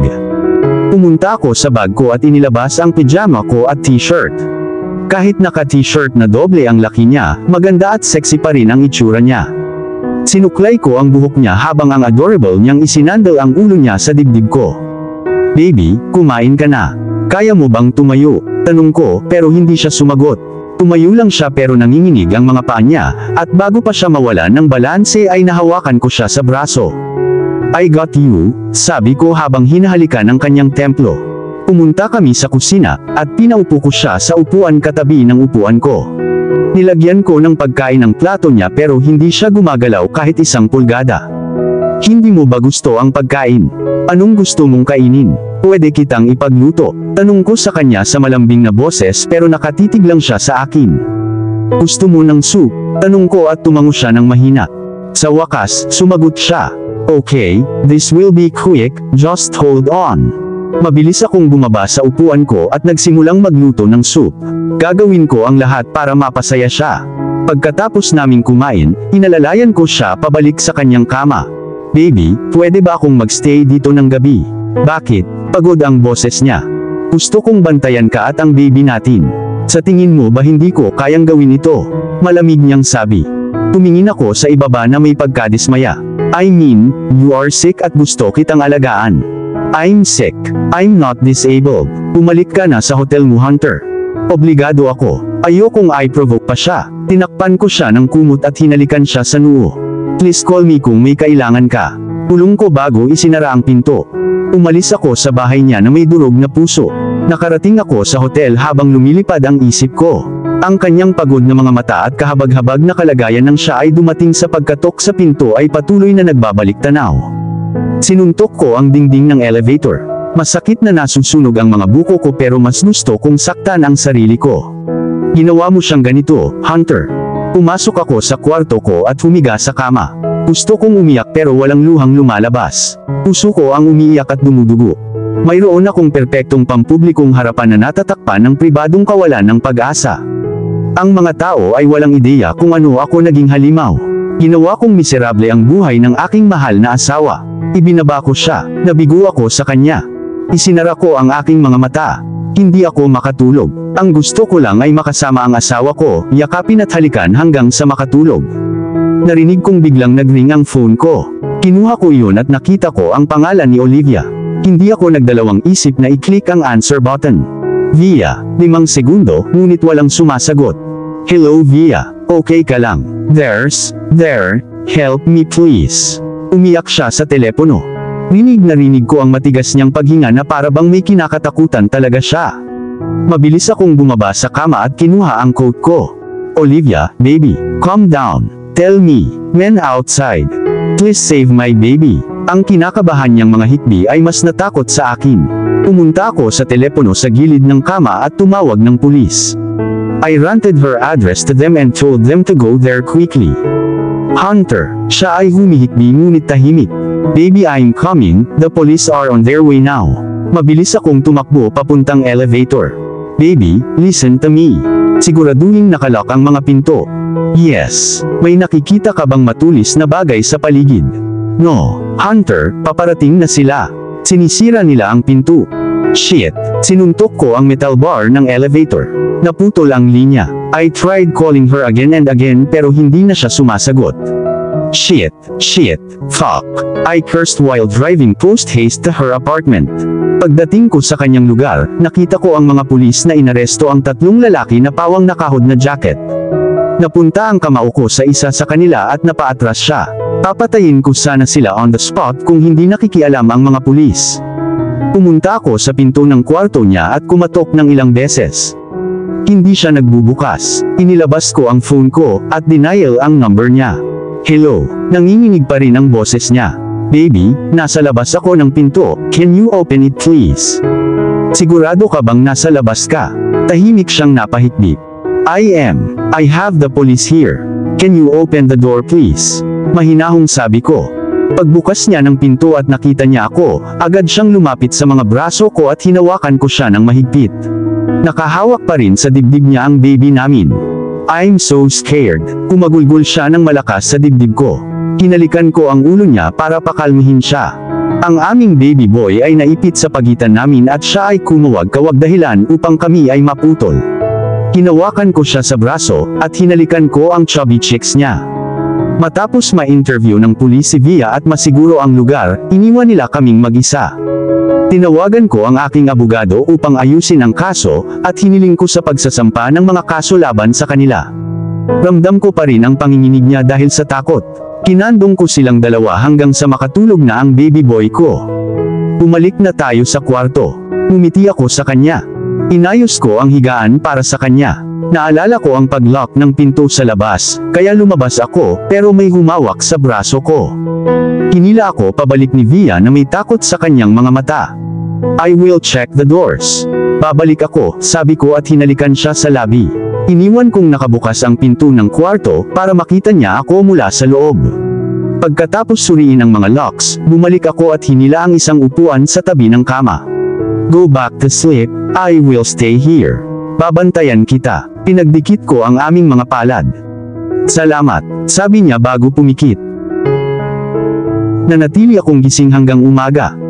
Pumunta ako sa bag ko at inilabas ang pijama ko at t-shirt. Kahit naka-t-shirt na doble ang laki niya, maganda at sexy pa rin ang itsura niya. Sinuklay ko ang buhok niya habang ang adorable niyang isinandal ang ulo niya sa dibdib ko. Baby, kumain ka na. Kaya mo bang tumayo? Tanong ko, pero hindi siya sumagot. Tumayo lang siya pero nanginginig ang mga paa niya, at bago pa siya mawalan ng balanse ay nahawakan ko siya sa braso. I got you, sabi ko habang hinahalikan ang kanyang templo. Pumunta kami sa kusina, at pinaupo ko siya sa upuan katabi ng upuan ko. Nilagyan ko ng pagkain ang plato niya pero hindi siya gumagalaw kahit 1 pulgada. Hindi mo ba gusto ang pagkain? Anong gusto mong kainin? Pwede kitang ipagluto. Tanong ko sa kanya sa malambing na boses pero nakatitig lang siya sa akin. Gusto mo ng soup? Tanong ko at tumango siya ng mahina. Sa wakas, sumagot siya. Okay, this will be quick, just hold on. Mabilis akong bumaba sa upuan ko at nagsimulang magluto ng soup. Gagawin ko ang lahat para mapasaya siya. Pagkatapos naming kumain, inalalayan ko siya pabalik sa kanyang kama. Baby, pwede ba akong magstay dito ng gabi? Bakit? Pagod ang boses niya. Gusto kong bantayan ka at ang baby natin. Sa tingin mo ba hindi ko kayang gawin ito? Malamig niyang sabi. Tumingin ako sa ibaba na may pagkadismaya. I mean, you are sick at gusto kitang alagaan. I'm sick. I'm not disabled. Bumalik ka na sa hotel mo, Hunter. Obligado ako. Ayokong i-provoke pa siya. Tinakpan ko siya ng kumot at hinalikan siya sa noo. Please call me kung may kailangan ka. Pulong ko bago isinara ang pinto. Umalis ako sa bahay niya na may durog na puso. Nakarating ako sa hotel habang lumilipad ang isip ko. Ang kanyang pagod na mga mata at kahabag-habag na kalagayan ng siya ay dumating sa pagkatok sa pinto ay patuloy na nagbabalik tanaw. Sinuntok ko ang dingding ng elevator. Masakit na nasusunog ang mga buko ko pero mas gusto kong saktan ang sarili ko. Ginawa mo siyang ganito, Hunter. Pumasok ako sa kwarto ko at humiga sa kama. Gusto kong umiyak pero walang luhang lumalabas. Puso ko ang umiiyak at dumudugo. Mayroon akong perpektong pampublikong harapan na natatakpan ng pribadong kawalan ng pag-asa. Ang mga tao ay walang ideya kung ano ako naging halimaw. Ginawa kong miserable ang buhay ng aking mahal na asawa. Ibinaba ko siya, nabigo ako sa kanya. Isinara ko ang aking mga mata. Hindi ako makatulog. Ang gusto ko lang ay makasama ang asawa ko, yakapin at halikan hanggang sa makatulog. Narinig kong biglang nagring ang phone ko. Kinuha ko iyon at nakita ko ang pangalan ni Olivia. Hindi ako nagdalawang isip na i-click ang answer button. Via, 5 segundo, ngunit walang sumasagot. Hello Via, okay ka lang? There, help me please. Umiyak siya sa telepono. Rinig na rinig ko ang matigas niyang paghinga na para bang may kinakatakutan talaga siya. Mabilis akong bumaba sa kama at kinuha ang coat ko. Olivia, baby, calm down. Tell me, men outside. Please save my baby. Ang kinakabahan niyang mga hikbi ay mas natakot sa akin. Pumunta ako sa telepono sa gilid ng kama at tumawag ng pulis. I ranted her address to them and told them to go there quickly. Hunter, siya ay humihikbi ngunit tahimik. Baby, I'm coming, the police are on their way now. Mabilis akong tumakbo papuntang elevator. Baby, listen to me. Siguraduhin nakalak ang mga pinto. Yes, may nakikita ka bang matulis na bagay sa paligid? No, Hunter, paparating na sila. Sinisira nila ang pinto. Shit, sinuntok ko ang metal bar ng elevator. Naputol ang linya. I tried calling her again and again pero hindi na siya sumasagot. Shit, fuck. I cursed while driving post-haste to her apartment. Pagdating ko sa kanyang lugar, nakita ko ang mga pulis na inaresto ang 3 lalaki na pawang nakahod na jacket. Napunta ang kamao ko sa isa sa kanila at napaatras siya. Papatayin ko sana sila on the spot kung hindi nakikialam ang mga pulis. Pumunta ako sa pinto ng kwarto niya at kumatok ng ilang beses. Hindi siya nagbubukas. Inilabas ko ang phone ko at denial ang number niya. Hello, nanginginig pa rin ang boses niya. Baby, nasa labas ako ng pinto, can you open it please? Sigurado ka bang nasa labas ka? Tahimik siyang napahikbi. I have the police here. Can you open the door please? Mahinahong sabi ko. Pagbukas niya ng pinto at nakita niya ako, agad siyang lumapit sa mga braso ko at hinawakan ko siya ng mahigpit. Nakahawak pa rin sa dibdib niya ang baby namin. I'm so scared. Kumagulgol siya ng malakas sa dibdib ko. Hinalikan ko ang ulo niya para pakalmihin siya. Ang aming baby boy ay naipit sa pagitan namin at siya ay kumuwag-kawag dahilan upang kami ay maputol. Hinawakan ko siya sa braso at hinalikan ko ang chubby cheeks niya. Matapos ma-interview ng pulis si Via at masiguro ang lugar, iniwan nila kaming mag-isa. Tinawagan ko ang aking abogado upang ayusin ang kaso, at hiniling ko sa pagsasampa ng mga kaso laban sa kanila. Ramdam ko pa rin ang panginginig niya dahil sa takot. Kinandong ko silang dalawa hanggang sa makatulog na ang baby boy ko. Bumalik na tayo sa kwarto. Ngumiti ako sa kanya. Inayos ko ang higaan para sa kanya. Naalala ko ang pag-lock ng pinto sa labas, kaya lumabas ako, pero may humawak sa braso ko. Hinila ako pabalik ni Via na may takot sa kanyang mga mata. I will check the doors. Babalik ako, sabi ko at hinalikan siya sa labi. Iniwan kong nakabukas ang pinto ng kwarto para makita niya ako mula sa loob. Pagkatapos suriin ang mga locks, bumalik ako at hinila ang isang upuan sa tabi ng kama. Go back to sleep, I will stay here. Babantayan kita. Pinagdikit ko ang aming mga palad. Salamat, sabi niya bago pumikit. Nanatili akong gising hanggang umaga.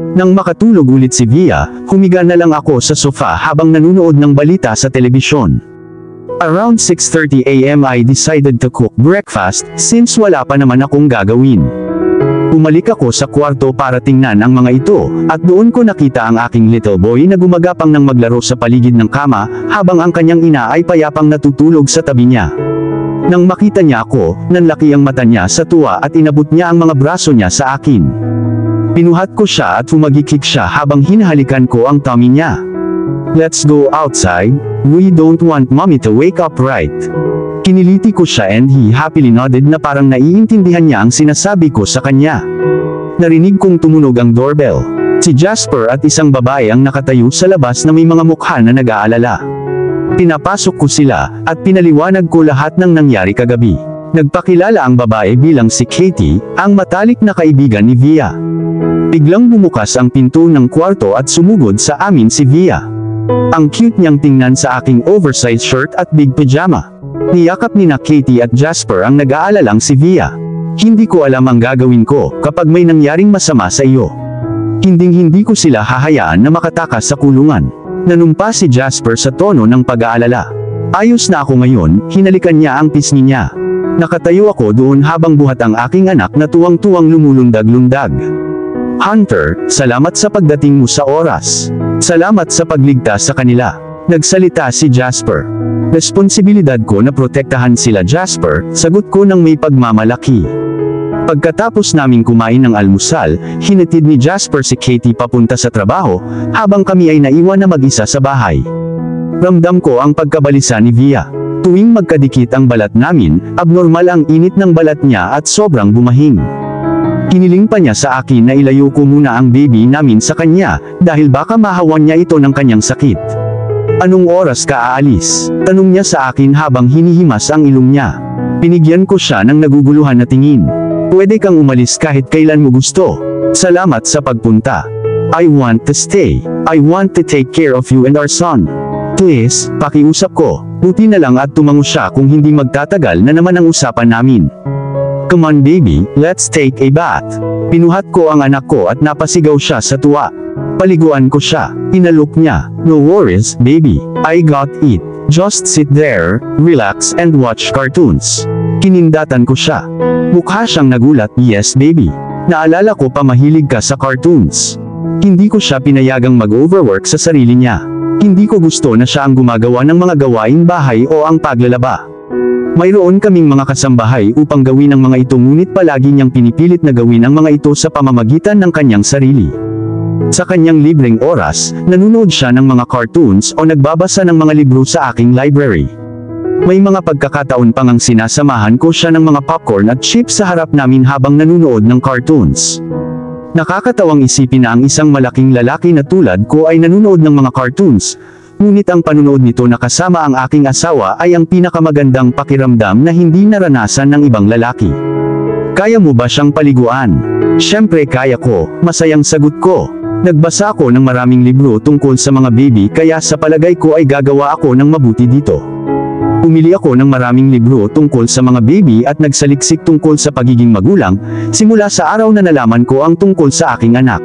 Nang makatulog ulit si Via, humiga na lang ako sa sofa habang nanunood ng balita sa telebisyon. Around 6:30 AM I decided to cook breakfast since wala pa naman akong gagawin. Bumalik ako sa kwarto para tingnan ang mga ito, at doon ko nakita ang aking little boy na gumagapang ng maglaro sa paligid ng kama, habang ang kanyang ina ay payapang natutulog sa tabi niya. Nang makita niya ako, nanlaki ang mata niya sa tuwa at inabot niya ang mga braso niya sa akin. Pinuhat ko siya at humagikik siya habang hinahalikan ko ang tummy niya. "Let's go outside, we don't want mommy to wake up, right?" Kiniliti ko siya and he happily nodded na parang naiintindihan niya ang sinasabi ko sa kanya. Narinig kong tumunog ang doorbell. Si Jasper at isang babae ang nakatayo sa labas na may mga mukha na nag-aalala. Pinapasok ko sila, at pinaliwanag ko lahat ng nangyari kagabi. Nagpakilala ang babae bilang si Katie, ang matalik na kaibigan ni Via. Biglang bumukas ang pinto ng kwarto at sumugod sa amin si Via. Ang cute niyang tingnan sa aking oversized shirt at big pajama. Niyakap ni Katie at Jasper ang nag-aalalang si Via. "Hindi ko alam ang gagawin ko kapag may nangyaring masama sa iyo. Hinding-hindi ko sila hahayaan na makatakas sa kulungan." Nanumpa si Jasper sa tono ng pag-aalala. "Ayos na ako ngayon," hinalikan niya ang pisngi niya. Nakatayo ako doon habang buhat ang aking anak na tuwang-tuwang lumulundag-lundag. "Hunter, salamat sa pagdating mo sa oras. Salamat sa pagligtas sa kanila." Nagsalita si Jasper. "Responsibilidad ko na protektahan sila, Jasper," sagot ko ng may pagmamalaki. Pagkatapos naming kumain ng almusal, hinatid ni Jasper si Katie papunta sa trabaho, habang kami ay naiwan na mag-isa sa bahay. Ramdam ko ang pagkabalisa ni Via. Tuwing magkadikit ang balat namin, abnormal ang init ng balat niya at sobrang bumahing. Hiniling pa niya sa akin na ilayo ko muna ang baby namin sa kanya, dahil baka mahawan niya ito ng kanyang sakit. "Anong oras ka aalis?" tanong niya sa akin habang hinihimas ang ilong niya. Binigyan ko siya ng naguguluhan na tingin. "Pwede kang umalis kahit kailan mo gusto. Salamat sa pagpunta. I want to stay. I want to take care of you and our son. Please, pakiusap ko." Buti na lang at tumango siya kung hindi magtatagal na naman ang usapan namin. "Come on baby, let's take a bath." Pinuhat ko ang anak ko at napasigaw siya sa tuwa. Paliguan ko siya. Inalok niya. "No worries, baby. I got it. Just sit there, relax and watch cartoons." Kinindatan ko siya. Mukha siyang nagulat. "Yes baby. Naalala ko pa mahilig ka sa cartoons." Hindi ko siya pinayagang mag-overwork sa sarili niya. Hindi ko gusto na siya ang gumagawa ng mga gawaing bahay o ang paglalaba. Mayroon kaming mga kasambahay upang gawin ang mga ito, ngunit palagi niyang pinipilit na gawin ang mga ito sa pamamagitan ng kanyang sarili. Sa kanyang libreng oras, nanonood siya ng mga cartoons o nagbabasa ng mga libro sa aking library. May mga pagkakataon pang ang sinasamahan ko siya ng mga popcorn at chips sa harap namin habang nanonood ng cartoons. Nakakatawang isipin na ang isang malaking lalaki na tulad ko ay nanonood ng mga cartoons, ngunit ang panunood nito na kasama ang aking asawa ay ang pinakamagandang pakiramdam na hindi naranasan ng ibang lalaki. "Kaya mo ba siyang paliguan?" "Siyempre kaya ko," masayang sagot ko. Nagbasa ako ng maraming libro tungkol sa mga baby, kaya sa palagay ko ay gagawa ako ng mabuti dito. Pumili ako ng maraming libro tungkol sa mga baby at nagsaliksik tungkol sa pagiging magulang, simula sa araw na nalaman ko ang tungkol sa aking anak.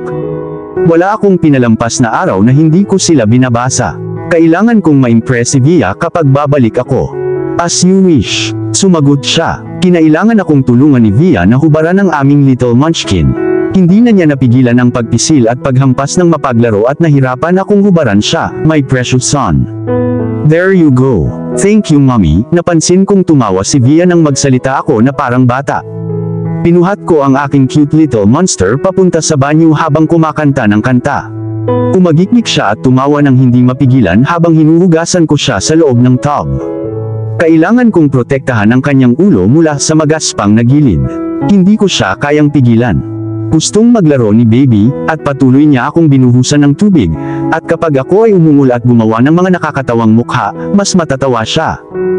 Wala akong pinalampas na araw na hindi ko sila binabasa. Kailangan kong ma-impress si Via kapag babalik ako. "As you wish," sumagot siya. Kinailangan akong tulungan ni Via na hubaran ang aming little munchkin. Hindi na niya napigilan ang pagpisil at paghampas ng mapaglaro at nahirapan akong hubaran siya, "My precious son. There you go. Thank you mommy." Napansin kong tumawa si Via nang magsalita ako na parang bata. Pinuhat ko ang aking cute little monster papunta sa banyo habang kumakanta ng kanta. Umagikmik siya at tumawa ng hindi mapigilan habang hinuhugasan ko siya sa loob ng tub. Kailangan kong protektahan ang kanyang ulo mula sa magaspang na gilid. Hindi ko siya kayang pigilan. Gustong maglaro ni baby, at patuloy niya akong binuhusan ng tubig, at kapag ako ay umungol at gumawa ng mga nakakatawang mukha, mas matatawa siya.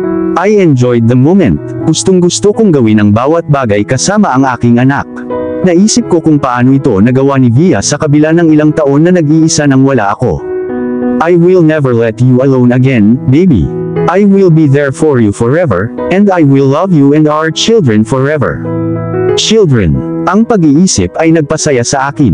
I enjoyed the moment. Gustong-gusto kong gawin ang bawat bagay kasama ang aking anak. Naisip ko kung paano ito nagawa ni Via sa kabila ng ilang taon na nag-iisa nang wala ako. "I will never let you alone again, baby. I will be there for you forever, and I will love you and our children forever." Children. Ang pag-iisip ay nagpasaya sa akin.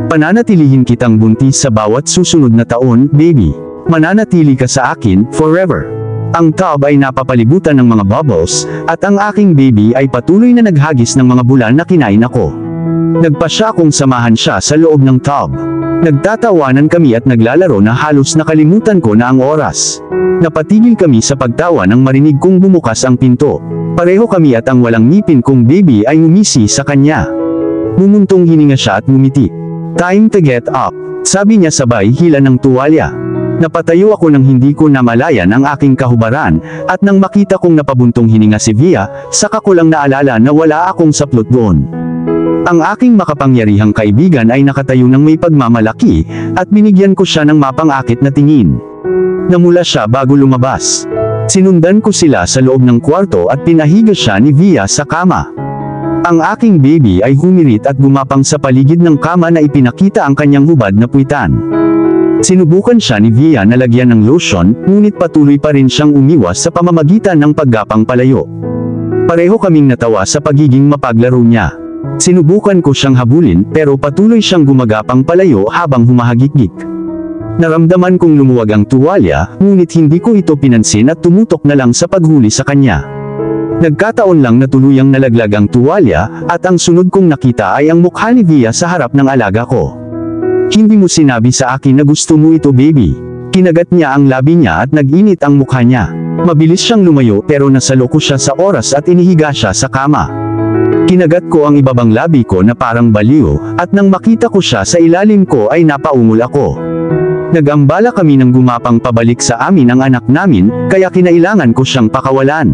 Pananatilihin kitang buntis sa bawat susunod na taon, baby. Mananatili ka sa akin, forever. Ang tub ay napapalibutan ng mga bubbles, at ang aking baby ay patuloy na naghagis ng mga bulan na kinain ako. Nagpasya akong samahan siya sa loob ng tub. Nagtatawanan kami at naglalaro na halos nakalimutan ko na ang oras. Napatigil kami sa pagtawa nang marinig kong bumukas ang pinto. Pareho kami at ang walang ngipin kong baby ay ngumisi sa kanya. Mumuntong hininga siya at ngumiti. "Time to get up," sabi niya sabay hila ng tuwalya. Napatayo ako nang hindi ko namalayan ang aking kahubaran, at nang makita kong napabuntong hininga si Via, saka ko lang naalala na wala akong saplot doon. Ang aking makapangyarihang kaibigan ay nakatayo ng may pagmamalaki, at binigyan ko siya ng mapangakit na tingin. Namula siya bago lumabas. Sinundan ko sila sa loob ng kwarto at pinahiga siya ni Via sa kama. Ang aking baby ay humirit at gumapang sa paligid ng kama na ipinakita ang kanyang hubad na puwitan. Sinubukan siya ni Via na lagyan ng lotion, ngunit patuloy pa rin siyang umiwas sa pamamagitan ng paggapang palayo. Pareho kaming natawa sa pagiging mapaglaro niya. Sinubukan ko siyang habulin, pero patuloy siyang gumagapang palayo habang humahagikik. Naramdaman kong lumuwag ang tuwalya, ngunit hindi ko ito pinansin at tumutok na lang sa paghuli sa kanya. Nagkataon lang na tuluyang nalaglag ang tuwalya, at ang sunod kong nakita ay ang mukha ni Via sa harap ng alaga ko. "Hindi mo sinabi sa akin na gusto mo ito, baby." Kinagat niya ang labi niya at nag-init ang mukha niya. Mabilis siyang lumayo pero nasalo ko siya sa oras at inihiga siya sa kama. Kinagat ko ang ibabang labi ko na parang baliw, at nang makita ko siya sa ilalim ko ay napaungol ako. Nag-ambala kami ng gumapang pabalik sa amin ang anak namin, kaya kinailangan ko siyang pakawalan.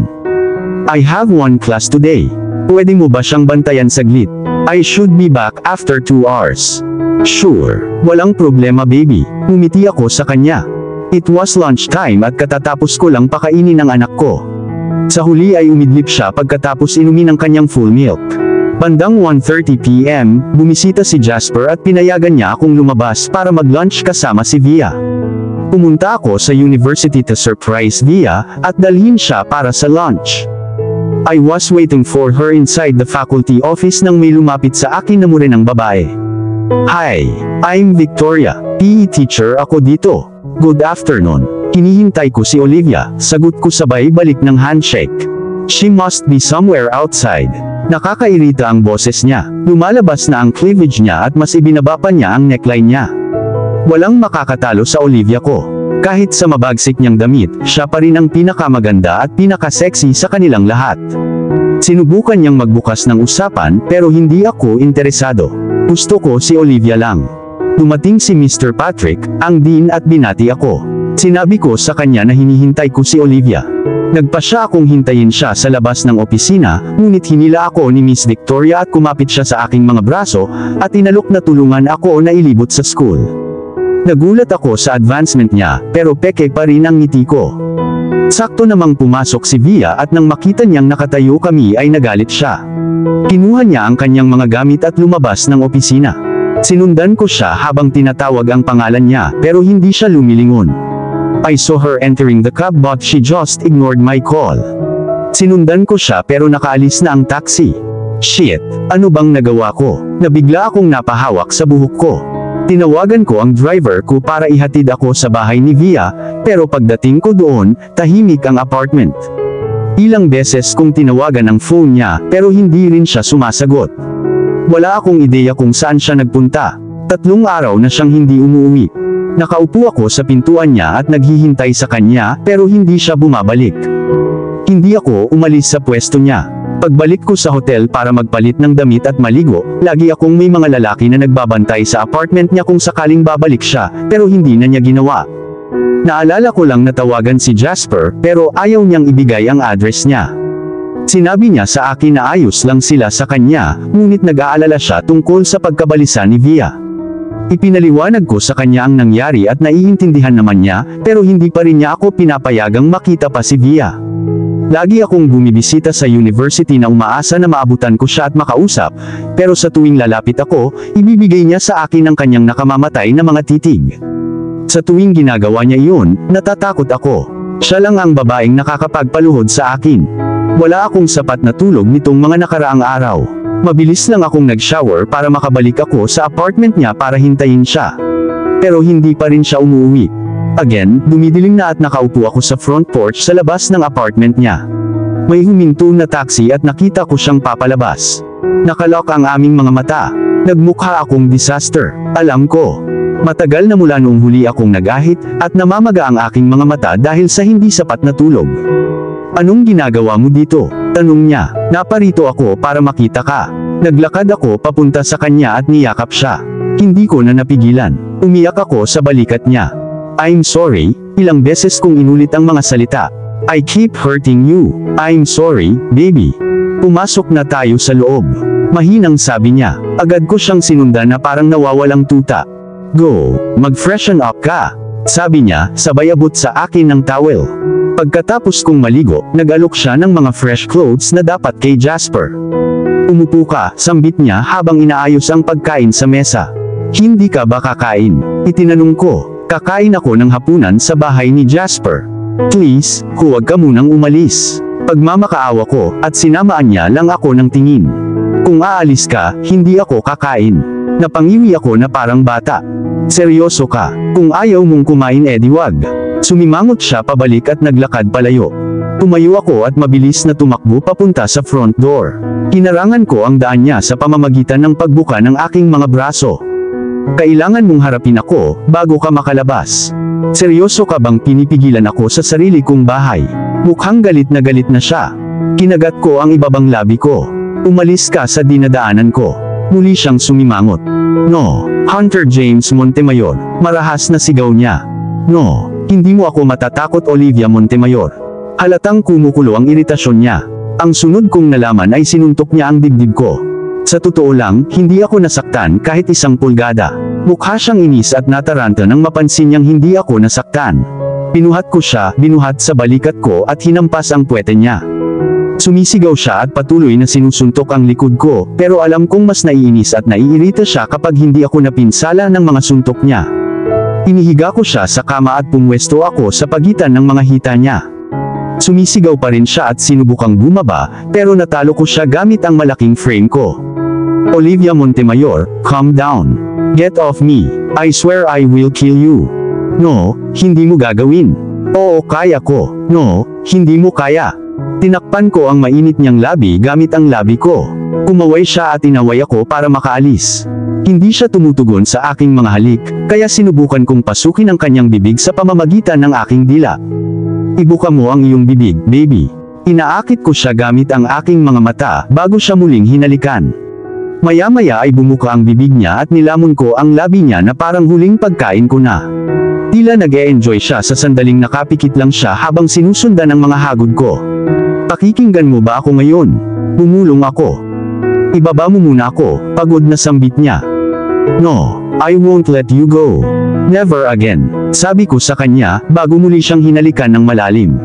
"I have one class today. Pwede mo ba siyang bantayan saglit? I should be back after 2 hours. "Sure. Walang problema, baby." Umiti ako sa kanya. It was lunchtime at katatapos ko lang pakainin ang anak ko. Sa huli ay umidlip siya pagkatapos inumin ang kanyang full milk. Bandang 1:30 PM, bumisita si Jasper at pinayagan niya akong lumabas para mag-lunch kasama si Via. Pumunta ako sa university to surprise Via, at dalhin siya para sa lunch. I was waiting for her inside the faculty office nang may lumapit sa akin na murenang babae. "Hi, I'm Victoria, PE teacher ako dito." "Good afternoon." Hinihintay ko si Olivia, sagot ko sabay balik ng handshake. "She must be somewhere outside." Nakakairita ang boses niya. Lumalabas na ang cleavage niya at mas ibinaba pa niya ang neckline niya. Walang makakatalo sa Olivia ko. Kahit sa mabagsik niyang damit, siya pa rin ang pinakamaganda at pinaka-sexy sa kanilang lahat. Sinubukan niyang magbukas ng usapan, pero hindi ako interesado. Gusto ko si Olivia lang. Dumating si Mr. Patrick, ang dean, at binati ako. Sinabi ko sa kanya na hinihintay ko si Olivia. Nagpasya akong hintayin siya sa labas ng opisina, ngunit hinila ako ni Miss Victoria at kumapit siya sa aking mga braso, at inalok na tulungan ako na ilibot sa school. Nagulat ako sa advancement niya, pero peke pa rin ang ngiti ko. Sakto namang pumasok si Via at nang makita niyang nakatayo kami ay nagalit siya. Kinuha niya ang kanyang mga gamit at lumabas ng opisina. Sinundan ko siya habang tinatawag ang pangalan niya, pero hindi siya lumilingon. I saw her entering the cab but she just ignored my call. Sinundan ko siya pero nakaalis na ang taxi. Shit, ano bang nagawa ko? Nabigla akong napahawak sa buhok ko. Tinawagan ko ang driver ko para ihatid ako sa bahay ni Via, pero pagdating ko doon, tahimik ang apartment. Ilang beses kong tinawagan ang phone niya, pero hindi rin siya sumasagot. Wala akong ideya kung saan siya nagpunta. 3 araw na siyang hindi umuwi. Nakaupo ako sa pintuan niya at naghihintay sa kanya, pero hindi siya bumabalik. Hindi ako umalis sa pwesto niya. Pagbalik ko sa hotel para magpalit ng damit at maligo, lagi akong may mga lalaki na nagbabantay sa apartment niya kung sakaling babalik siya, pero hindi na niya ginawa. Naalala ko lang na tawagan si Jasper, pero ayaw niyang ibigay ang address niya. Sinabi niya sa akin na ayos lang sila sa kanya, ngunit nag-aalala siya tungkol sa pagkabalisa ni Via. Ipinaliwanag ko sa kanya ang nangyari at naiintindihan naman niya, pero hindi pa rin niya ako pinapayagang makita pa si Via. Lagi akong bumibisita sa university na umaasa na maabutan ko siya at makausap, pero sa tuwing lalapit ako, ibibigay niya sa akin ang kanyang nakamamatay na mga titig. Sa tuwing ginagawa niya iyon, natatakot ako. Siya lang ang babaeng nakakapagpaluhod sa akin. Wala akong sapat na tulog nitong mga nakaraang araw. Mabilis lang akong nag-shower para makabalik ako sa apartment niya para hintayin siya. Pero hindi pa rin siya umuwi. Again, dumidilim na at nakaupo ako sa front porch sa labas ng apartment niya. May huminto na taxi at nakita ko siyang papalabas. Nakalock ang aming mga mata. Nagmukha akong disaster. Alam ko. Matagal na mula noong huli akong nagahit at namamaga ang aking mga mata dahil sa hindi sapat na tulog. Anong ginagawa mo dito? Tanong niya. Naparito ako para makita ka. Naglakad ako papunta sa kanya at niyakap siya. Hindi ko na napigilan. Umiyak ako sa balikat niya. I'm sorry, ilang beses kong inulit ang mga salita. I keep hurting you. I'm sorry, baby. Pumasok na tayo sa loob. Mahinang sabi niya. Agad ko siyang sinundan na parang nawawalang tuta. Go, mag-freshen up ka. Sabi niya, sabay abot sa akin ng towel. Pagkatapos kong maligo, nag-alok siya ng mga fresh clothes na dapat kay Jasper. Umupo ka, sambit niya habang inaayos ang pagkain sa mesa. Hindi ka ba kakain? Itinanong ko. Kakain ako ng hapunan sa bahay ni Jasper. Please, huwag ka munang umalis. Pagmamakaawa ko, at sinamaan niya lang ako ng tingin. Kung aalis ka, hindi ako kakain. Napangiwi ako na parang bata. Seryoso ka, kung ayaw mong kumain edi wag. Sumimangot siya pabalik at naglakad palayo. Tumayo ako at mabilis na tumakbo papunta sa front door. Hinarangan ko ang daan niya sa pamamagitan ng pagbuka ng aking mga braso. Kailangan mong harapin ako, bago ka makalabas. Seryoso ka bang pinipigilan ako sa sarili kong bahay? Mukhang galit na siya. Kinagat ko ang ibabang labi ko. Umalis ka sa dinadaanan ko. Muli siyang sumimangot. No, Hunter James Montemayor, marahas na sigaw niya. No, hindi mo ako matatakot Olivia Montemayor. Halatang kumukulo ang iritasyon niya. Ang sunod kong nalaman ay sinuntok niya ang dibdib ko. Sa totoo lang, hindi ako nasaktan kahit isang pulgada. Mukha siyang inis at nataranta nang mapansin niyang hindi ako nasaktan. Pinuhat ko siya, binuhat sa balikat ko at hinampas ang puwete niya. Sumisigaw siya at patuloy na sinusuntok ang likod ko, pero alam kong mas naiinis at naiirita siya kapag hindi ako napinsala ng mga suntok niya. Inihiga ko siya sa kama at pumwesto ako sa pagitan ng mga hita niya. Sumisigaw pa rin siya at sinubukang bumaba, pero natalo ko siya gamit ang malaking frame ko. Olivia Montemayor, calm down. Get off me. I swear I will kill you. No, hindi mo gagawin. Oo, kaya ko. No, hindi mo kaya. Tinakpan ko ang mainit niyang labi gamit ang labi ko. Kumaway siya at inaway ako para makaalis. Hindi siya tumutugon sa aking mga halik, kaya sinubukan kong pasukin ang kanyang bibig sa pamamagitan ng aking dila. Ibuka mo ang iyong bibig, baby. Inaakit ko siya gamit ang aking mga mata bago siya muling hinalikan. Maya-maya ay bumuka ang bibig niya at nilamon ko ang labi niya na parang huling pagkain ko na. Tila nag-e-enjoy siya sa sandaling nakapikit lang siya habang sinusundan ang mga hagod ko. Pakikinggan mo ba ako ngayon? Bumulong ako. Ibaba mo muna ako, pagod na sambit niya. No, I won't let you go. Never again, sabi ko sa kanya, bago muli siyang hinalikan ng malalim.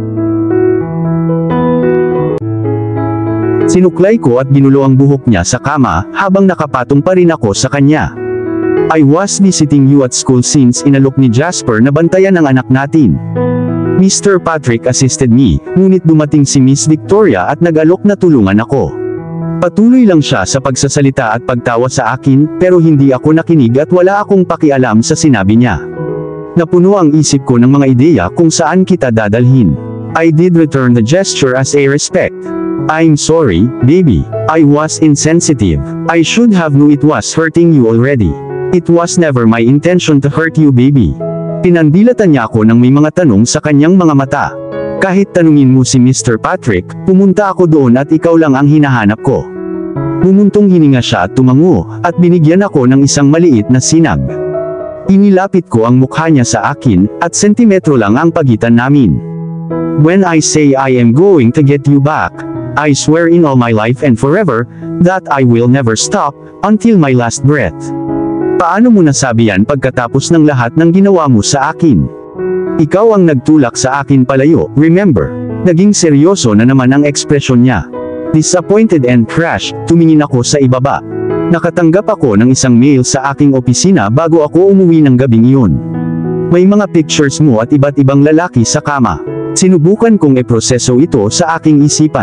Sinuklay ko at ginulo ang buhok niya sa kama, habang nakapatong pa rin ako sa kanya. I was visiting you at school since inalok ni Jasper na bantayan ang anak natin. Mr. Patrick assisted me, ngunit dumating si Miss Victoria at nag-alok na tulungan ako. Patuloy lang siya sa pagsasalita at pagtawa sa akin, pero hindi ako nakinig at wala akong pakialam sa sinabi niya. Napuno ang isip ko ng mga ideya kung saan kita dadalhin. I did return the gesture as a respect. I'm sorry, baby. I was insensitive. I should have known it was hurting you already. It was never my intention to hurt you, baby. Pinandilatan niya ako nang may mga tanong sa kanyang mga mata. Kahit tanungin mo si Mr. Patrick, pumunta ako doon at ikaw lang ang hinahanap ko. Bumuntong hininga siya at tumango, at binigyan ako ng isang maliit na sinag. Inilapit ko ang mukha niya sa akin, at sentimetro lang ang pagitan namin. When I say I am going to get you back, I swear in all my life and forever, that I will never stop, until my last breath. Paano mo nasabi yan pagkatapos ng lahat ng ginawa mo sa akin? Ikaw ang nagtulak sa akin palayo, remember? Naging seryoso na naman ang ekspresyon niya. Disappointed and crushed, tumingin ako sa ibaba. Nakatanggap ako ng isang mail sa aking opisina bago ako umuwi ng gabing iyon. May mga pictures mo at iba't ibang lalaki sa kama. Sinubukan kong e-proseso ito sa aking isipan.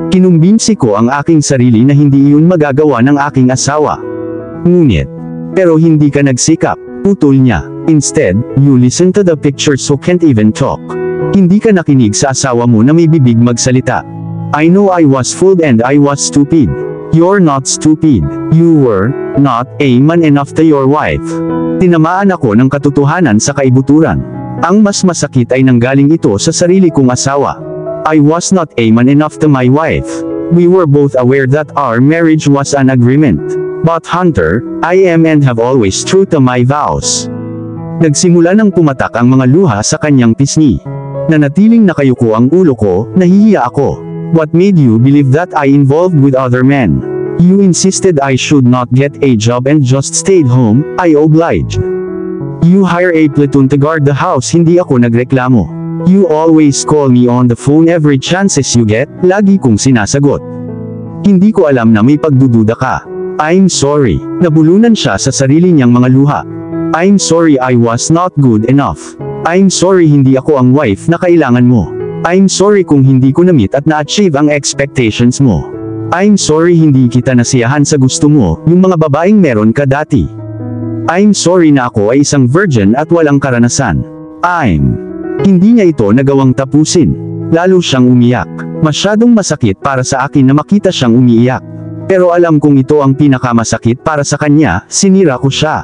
Kinumbinsi ko ang aking sarili na hindi iyon magagawa ng aking asawa. Ngunit, pero hindi ka nagsikap, putol niya. Instead, you listen to the pictures so can't even talk. Hindi ka nakinig sa asawa mo na may bibig magsalita. I know I was fooled and I was stupid. You're not stupid. You were not a man enough to your wife. Tinamaan ako ng katotohanan sa kaibuturan. Ang mas masakit ay nanggaling ito sa sarili kong asawa. I was not a man enough to my wife. We were both aware that our marriage was an agreement. But Hunter, I am and have always true to my vows. Nagsimula nang pumatak ang mga luha sa kanyang pisngi. Nanatiling nakayuko ang ulo ko, nahihiya ako. What made you believe that I involved with other men? You insisted I should not get a job and just stayed home, I obliged. You hire a platoon to guard the house, hindi ako nagreklamo. You always call me on the phone every chances you get, lagi kong sinasagot. Hindi ko alam na may pagdududa ka. I'm sorry. Nabulunan siya sa sarili niyang mga luha. I'm sorry I was not good enough. I'm sorry hindi ako ang wife na kailangan mo. I'm sorry kung hindi ko na-meet at na-achieve ang expectations mo. I'm sorry hindi kita nasiyahan sa gusto mo, yung mga babaeng meron ka dati. I'm sorry na ako ay isang virgin at walang karanasan. Hindi niya ito nagawang tapusin. Lalo siyang umiyak. Masyadong masakit para sa akin na makita siyang umiiyak. Pero alam kong ito ang pinakamasakit para sa kanya, sinira ko siya.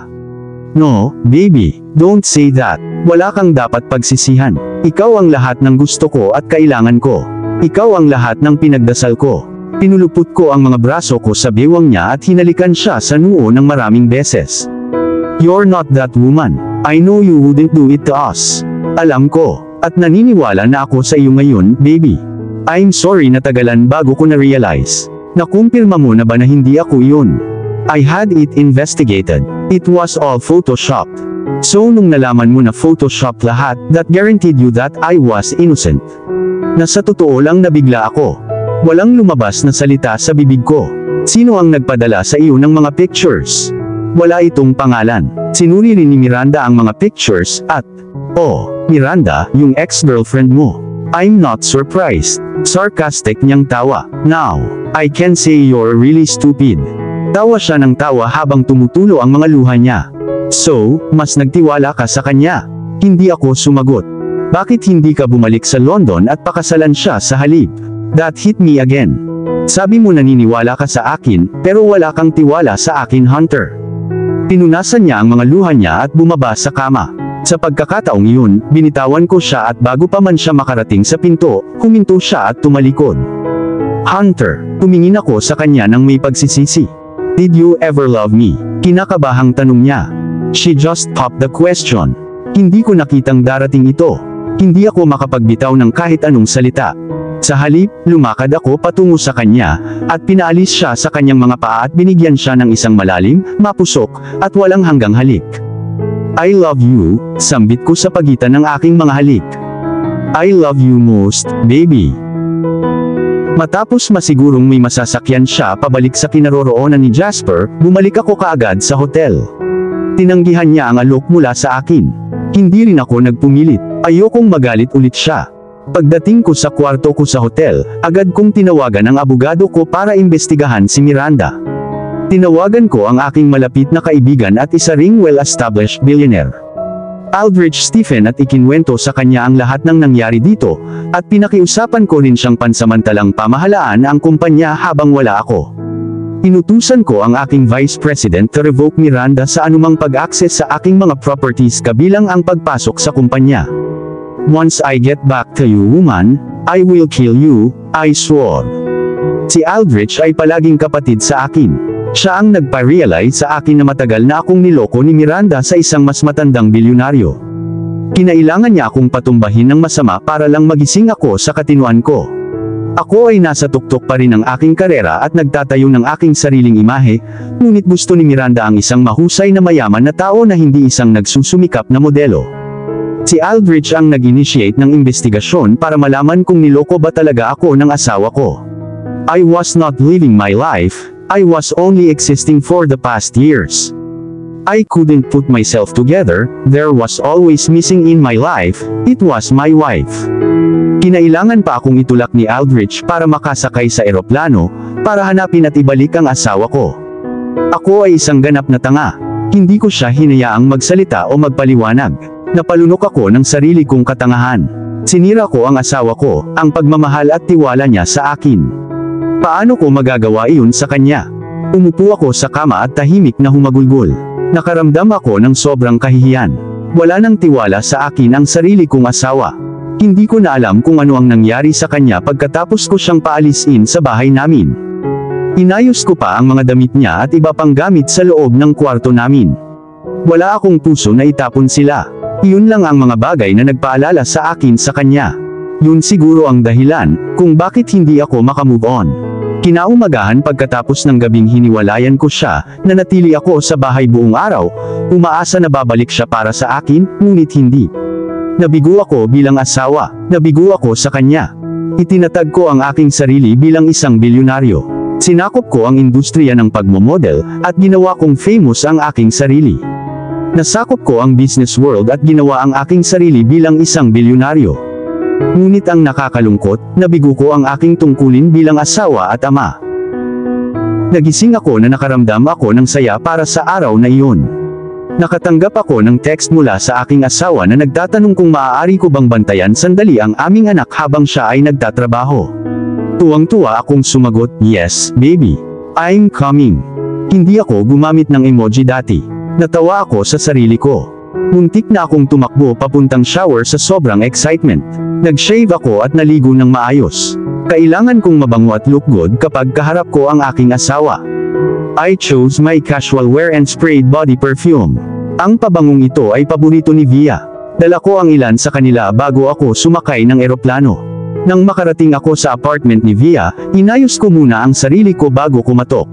No, baby, don't say that. Wala kang dapat pagsisihan. Ikaw ang lahat ng gusto ko at kailangan ko. Ikaw ang lahat ng pinagdasal ko. Pinulupot ko ang mga braso ko sa bewang niya at hinalikan siya sa noo ng maraming beses. You're not that woman. I know you wouldn't do it to us. Alam ko, at naniniwala na ako sa iyo ngayon, baby. I'm sorry na tagalan bago ko na-realize. Nakumpirma mo na ba na hindi ako iyon? I had it investigated. It was all photoshopped. So nung nalaman mo na Photoshop lahat, that guaranteed you that I was innocent. Na sa totoo lang nabigla ako. Walang lumabas na salita sa bibig ko. Sino ang nagpadala sa iyo ng mga pictures? Wala itong pangalan. Sinuri rin ni Miranda ang mga pictures at, oh, Miranda, yung ex-girlfriend mo. I'm not surprised. Sarcastic niyang tawa. Now, I can say you're really stupid. Tawa siya ng tawa habang tumutulo ang mga luha niya. So, mas nagtiwala ka sa kanya. Hindi ako sumagot. Bakit hindi ka bumalik sa London at pakasalan siya sa halip? That hit me again. Sabi mo naniniwala ka sa akin, pero wala kang tiwala sa akin, Hunter. Pinunasan niya ang mga luha niya at bumaba sa kama. Sa pagkakataong iyon, binitawan ko siya at bago pa man siya makarating sa pinto, huminto siya at tumalikod. Hunter, tumingin ako sa kanya nang may pagsisisi. Did you ever love me? Kinakabahang tanong niya. She just popped the question. Hindi ko nakitang darating ito. Hindi ako makapagbitaw ng kahit anong salita. Sa halip, lumakad ako patungo sa kanya, at pinaalis siya sa kanyang mga paa at binigyan siya ng isang malalim, mapusok, at walang hanggang halik. I love you, sambit ko sa pagitan ng aking mga halik. I love you most, baby. Matapos masigurong may masasakyan siya pabalik sa kinaroroonan ni Jasper, bumalik ako kaagad sa hotel. Tinanggihan niya ang alok mula sa akin. Hindi rin ako nagpumilit. Ayokong magalit ulit siya. Pagdating ko sa kwarto ko sa hotel, agad kong tinawagan ang abogado ko para imbestigahan si Miranda. Tinawagan ko ang aking malapit na kaibigan at isa ring well-established billionaire. Aldrich Stephen at ikinwento sa kanya ang lahat ng nangyari dito, at pinakiusapan ko rin siyang pansamantalang pamahalaan ang kumpanya habang wala ako. Inutusan ko ang aking vice president to revoke Miranda sa anumang pag-access sa aking mga properties kabilang ang pagpasok sa kumpanya. Once I get back to you, woman, I will kill you, I swore. Si Aldrich ay palaging kapatid sa akin. Siya ang nagpa-realize sa akin na matagal na akong niloko ni Miranda sa isang mas matandang bilyonaryo. Kinailangan niya akong patumbahin ng masama para lang magising ako sa katinuan ko. Ako ay nasa tuktok pa rin ng aking karera at nagtatayo ng aking sariling imahe, ngunit gusto ni Miranda ang isang mahusay na mayaman na tao na hindi isang nagsusumikap na modelo. Si Aldrich ang nag-initiate ng investigasyon para malaman kung niloko ba talaga ako ng asawa ko. I was not living my life. I was only existing for the past years. I couldn't put myself together, there was always missing in my life, it was my wife. Kinailangan pa akong itulak ni Aldrich para makasakay sa eroplano, para hanapin at ibalik ang asawa ko. Ako ay isang ganap na tanga. Hindi ko siya hinayaang magsalita o magpaliwanag. Napalunok ako ng sarili kong katangahan. Sinira ko ang asawa ko, ang pagmamahal at tiwala niya sa akin. Paano ko magagawa iyon sa kanya? Umupo ako sa kama at tahimik na humagulgol. Nakaramdam ako ng sobrang kahihiyan. Wala nang tiwala sa akin ang sarili kong asawa. Hindi ko na alam kung ano ang nangyari sa kanya pagkatapos ko siyang paalisin sa bahay namin. Inayos ko pa ang mga damit niya at iba pang gamit sa loob ng kwarto namin. Wala akong puso na itapon sila. Iyon lang ang mga bagay na nagpaalala sa akin sa kanya. Yun siguro ang dahilan kung bakit hindi ako makamove on. Kinaumagahan pagkatapos ng gabing hiniwalayan ko siya, nanatili ako sa bahay buong araw, umaasa na babalik siya para sa akin, ngunit hindi. Nabigo ako bilang asawa, nabigo ako sa kanya. Itinatag ko ang aking sarili bilang isang bilyonaryo. Sinakop ko ang industriya ng pagmomodel, at ginawa kong famous ang aking sarili. Nasakop ko ang business world at ginawa ang aking sarili bilang isang bilyonaryo. Ngunit ang nakakalungkot, nabigo ko ang aking tungkulin bilang asawa at ama. Nagising ako na nakaramdam ako ng saya para sa araw na iyon. Nakatanggap ako ng text mula sa aking asawa na nagtatanong kung maaari ko bang bantayan sandali ang aming anak habang siya ay nagtatrabaho. Tuwang-tuwa akong sumagot, "Yes, baby. I'm coming." Hindi ako gumamit ng emoji dati. Natawa ako sa sarili ko. Muntik na akong tumakbo papuntang shower sa sobrang excitement. Nag-shave ako at naligo ng maayos. Kailangan kong mabango at look good kapag kaharap ko ang aking asawa. I chose my casual wear and sprayed body perfume. Ang pabangong ito ay paborito ni Via. Dala ko ang ilan sa kanila bago ako sumakay ng eroplano. Nang makarating ako sa apartment ni Via, inayos ko muna ang sarili ko bago kumatok.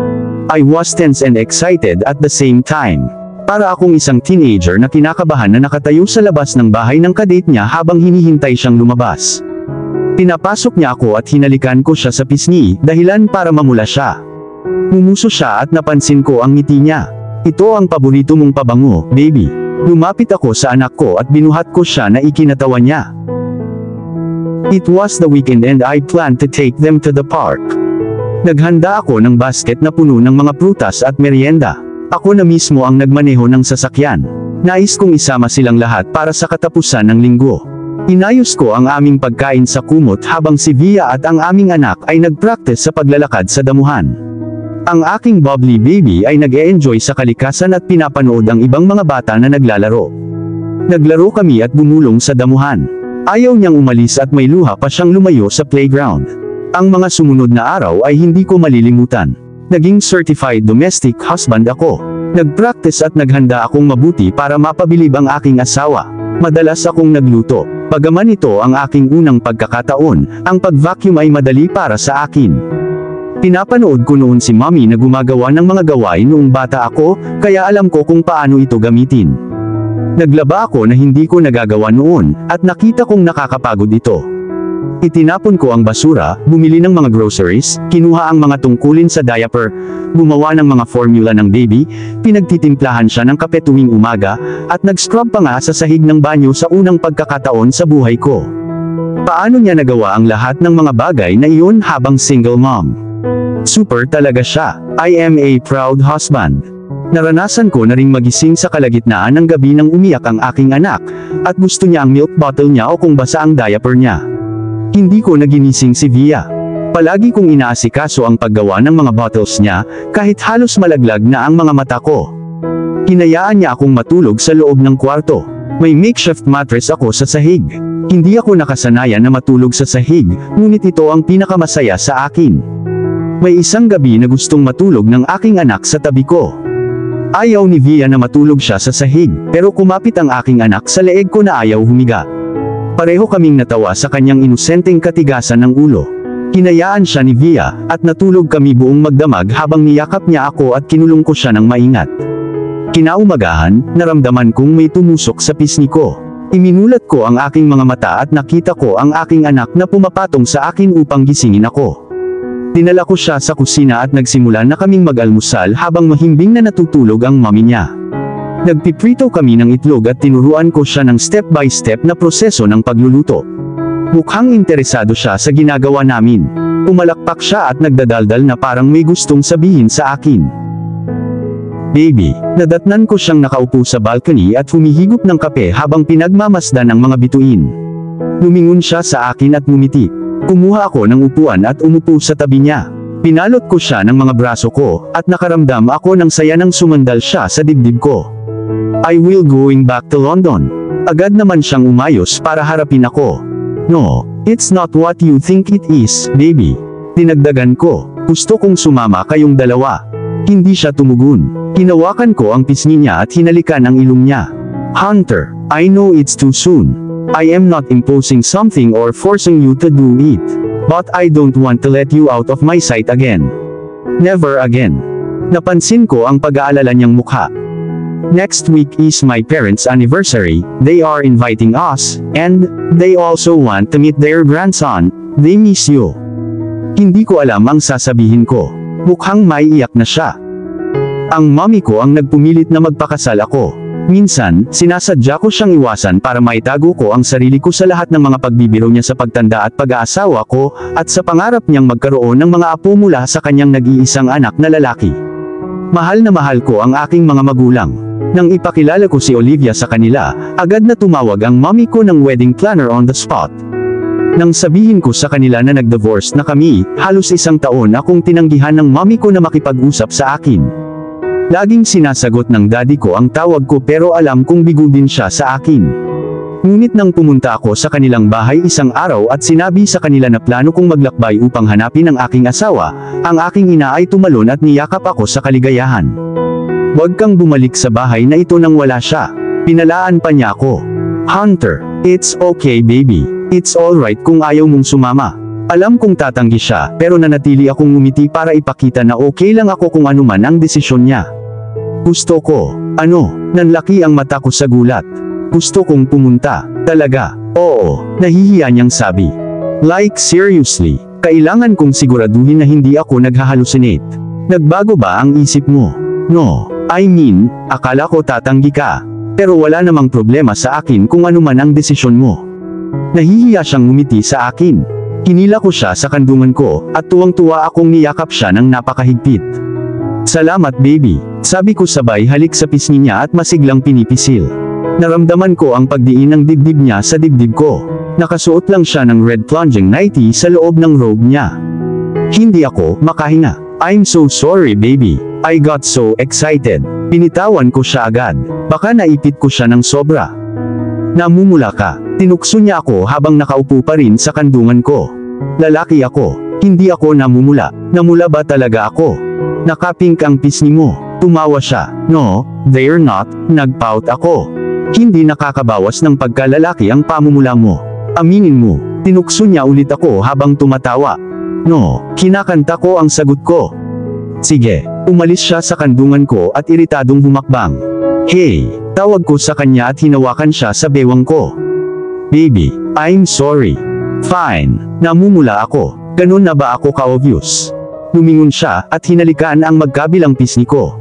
I was tense and excited at the same time. Para akong isang teenager na kinakabahan na nakatayo sa labas ng bahay ng kadate niya habang hinihintay siyang lumabas. Pinapasok niya ako at hinalikan ko siya sa pisngi, dahilan para mamula siya. Mumuso siya at napansin ko ang ngiti niya. "Ito ang paborito mong pabango, baby." Lumapit ako sa anak ko at binuhat ko siya na ikinatawa niya. It was the weekend and I planned to take them to the park. Naghanda ako ng basket na puno ng mga prutas at merienda. Ako na mismo ang nagmaneho ng sasakyan. Nais kong isama silang lahat para sa katapusan ng linggo. Inayos ko ang aming pagkain sa kumot habang si Via at ang aming anak ay nag-practice sa paglalakad sa damuhan. Ang aking bubbly baby ay nag-e-enjoy sa kalikasan at pinapanood ang ibang mga bata na naglalaro. Naglaro kami at bumulong sa damuhan. Ayaw niyang umalis at may luha pa siyang lumayo sa playground. Ang mga sumunod na araw ay hindi ko malilimutan. Naging certified domestic husband ako. Nag-practice at naghanda akong mabuti para mapabilib ang aking asawa. Madalas akong nagluto. Bagaman ito ang aking unang pagkakataon, ang pag-vacuum ay madali para sa akin. Pinapanood ko noon si mommy na gumagawa ng mga gawain noong bata ako, kaya alam ko kung paano ito gamitin. Naglaba ako na hindi ko nagagawa noon, at nakita kong nakakapagod ito. Itinapon ko ang basura, bumili ng mga groceries, kinuha ang mga tungkulin sa diaper, gumawa ng mga formula ng baby, pinagtitimplahan siya ng kape tuwing umaga, at nag-scrub pa nga sa sahig ng banyo sa unang pagkakataon sa buhay ko. Paano niya nagawa ang lahat ng mga bagay na iyon habang single mom? Super talaga siya. I am a proud husband. Naranasan ko na ring magising sa kalagitnaan ng gabi nang umiyak ang aking anak, at gusto niya ang milk bottle niya o kung basa ang diaper niya. Hindi ko naginising si Via. Palagi kong inaasikaso ang paggawa ng mga bottles niya, kahit halos malaglag na ang mga mata ko. Hinayaan niya akong matulog sa loob ng kwarto. May makeshift mattress ako sa sahig. Hindi ako nakasanayan na matulog sa sahig, ngunit ito ang pinakamasaya sa akin. May isang gabi na gustong matulog ng aking anak sa tabi ko. Ayaw ni Via na matulog siya sa sahig, pero kumapit ang aking anak sa leeg ko na ayaw humiga. Pareho kaming natawa sa kanyang inosenteng katigasan ng ulo. Hinayaan siya ni Via, at natulog kami buong magdamag habang niyakap niya ako at kinulong ko siya ng maingat. Kinaumagahan, naramdaman kong may tumusok sa pisngi ko. Iminulat ko ang aking mga mata at nakita ko ang aking anak na pumapatong sa akin upang gisingin ako. Dinala ko siya sa kusina at nagsimula na kaming mag-almusal habang mahimbing na natutulog ang mommy niya. Nagpiprito kami ng itlog at tinuruan ko siya ng step-by-step na proseso ng pagluluto. Mukhang interesado siya sa ginagawa namin. Pumalakpak siya at nagdadaldal na parang may gustong sabihin sa akin. Baby, nadatnan ko siyang nakaupo sa balcony at humihigop ng kape habang pinagmamasdan ang mga bituin. Lumingon siya sa akin at ngumiti. Kumuha ako ng upuan at umupo sa tabi niya. Pinalot ko siya ng mga braso ko, at nakaramdam ako ng saya nang sumandal siya sa dibdib ko. I will going back to London. Agad naman siyang umayos para harapin ako. No, it's not what you think it is, baby. Dinagdagan ko, gusto kong sumama kayong dalawa. Hindi siya tumugon. Hinawakan ko ang pisngi niya at hinalikan ang ilong niya. Hunter, I know it's too soon. I am not imposing something or forcing you to do it. But I don't want to let you out of my sight again. Never again. Napansin ko ang pag-aalala niyang mukha. Next week is my parents' anniversary, they are inviting us, and they also want to meet their grandson, they miss you. Hindi ko alam ang sasabihin ko. Mukhang maiiyak na siya. Ang mommy ko ang nagpumilit na magpakasal ako. Minsan, sinasadya ko siyang iwasan para maitago ko ang sarili ko sa lahat ng mga pagbibiro niya sa pagtanda at pag-aasawa ko, at sa pangarap niyang magkaroon ng mga apo mula sa kanyang nag-iisang anak na lalaki. Mahal na mahal ko ang aking mga magulang. Nang ipakilala ko si Olivia sa kanila, agad na tumawag ang mommy ko ng wedding planner on the spot. Nang sabihin ko sa kanila na nag-divorce na kami, halos 1 taon akong tinanggihan ng mommy ko na makipag-usap sa akin. Laging sinasagot ng daddy ko ang tawag ko pero alam kong bigo din siya sa akin. Ngunit nang pumunta ako sa kanilang bahay isang araw at sinabi sa kanila na plano kong maglakbay upang hanapin ang aking asawa, ang aking ina ay tumalon at niyakap ako sa kaligayahan. Huwag kang bumalik sa bahay na ito nang wala siya. Pinalaan pa niya ako. Hunter, it's okay baby. It's alright kung ayaw mong sumama. Alam kong tatanggi siya pero nanatili akong ngumiti para ipakita na okay lang ako kung ano man ang desisyon niya. Gusto ko, nanlaki ang mata ko sa gulat. Gusto kong pumunta, talaga, oo, nahihiya niyang sabi. Like seriously, kailangan kong siguraduhin na hindi ako naghahalusinate. Nagbago ba ang isip mo? No, I mean, akala ko tatanggi ka. Pero wala namang problema sa akin kung ano man ang desisyon mo. Nahihiya siyang ngumiti sa akin. Kinila ko siya sa kandungan ko, at tuwang-tuwa akong niyakap siya ng napakahigpit. Salamat baby, sabi ko sabay halik sa pisngi niya at masiglang pinipisil. Naramdaman ko ang pagdiin ng dibdib niya sa dibdib ko. Nakasuot lang siya ng red plunging nightie sa loob ng robe niya. Hindi ako makahinga. I'm so sorry baby, I got so excited. Pinitawan ko siya agad, baka naipit ko siya ng sobra. Namumula ka, tinukso niya ako habang nakaupo pa rin sa kandungan ko. Lalaki ako, hindi ako namumula. Namula ba talaga ako? Nakapink ang pisngi mo. Tumawa siya. No, they're not. Nagpout ako. Hindi nakakabawas ng pagkalalaki ang pamumula mo. Aminin mo. Tinukso niya ulit ako habang tumatawa. No, kinakanta ko ang sagot ko. Sige, umalis siya sa kandungan ko at iritadong humakbang. Hey, tawag ko sa kanya at hinawakan siya sa bewang ko. Baby, I'm sorry. Fine, namumula ako. Ganun na ba ako ka-obvious? Lumingon siya at hinalikan ang magkabilang pisngi ko.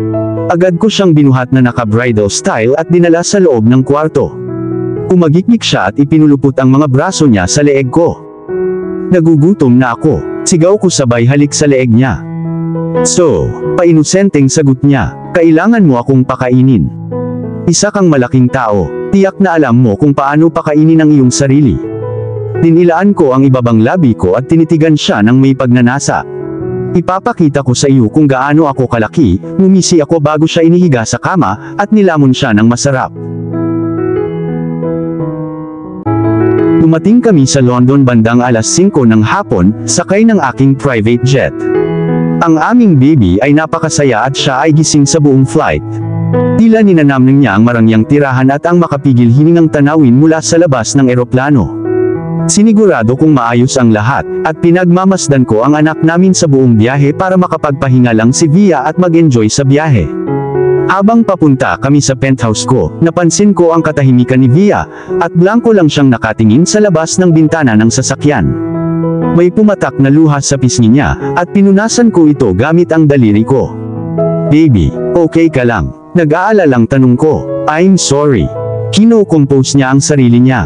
Agad ko siyang binuhat na naka-bridal style at dinala sa loob ng kwarto. Umagiknik siya at ipinulupot ang mga braso niya sa leeg ko. Nagugutom na ako, sigaw ko sabay halik sa leeg niya. So, painosenteng sagot niya, kailangan mo akong pakainin. Isa kang malaking tao, tiyak na alam mo kung paano pakainin ang iyong sarili. Dinilaan ko ang ibabang labi ko at tinitigan siya ng may pagnanasa. Ipapakita ko sa iyo kung gaano ako kalaki, ngumisi ako bago siya inihiga sa kama, at nilamon siya ng masarap. Dumating kami sa London bandang 5:00 ng hapon, sakay ng aking private jet. Ang aming baby ay napakasaya at siya ay gising sa buong flight. Tila ninanamnang niya ang marangyang tirahan at ang makapigil hiningang tanawin mula sa labas ng eroplano. Sinigurado kong maayos ang lahat, at pinagmamasdan ko ang anak namin sa buong biyahe para makapagpahinga lang si Via at mag-enjoy sa biyahe. Habang papunta kami sa penthouse ko, napansin ko ang katahimikan ni Via, at blanko lang siyang nakatingin sa labas ng bintana ng sasakyan. May pumatak na luha sa pisngi niya, at pinunasan ko ito gamit ang daliri ko. Baby, okay ka lang? Nag-aalalang tanong ko. I'm sorry. Kino-compose niya ang sarili niya.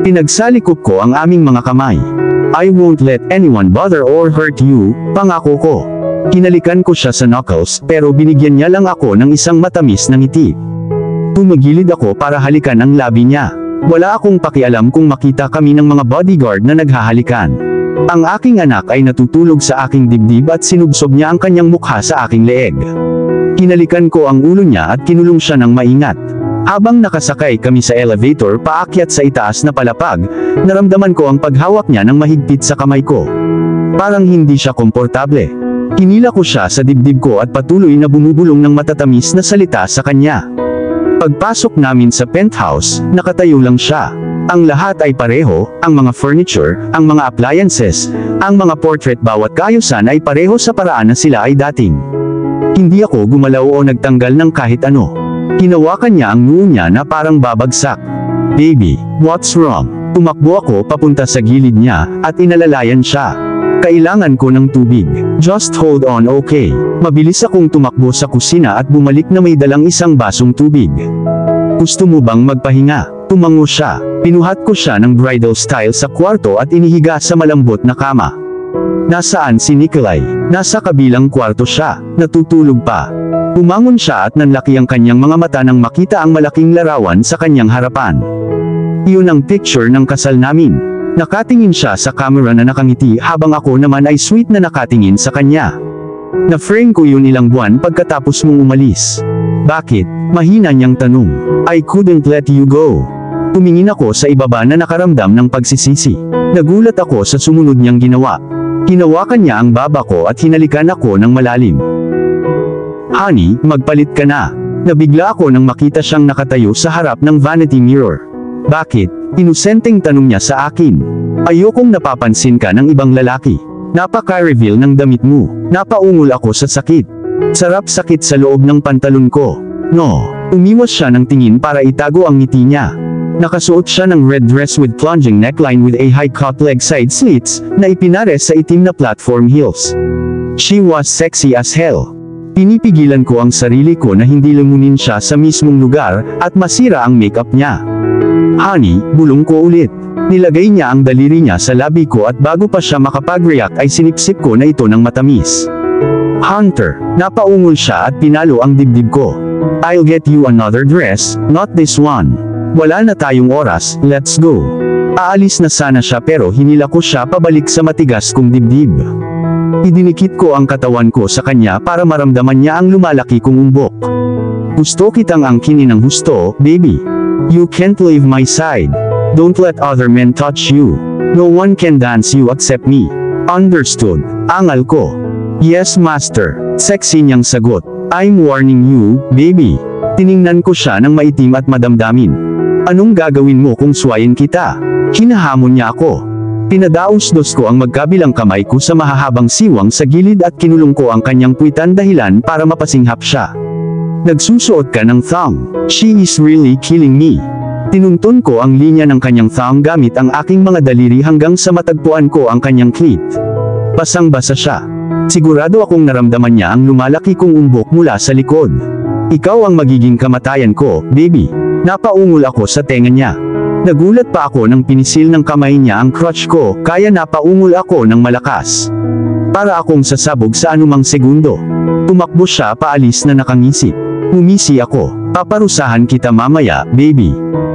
Pinagsalikop ko ang aming mga kamay. I won't let anyone bother or hurt you, pangako ko. Kinalikan ko siya sa knuckles, pero binigyan niya lang ako ng isang matamis na ngiti. Tumagilid ako para halikan ang labi niya. Wala akong pakialam kung makita kami ng mga bodyguard na naghahalikan. Ang aking anak ay natutulog sa aking dibdib at sinubsob niya ang kanyang mukha sa aking leeg. Kinalikan ko ang ulo niya at kinulong siya ng maingat. Habang nakasakay kami sa elevator paakyat sa itaas na palapag, naramdaman ko ang paghawak niya ng mahigpit sa kamay ko. Parang hindi siya komportable. Hinila ko siya sa dibdib ko at patuloy na bumubulong ng matatamis na salita sa kanya. Pagpasok namin sa penthouse, nakatayo lang siya. Ang lahat ay pareho, ang mga furniture, ang mga appliances, ang mga portrait bawat kaayusan ay pareho sa paraan na sila ay dating. Hindi ako gumalaw o nagtanggal ng kahit ano. Hinawakan niya ang noo niya na parang babagsak. Baby, what's wrong? Tumakbo ako papunta sa gilid niya, at inalalayan siya. Kailangan ko ng tubig. Just hold on, okay? Mabilis akong tumakbo sa kusina at bumalik na may dalang isang basong tubig. Gusto mo bang magpahinga? Tumango siya. Pinuhat ko siya ng bridal style sa kwarto at inihiga sa malambot na kama. Nasaan si Nikolai? Nasa kabilang kwarto siya. Natutulog pa. Umangon siya at nanlaki ang kanyang mga mata nang makita ang malaking larawan sa kanyang harapan. Iyon ang picture ng kasal namin. Nakatingin siya sa camera na nakangiti habang ako naman ay sweet na nakatingin sa kanya. Na-frame ko yun ilang buwan pagkatapos mong umalis. Bakit? Mahina niyang tanong. I couldn't let you go. Tumingin ako sa ibaba na nakaramdam ng pagsisisi. Nagulat ako sa sumunod niyang ginawa. Hinawakan niya ang baba ko at hinalikan ako ng malalim. Honey, magpalit ka na. Nabigla ako nang makita siyang nakatayo sa harap ng vanity mirror. Bakit? Inusenteng tanong niya sa akin. Ayokong napapansin ka ng ibang lalaki. Napaka-reveal ng damit mo. Napaungol ako sa sakit. Sarap sakit sa loob ng pantalon ko. No. Umiwas siya ng tingin para itago ang ngiti niya. Nakasuot siya ng red dress with plunging neckline with a high-cut leg side slits, na ipinares sa itim na platform heels. She was sexy as hell. Pinipigilan ko ang sarili ko na hindi lumunin siya sa mismong lugar, at masira ang makeup niya. Honey, bulong ko ulit. Nilagay niya ang daliri niya sa labi ko at bago pa siya makapag-react ay sinipsip ko na ito ng matamis. Hunter, napaungol siya at pinalo ang dibdib ko. I'll get you another dress, not this one. Wala na tayong oras, let's go. Aalis na sana siya pero hinila ko siya pabalik sa matigas kong dibdib. Idinikit ko ang katawan ko sa kanya para maramdaman niya ang lumalaki kong umbok. Gusto kitang angkinin ng husto, baby. You can't leave my side. Don't let other men touch you. No one can dance you except me. Understood? Angal ko. Yes, master. Sexy niyang sagot. I'm warning you, baby. Tiningnan ko siya ng maitim at madamdamin. Anong gagawin mo kung suwayin kita? Hinahamon niya ako. Pinadaos-dos ko ang magkabilang kamay ko sa mahahabang siwang sa gilid at kinulong ko ang kanyang puwitan dahilan para mapasinghap siya. Nagsusuot ka ng thong. She is really killing me. Tinuntun ko ang linya ng kanyang thong gamit ang aking mga daliri hanggang sa matagpuan ko ang kanyang clit. Basang-basa siya. Sigurado akong naramdaman niya ang lumalaki kong umbok mula sa likod. Ikaw ang magiging kamatayan ko, baby. Napaungol ako sa tenga niya. Nagulat pa ako nang pinisil ng kamay niya ang crotch ko, kaya napaungol ako ng malakas. Para akong sasabog sa anumang segundo. Tumakbo siya paalis na nakangisi. Umisi ako. Paparusahan kita mamaya, baby.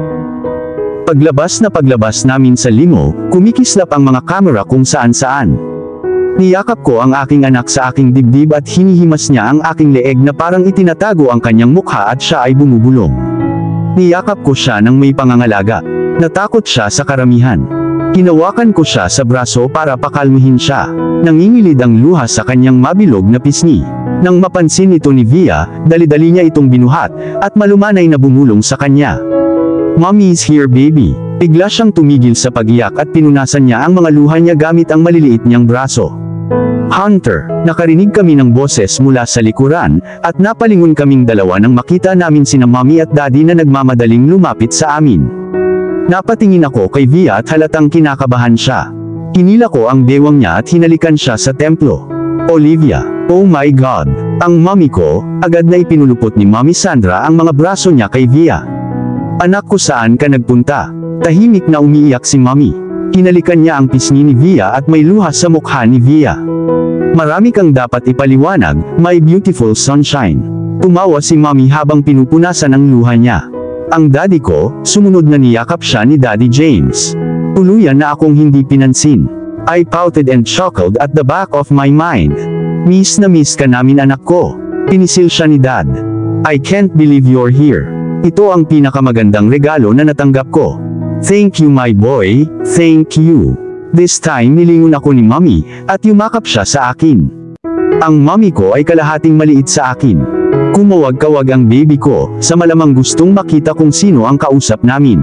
Paglabas namin sa limo, kumikislap ang mga kamera kung saan-saan. Niyakap ko ang aking anak sa aking dibdib at hinihimas niya ang aking leeg na parang itinatago ang kanyang mukha at siya ay bumubulong. Niyakap ko siya ng may pangangalaga. Natakot siya sa karamihan. Hinawakan ko siya sa braso para pakalmihin siya. Nangingilid ang luha sa kanyang mabilog na pisngi. Nang mapansin ito ni Via, dali-dali niya itong binuhat, at malumanay na bumulong sa kanya. Mommy is here, baby. Bigla siyang tumigil sa pagiyak at pinunasan niya ang mga luha niya gamit ang maliliit niyang braso. Hunter, nakarinig kami ng boses mula sa likuran, at napalingon kaming dalawa nang makita namin sina Mommy at Daddy na nagmamadaling lumapit sa amin. Napatingin ako kay Via at halatang kinakabahan siya. Hinila ko ang bewang niya at hinalikan siya sa templo. Olivia, oh my God, ang mommy ko, agad na ipinulupot ni Mommy Sandra ang mga braso niya kay Via. Anak ko, saan ka nagpunta? Tahimik na umiiyak si Mommy. Hinalikan niya ang pisngi ni Via at may luha sa mukha ni Via. Marami kang dapat ipaliwanag, my beautiful sunshine. Tumawa si Mommy habang pinupunasan ang luha niya. Ang daddy ko, sumunod na niyakap siya ni Daddy James. Tuluyan na akong hindi pinansin. I pouted and chuckled at the back of my mind. Miss na miss ka namin anak ko. Pinisil siya ni Dad. I can't believe you're here. Ito ang pinakamagandang regalo na natanggap ko. Thank you my boy, thank you. This time nilingon ako ni Mommy, at yumakap siya sa akin. Ang mommy ko ay kalahating maliit sa akin. Kumawag-kawag ang baby ko, sa malamang gustong makita kung sino ang kausap namin.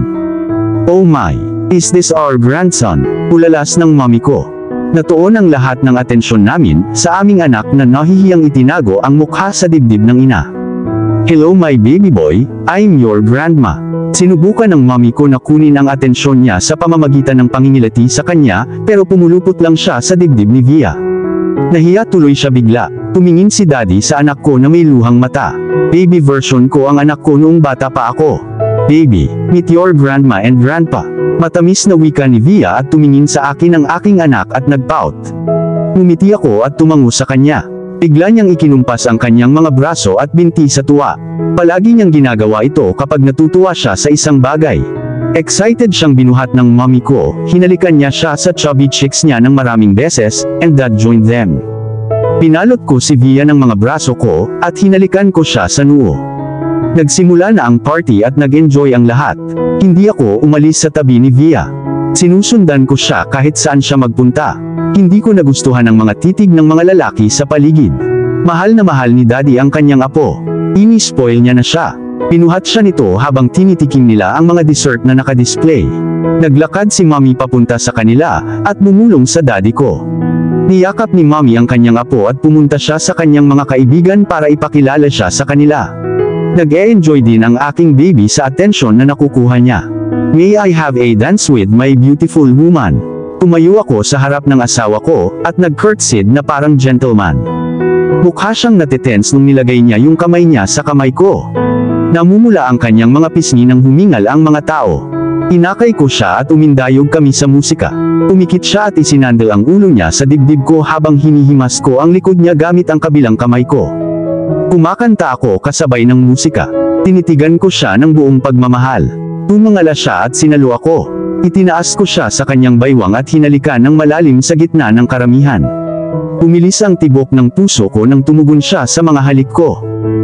Oh my, is this our grandson? Ulalas ng mommy ko. Natuon ang lahat ng atensyon namin, sa aming anak na nahihiyang itinago ang mukha sa dibdib ng ina. Hello my baby boy, I'm your grandma. Sinubukan ng mommy ko na kunin ang atensyon niya sa pamamagitan ng pangingilati sa kanya, pero pumulupot lang siya sa dibdib ni Via. Nahiya tuloy siya bigla. Tumingin si Daddy sa anak ko na may luhang mata. Baby version ko ang anak ko noong bata pa ako. Baby, meet your grandma and grandpa. Matamis na wika ni Via at tumingin sa akin ang aking anak at nagpout. Umiti ako at tumango sa kanya. Bigla niyang ikinumpas ang kanyang mga braso at binti sa tuwa. Palagi niyang ginagawa ito kapag natutuwa siya sa isang bagay. Excited siyang binuhat ng mommy ko, hinalikan niya siya sa chubby cheeks niya ng maraming beses, and Dad joined them. Pinalot ko si Via ng mga braso ko, at hinalikan ko siya sa noo. Nagsimula na ang party at nag-enjoy ang lahat. Hindi ako umalis sa tabi ni Via. Sinusundan ko siya kahit saan siya magpunta. Hindi ko nagustuhan ang mga titig ng mga lalaki sa paligid. Mahal na mahal ni Daddy ang kanyang apo. Ini-spoil niya na siya. Pinuhat siya nito habang tinitikim nila ang mga dessert na nakadisplay. Naglakad si Mommy papunta sa kanila, at bumulong sa daddy ko. Niyakap ni Mommy ang kanyang apo at pumunta siya sa kanyang mga kaibigan para ipakilala siya sa kanila. Nag-e-enjoy din ang aking baby sa atensyon na nakukuha niya. May I have a dance with my beautiful woman? Tumayo ako sa harap ng asawa ko, at nag-curtsied na parang gentleman. Mukha siyang natitense nung nilagay niya yung kamay niya sa kamay ko. Namumula ang kanyang mga pisngi nang humingal ang mga tao. Inakay ko siya at umindayog kami sa musika. Umikit siya at isinandal ang ulo niya sa dibdib ko habang hinihimas ko ang likod niya gamit ang kabilang kamay ko. Kumakanta ako kasabay ng musika. Tinitigan ko siya ng buong pagmamahal. Tumangala siya at sinalo ako. Itinaas ko siya sa kanyang baywang at hinalikan ng malalim sa gitna ng karamihan. Umilis ang tibok ng puso ko nang tumugon siya sa mga halik ko.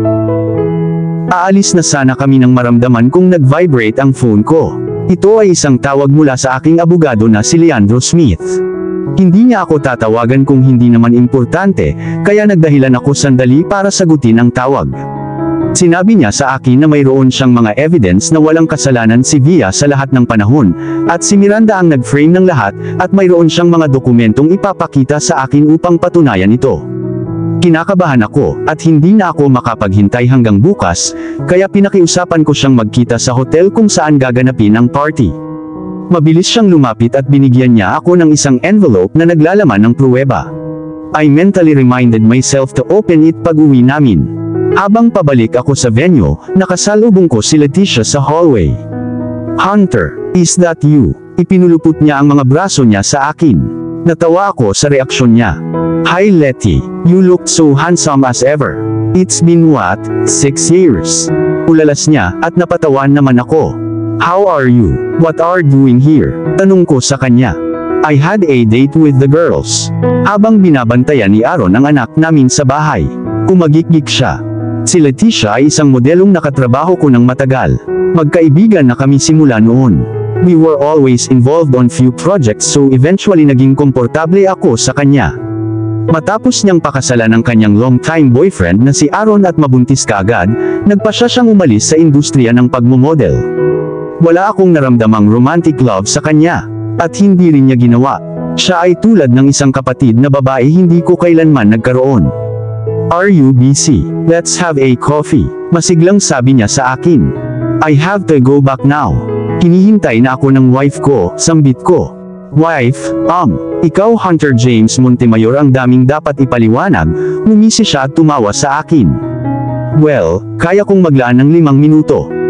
Aalis na sana kami nang maramdaman kong nag-vibrate ang phone ko. Ito ay isang tawag mula sa aking abogado na si Leandro Smith. Hindi niya ako tatawagan kung hindi naman importante, kaya nagdahilan ako sandali para sagutin ang tawag. Sinabi niya sa akin na mayroon siyang mga evidence na walang kasalanan si Via sa lahat ng panahon, at si Miranda ang nag-frame ng lahat, at mayroon siyang mga dokumentong ipapakita sa akin upang patunayan ito. Kinakabahan ako, at hindi na ako makapaghintay hanggang bukas, kaya pinakiusapan ko siyang magkita sa hotel kung saan gaganapin ang party. Mabilis siyang lumapit at binigyan niya ako ng isang envelope na naglalaman ng pruweba. I mentally reminded myself to open it pag-uwi namin. Habang pabalik ako sa venue, nakasalubong ko si Leticia sa hallway. Hunter, is that you? Ipinulupot niya ang mga braso niya sa akin. Natawa ako sa reaksyon niya. Hi Letty, you looked so handsome as ever. It's been what, 6 years? Ulalas niya, at napatawan naman ako. How are you? What are you doing here? Tanong ko sa kanya. I had a date with the girls. Habang binabantayan ni Aaron ang anak namin sa bahay. Kumagikgik siya. Si Leticia ay isang modelong nakatrabaho ko ng matagal. Magkaibigan na kami simula noon. We were always involved on few projects so eventually naging komportable ako sa kanya. Matapos niyang pakasalan ang kanyang long-time boyfriend na si Aaron at mabuntis kaagad, nagpasya siyang umalis sa industriya ng pagmomodel. Wala akong naramdamang romantic love sa kanya, at hindi rin niya ginawa. Siya ay tulad ng isang kapatid na babae hindi ko kailanman nagkaroon. Are you busy? Let's have a coffee. Masiglang sabi niya sa akin. I have to go back now. Hinihintay na ako ng wife ko, sambit ko. Wife, ikaw Hunter James Montemayor ang daming dapat ipaliwanag, ngumisi siya at tumawa sa akin. Well, kaya kong maglaan ng 5 minuto.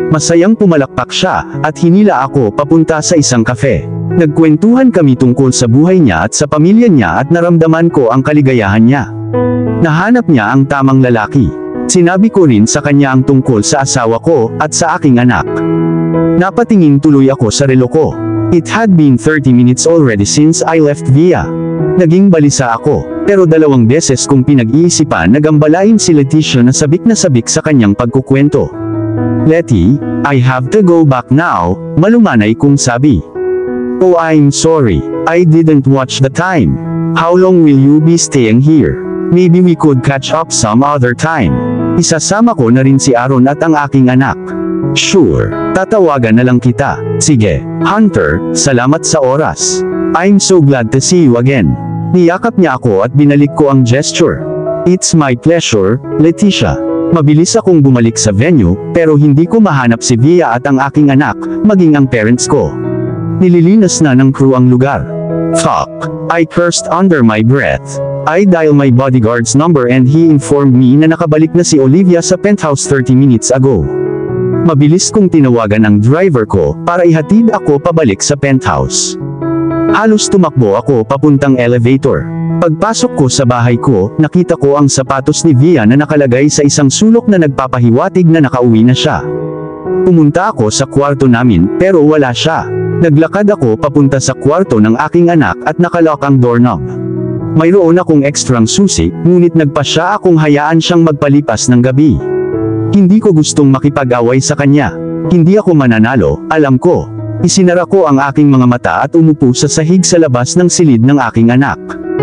Masayang pumalakpak siya, at hinila ako papunta sa isang kafe. Nagkwentuhan kami tungkol sa buhay niya at sa pamilya niya at naramdaman ko ang kaligayahan niya. Nahanap niya ang tamang lalaki. Sinabi ko rin sa kanya ang tungkol sa asawa ko at sa aking anak. Napatingin tuloy ako sa relo ko. It had been 30 minutes already since I left Via. Naging balisa ako, pero 2 beses kong pinag-iisipan na gambalain si Leticia na sabik sa kanyang pagkukwento. "Letty, I have to go back now," malumanay kong sabi. "Oh, I'm sorry, I didn't watch the time. How long will you be staying here? Maybe we could catch up some other time." Isasama ko na rin si Aaron at ang aking anak. "Sure, tatawagan na lang kita." "Sige, Hunter, salamat sa oras. I'm so glad to see you again." Niyakap niya ako at binalik ko ang gesture. "It's my pleasure, Leticia." Mabilis akong bumalik sa venue, pero hindi ko mahanap si Via at ang aking anak, maging ang parents ko. Nililinas na ng crew ang lugar. Fuck, I cursed under my breath. I dialed my bodyguard's number and he informed me na nakabalik na si Olivia sa penthouse 30 minutes ago. Mabilis kong tinawagan ang driver ko para ihatid ako pabalik sa penthouse. Halos tumakbo ako papuntang elevator. Pagpasok ko sa bahay ko, nakita ko ang sapatos ni Via na nakalagay sa isang sulok na nagpapahiwatig na nakauwi na siya. Pumunta ako sa kwarto namin pero wala siya. Naglakad ako papunta sa kwarto ng aking anak at nakalock ang doorknob. Mayroon akong ekstrang susi, ngunit nagpasya akong hayaan siyang magpalipas ng gabi. Hindi ko gustong makipag-away sa kanya. Hindi ako mananalo, alam ko. Isinara ko ang aking mga mata at umupo sa sahig sa labas ng silid ng aking anak.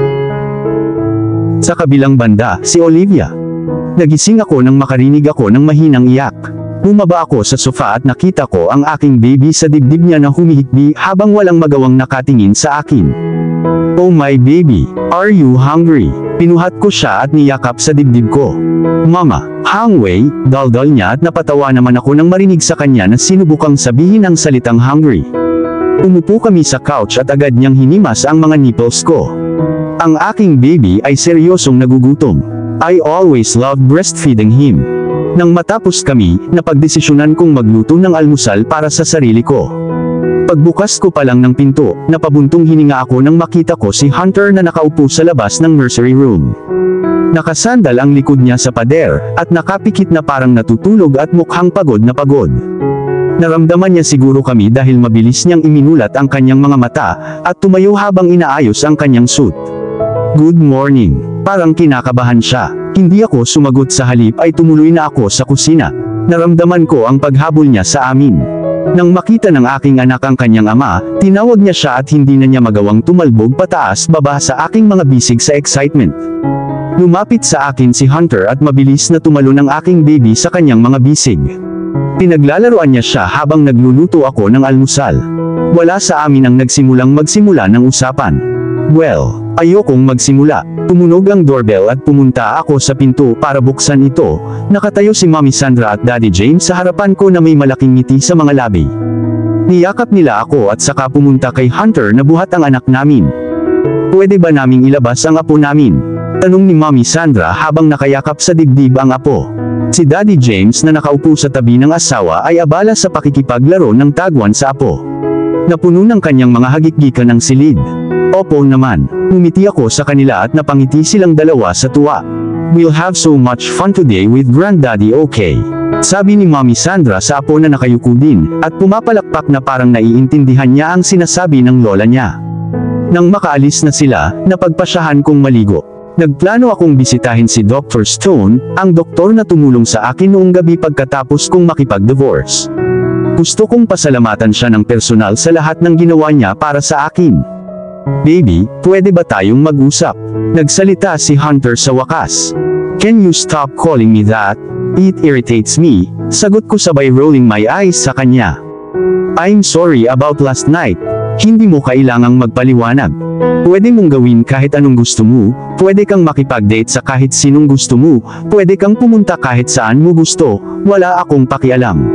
Sa kabilang banda, si Olivia. Nagising ako nang makarinig ako ng mahinang iyak. Bumaba ako sa sofa at nakita ko ang aking baby sa dibdib niya na humihikbi habang walang magawang nakatingin sa akin. "Oh my baby, are you hungry?" Pinuhat ko siya at niyakap sa dibdib ko. "Mama, hungry?" Daldal niya at napatawa naman ako nang marinig sa kanya na sinubukang sabihin ang salitang hungry. Umupo kami sa couch at agad niyang hinimas ang mga nipples ko. Ang aking baby ay seryosong nagugutom. I always loved breastfeeding him. Nang matapos kami, napagdesisyonan kong magluto ng almusal para sa sarili ko. Pagbukas ko pa lang ng pinto, napabuntong hininga ako nang makita ko si Hunter na nakaupo sa labas ng nursery room. Nakasandal ang likod niya sa pader, at nakapikit na parang natutulog at mukhang pagod na pagod. Naramdaman niya siguro kami dahil mabilis niyang iminulat ang kanyang mga mata, at tumayo habang inaayos ang kanyang suit. "Good morning." Parang kinakabahan siya. Hindi ako sumagot, sa halip ay tumuloy na ako sa kusina. Naramdaman ko ang paghabol niya sa amin. Nang makita ng aking anak ang kanyang ama, tinawag niya siya at hindi na niya magawang tumalbog pataas-baba sa aking mga bisig sa excitement. Lumapit sa akin si Hunter at mabilis na tumalon ang aking baby sa kanyang mga bisig. Pinaglalaroan niya siya habang nagluluto ako ng almusal. Wala sa amin ang nagsimulang magsimula ng usapan. Well, ayokong magsimula. Tumunog ang doorbell at pumunta ako sa pinto para buksan ito. Nakatayo si Mommy Sandra at Daddy James sa harapan ko na may malaking ngiti sa mga labi. Niyakap nila ako at saka pumunta kay Hunter na buhat ang anak namin. "Pwede ba naming ilabas ang apo namin?" tanong ni Mommy Sandra habang nakayakap sa dibdib ang apo. Si Daddy James na nakaupo sa tabi ng asawa ay abala sa pakikipaglaro ng tagwan sa apo. Napuno ng kanyang mga hagikgikan ng silid. "Opo naman." Umiti ako sa kanila at napangiti silang dalawa sa tuwa. "We'll have so much fun today with Granddaddy, okay?" sabi ni Mommy Sandra sa apo na nakayuko din, at pumapalakpak na parang naiintindihan niya ang sinasabi ng lola niya. Nang makaalis na sila, napagpasyahan kong maligo. Nagplano akong bisitahin si Dr. Stone, ang doktor na tumulong sa akin noong gabi pagkatapos kong makipag-divorce. Gusto kong pasalamatan siya ng personal sa lahat ng ginawa niya para sa akin. "Baby, pwede ba tayong mag-usap?" nagsalita si Hunter sa wakas. "Can you stop calling me that? It irritates me," sagot ko sabay rolling my eyes sa kanya. "I'm sorry about last night. Hindi mo kailangang magpaliwanag. Pwede mong gawin kahit anong gusto mo, pwede kang makipag-date sa kahit sinong gusto mo, pwede kang pumunta kahit saan mo gusto, wala akong pakialam.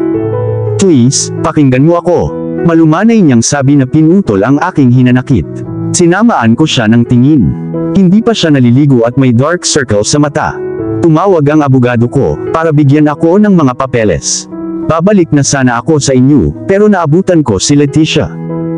Please, pakinggan mo ako." Malumanay niyang sabi na pinutol ang aking hinanakit. Sinamaan ko siya ng tingin. Hindi pa siya naliligo at may dark circle sa mata. Tumawag ang abogado ko, para bigyan ako ng mga papeles. Babalik na sana ako sa inyo, pero naabutan ko si Leticia.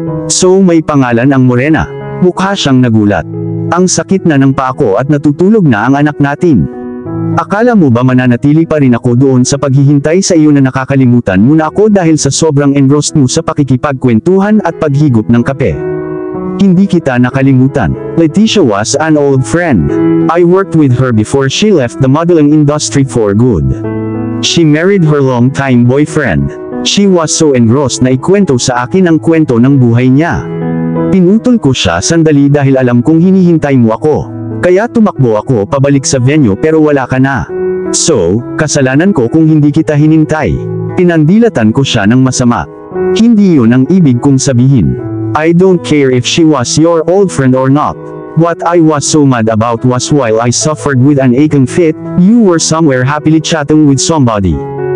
So may pangalan ang Morena. Mukha siyang nagulat. Ang sakit na ng paa ko at natutulog na ang anak natin. Akala mo ba mananatili pa rin ako doon sa paghihintay sa iyo na nakakalimutan mo na ako dahil sa sobrang engrossed mo sa pakikipagkwentuhan at paghigop ng kape? Hindi kita nakalimutan. Leticia was an old friend. I worked with her before she left the modeling industry for good. She married her long-time boyfriend. She was so engrossed na ikwento sa akin ang kwento ng buhay niya. Pinutol ko siya sandali dahil alam kong hinihintay mo ako. Kaya tumakbo ako pabalik sa venue pero wala ka na. So, kasalanan ko kung hindi kita hinintay. Pinandilatan ko siya ng masama. Hindi yun ang ibig kong sabihin. I don't care if she was your old friend or not. What I was so mad about was while I suffered with an aching fit, you were somewhere happily chatting with somebody.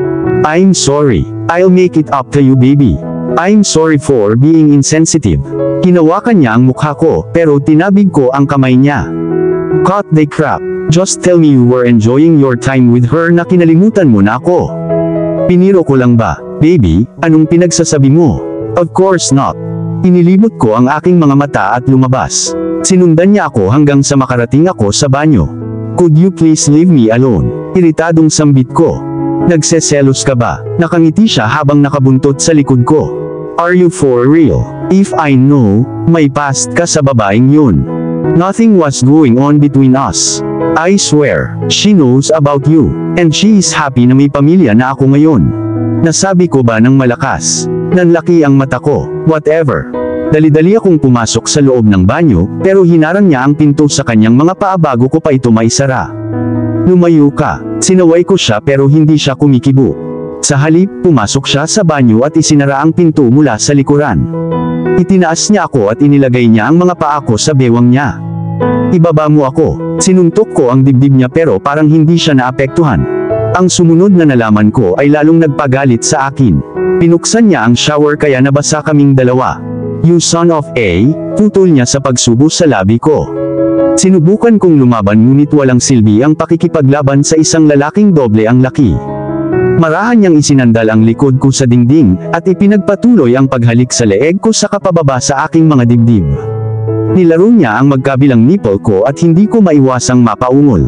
I'm sorry. I'll make it up to you, baby. I'm sorry for being insensitive. Hinawakan niya ang mukha ko, pero tinabig ko ang kamay niya. Cut the crap. Just tell me you were enjoying your time with her na kinalimutan mo na ako. Piniro ko lang ba? Baby, anong pinagsasabi mo? Of course not. Inilibot ko ang aking mga mata at lumabas. Sinundan niya ako hanggang sa makarating ako sa banyo. Could you please leave me alone? Iritadong sambit ko. Nagseselos ka ba? Nakangiti siya habang nakabuntot sa likod ko. Are you for real? If I know, may past ka sa babaeng yun. Nothing was going on between us. I swear, she knows about you. And she is happy na may pamilya na ako ngayon. Nasabi ko ba ng malakas? Nanlaki ang mata ko. Whatever. Dali-dali akong pumasok sa loob ng banyo, pero hinarang niya ang pinto sa kanyang mga paa bago ko pa ito maisara. Lumayo ka. Sinaway ko siya pero hindi siya kumikibo. Sa halip, pumasok siya sa banyo at isinara ang pinto mula sa likuran. Itinaas niya ako at inilagay niya ang mga paa ko sa bewang niya. Ibaba mo ako. Sinuntok ko ang dibdib niya pero parang hindi siya naapektuhan. Ang sumunod na nalaman ko ay lalong nagpagalit sa akin. Pinuksan niya ang shower kaya nabasa kaming dalawa. You son of a, putol niya sa pagsubo sa labi ko. Sinubukan kong lumaban ngunit walang silbi ang pakikipaglaban sa isang lalaking doble ang laki. Marahan niyang isinandal ang likod ko sa dingding, at ipinagpatuloy ang paghalik sa leeg ko sa kapababa sa aking mga dibdib. Nilaro niya ang magkabilang nipple ko at hindi ko maiwasang mapaungol.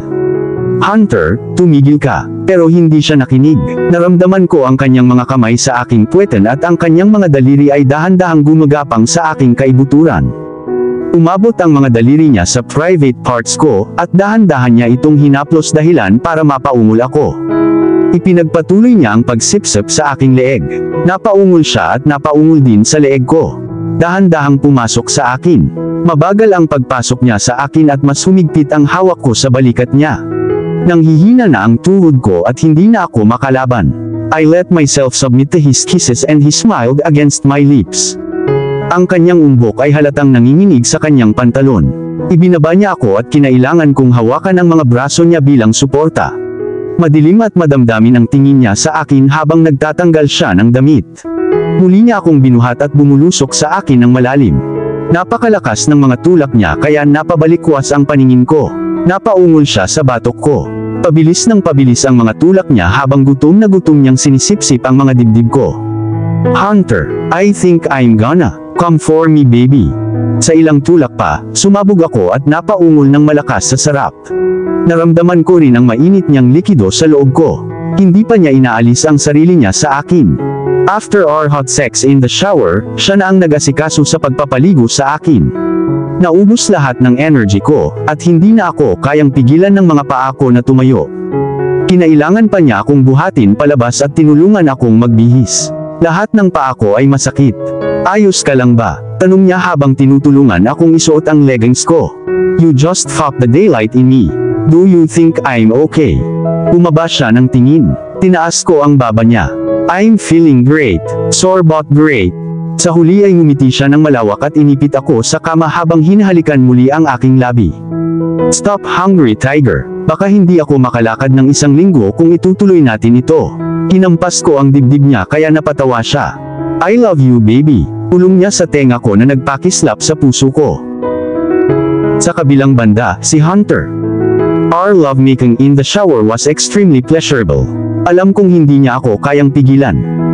Hunter, tumigil ka. Pero hindi siya nakinig. Naramdaman ko ang kanyang mga kamay sa aking puwetan at ang kanyang mga daliri ay dahan-dahang gumagapang sa aking kaibuturan. Umabot ang mga daliri niya sa private parts ko, at dahan-dahan niya itong hinaplos dahilan para mapaungol ako. Ipinagpatuloy niya ang pagsipsip sa aking leeg. Napaungol siya at napaungol din sa leeg ko. Dahan-dahang pumasok sa akin. Mabagal ang pagpasok niya sa akin at mas humigpit ang hawak ko sa balikat niya. Nanghihina na ang tuhod ko at hindi na ako makalaban. I let myself submit to his kisses and he smiled against my lips. Ang kanyang umbok ay halatang nanginginig sa kanyang pantalon. Ibinaba niya ako at kinailangan kong hawakan ang mga braso niya bilang suporta. Madilim at madamdamin ang tingin niya sa akin habang nagtatanggal siya ng damit. Muli niya akong binuhat at bumulusok sa akin ng malalim. Napakalakas ng mga tulak niya kaya napabalikwas ang paningin ko. Napaungol siya sa batok ko. Pabilis ng pabilis ang mga tulak niya habang gutom na gutom niyang sinisipsip ang mga dibdib ko. Hunter, I think I'm gonna come for me, baby. Sa ilang tulak pa, sumabog ako at napaungol ng malakas sa sarap. Naramdaman ko rin ang mainit niyang likido sa loob ko. Hindi pa niya inaalis ang sarili niya sa akin. After our hot sex in the shower, siya na ang nag-asikaso sa pagpapaligo sa akin. Naubos lahat ng energy ko, at hindi na ako kayang pigilan ng mga paa ko na tumayo. Kinailangan pa niya akong buhatin palabas at tinulungan akong magbihis. Lahat ng paa ko ay masakit. Ayos ka lang ba? Tanong niya habang tinutulungan akong isuot ang leggings ko. You just fucked the daylight in me. Do you think I'm okay? Bumaba siya ng tingin. Tinaas ko ang baba niya. I'm feeling great. Sore but great. Sa huli ay ngumiti siya ng malawak at inipit ako sa kama habang hinahalikan muli ang aking labi. Stop hungry, tiger. Baka hindi ako makalakad ng 1 linggo kung itutuloy natin ito. Hinampas ko ang dibdib niya kaya napatawa siya. I love you, baby. Pulong niya sa tenga ko na nagpakislap sa puso ko. Sa kabilang banda, si Hunter. Our lovemaking in the shower was extremely pleasurable. Alam kong hindi niya ako kayang pigilan.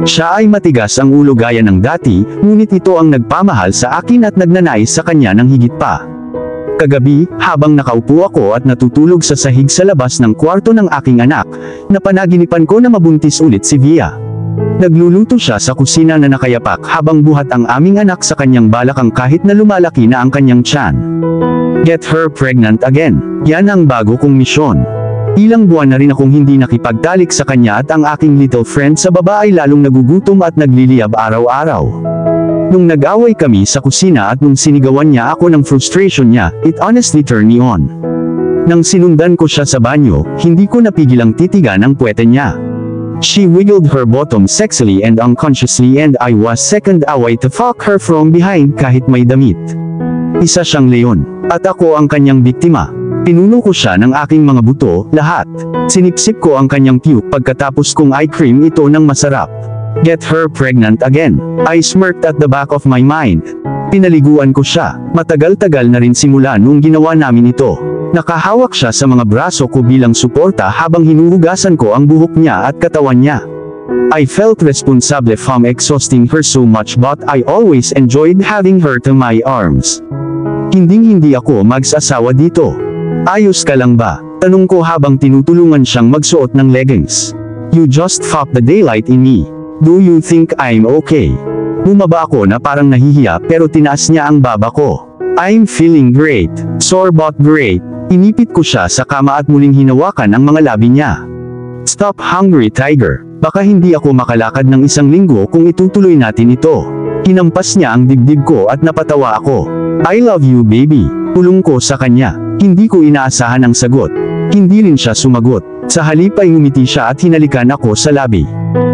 Siya ay matigas ang ulo gaya ng dati, ngunit ito ang nagpamahal sa akin at nagnanais sa kanya ng higit pa. Kagabi, habang nakaupo ako at natutulog sa sahig sa labas ng kwarto ng aking anak, napanaginipan ko na mabuntis ulit si Via. Nagluluto siya sa kusina na nakayapak habang buhat ang aming anak sa kanyang balakang kahit na lumalaki na ang kanyang tiyan. Get her pregnant again. Yan ang bago kong misyon. Ilang buwan na rin akong hindi nakipagtalik sa kanya at ang aking little friend sa baba ay lalong nagugutom at nagliliyab araw-araw. Nung nag-away kami sa kusina at nung sinigawan niya ako ng frustration niya, it honestly turned me on. Nang sinundan ko siya sa banyo, hindi ko napigilang titigan ang puwete niya. She wiggled her bottom sexily and unconsciously and I was second away to fuck her from behind kahit may damit. Isa siyang leon, at ako ang kanyang biktima. Pinuno ko siya ng aking mga buto, lahat. Sinipsip ko ang kanyang puke pagkatapos kong i-cream ito ng masarap. Get her pregnant again. I smirked at the back of my mind. Pinaliguan ko siya. Matagal-tagal na rin simula noong ginawa namin ito. Nakahawak siya sa mga braso ko bilang suporta habang hinuhugasan ko ang buhok niya at katawan niya. I felt responsible from exhausting her so much but I always enjoyed having her to my arms. Hinding-hindi ako mag-asawa dito. Ayos ka lang ba? Tanong ko habang tinutulungan siyang magsuot ng leggings. You just fucked the daylight in me. Do you think I'm okay? Bumaba ako na parang nahihiya pero tinaas niya ang baba ko. I'm feeling great. Sore but great. Inipit ko siya sa kama at muling hinawakan ang mga labi niya. Stop hungry tiger. Baka hindi ako makalakad ng isang linggo kung itutuloy natin ito. Hinampas niya ang dibdib ko at napatawa ako. I love you baby. Pulong ko sa kanya. Hindi ko inaasahan ang sagot. Hindi rin siya sumagot. Sa halip ay ngumiti siya at hinalikan ako sa labi.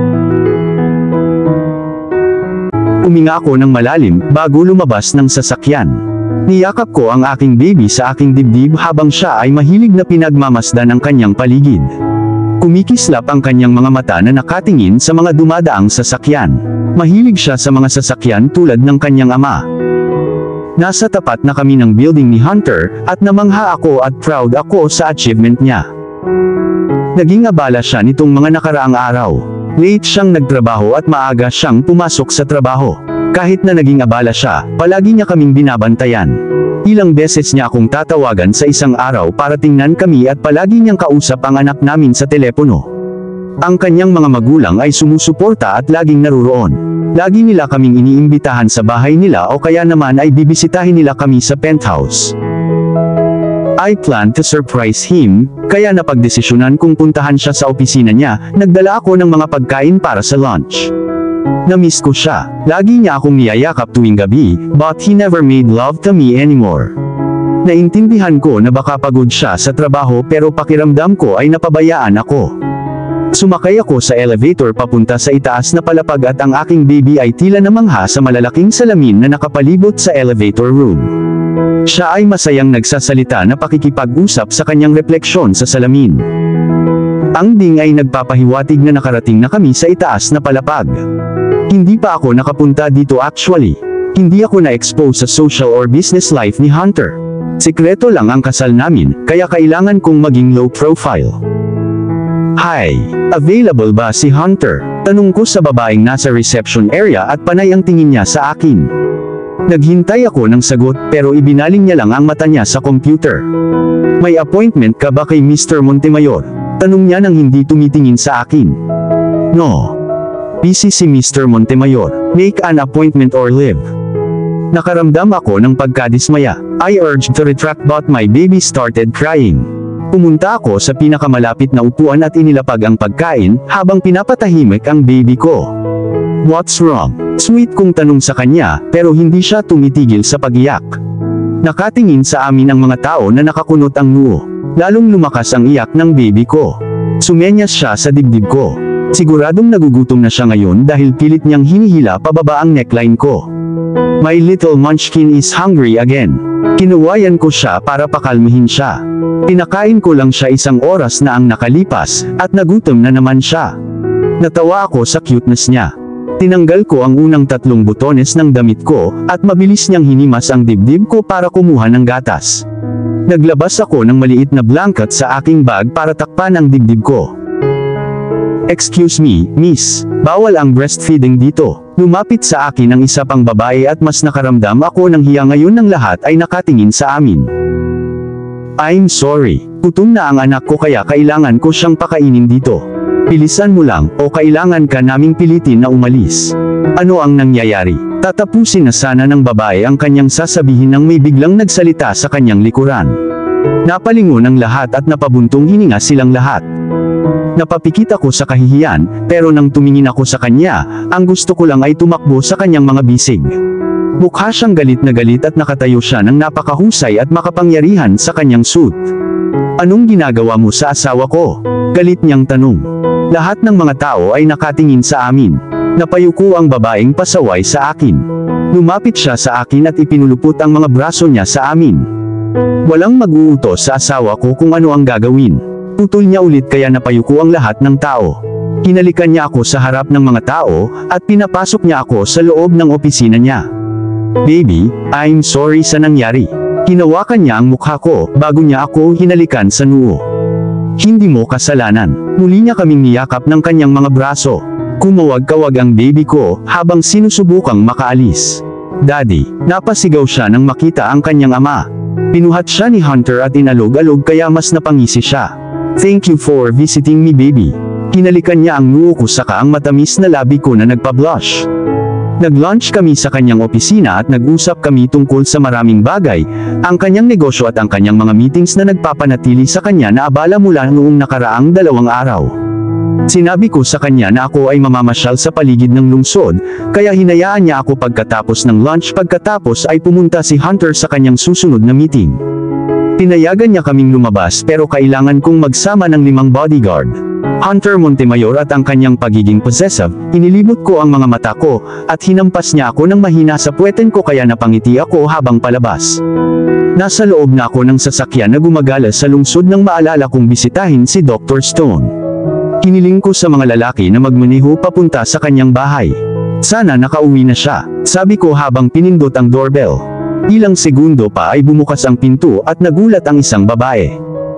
Huminga ako ng malalim bago lumabas ng sasakyan. Niyakap ko ang aking baby sa aking dibdib habang siya ay mahilig na pinagmamasdan ng kanyang paligid. Kumikislap ang kanyang mga mata na nakatingin sa mga dumadaang sasakyan. Mahilig siya sa mga sasakyan tulad ng kanyang ama. Nasa tapat na kami ng building ni Hunter, at namangha ako at proud ako sa achievement niya. Naging abala siya nitong mga nakaraang araw. Late siyang nagtrabaho at maaga siyang pumasok sa trabaho. Kahit na naging abala siya, palagi niya kaming binabantayan. Ilang beses niya akong tatawagan sa isang araw para tingnan kami at palagi niyang kausap ang anak namin sa telepono. Ang kanyang mga magulang ay sumusuporta at laging naruroon. Lagi nila kaming iniimbitahan sa bahay nila o kaya naman ay bibisitahin nila kami sa penthouse. I plan to surprise him, kaya napagdesisyonan kong puntahan siya sa opisina niya. Nagdala ako ng mga pagkain para sa lunch. Namiss ko siya. Lagi niya akong niyayakap tuwing gabi, but he never made love to me anymore. Naintindihan ko na baka pagod siya sa trabaho pero pakiramdam ko ay napabayaan ako. Sumakay ako sa elevator papunta sa itaas na palapag at ang aking baby ay tila namangha sa malalaking salamin na nakapalibot sa elevator room. Siya ay masayang nagsasalita na pakikipag-usap sa kanyang refleksyon sa salamin. Ang ding ay nagpapahiwatig na nakarating na kami sa itaas na palapag. Hindi pa ako nakapunta dito actually. Hindi ako na-expose sa social or business life ni Hunter. Sikreto lang ang kasal namin, kaya kailangan kong maging low profile. Hi, available ba si Hunter? Tanong ko sa babaeng nasa reception area at panay ang tingin niya sa akin. Naghintay ako ng sagot pero ibinaling niya lang ang mata niya sa computer. May appointment ka ba kay Mr. Montemayor? Tanong niya nang hindi tumitingin sa akin. No. Busy si Mr. Montemayor. Make an appointment or leave. Nakaramdam ako ng pagkadismaya. I urged to retract but my baby started crying. Pumunta ako sa pinakamalapit na upuan at inilapag ang pagkain habang pinapatahimik ang baby ko. What's wrong? Sweet kong tanong sa kanya pero hindi siya tumitigil sa pagiyak. Nakatingin sa amin ang mga tao na nakakunot ang noo. Lalong lumakas ang iyak ng baby ko. Sumenyas siya sa dibdib ko. Siguradong nagugutom na siya ngayon dahil pilit niyang hinihila pababa ang neckline ko. My little munchkin is hungry again. Kinuwayan ko siya para pakalmahin siya. Pinakain ko lang siya isang oras na ang nakalipas, at nagutom na naman siya. Natawa ako sa cuteness niya. Tinanggal ko ang unang 3 butones ng damit ko, at mabilis niyang hinimas ang dibdib ko para kumuha ng gatas. Naglabas ako ng maliit na blanket sa aking bag para takpan ang dibdib ko. Excuse me, miss. Bawal ang breastfeeding dito. Lumapit sa akin ang isa pang babae at mas nakaramdam ako ng hiya ngayon ng lahat ay nakatingin sa amin. I'm sorry. Gutom na ang anak ko kaya kailangan ko siyang pakainin dito. Bilisan mo lang o kailangan ka naming pilitin na umalis. Ano ang nangyayari? Tatapusin na sana ng babae ang kanyang sasabihin nang may biglang nagsalita sa kanyang likuran. Napalingon ang lahat at napabuntong hininga silang lahat. Napapikit ako sa kahihiyan, pero nang tumingin ako sa kanya, ang gusto ko lang ay tumakbo sa kanyang mga bisig. Mukha siyang galit na galit at nakatayo siya ng napakahusay at makapangyarihan sa kanyang suit. Anong ginagawa mo sa asawa ko? Galit niyang tanong. Lahat ng mga tao ay nakatingin sa amin. Napayuko ang babaeng pasaway sa akin. Lumapit siya sa akin at ipinulupot ang mga braso niya sa amin. Walang mag-uutos sa asawa ko kung ano ang gagawin. Putol niya ulit kaya napayuko ang lahat ng tao. Hinalikan niya ako sa harap ng mga tao, at pinapasok niya ako sa loob ng opisina niya. Baby, I'm sorry sa nangyari. Hinawakan niya ang mukha ko, bago niya ako hinalikan sa noo. Hindi mo kasalanan. Muli niya kaming niyakap ng kanyang mga braso. Kumawag-kawag ang baby ko, habang sinusubukang makaalis. Daddy, napasigaw siya nang makita ang kanyang ama. Pinuhat siya ni Hunter at inalog-alog kaya mas napangisi siya. Thank you for visiting me, baby. Hinalikan niya ang noo ko saka ang matamis na labi ko na nagpa-blush. Nag-lunch kami sa kanyang opisina at nag-usap kami tungkol sa maraming bagay, ang kanyang negosyo at ang kanyang mga meetings na nagpapanatili sa kanya na abala mula noong nakaraang 2 araw. Sinabi ko sa kanya na ako ay mamamasyal sa paligid ng lungsod, kaya hinayaan niya ako pagkatapos ng lunch. Pagkatapos ay pumunta si Hunter sa kanyang susunod na meeting. Pinayagan niya kaming lumabas pero kailangan kong magsama ng 5 bodyguard. Hunter Montemayor at ang kanyang pagiging possessive, inilibot ko ang mga mata ko, at hinampas niya ako ng mahina sa puweten ko kaya napangiti ako habang palabas. Nasa loob na ako ng sasakyan na gumagala sa lungsod nang maalala kong bisitahin si Dr. Stone. Hiniling ko sa mga lalaki na magmaneho papunta sa kanyang bahay. Sana nakauwi na siya, sabi ko habang pinindot ang doorbell. Ilang segundo pa ay bumukas ang pinto at nagulat ang isang babae.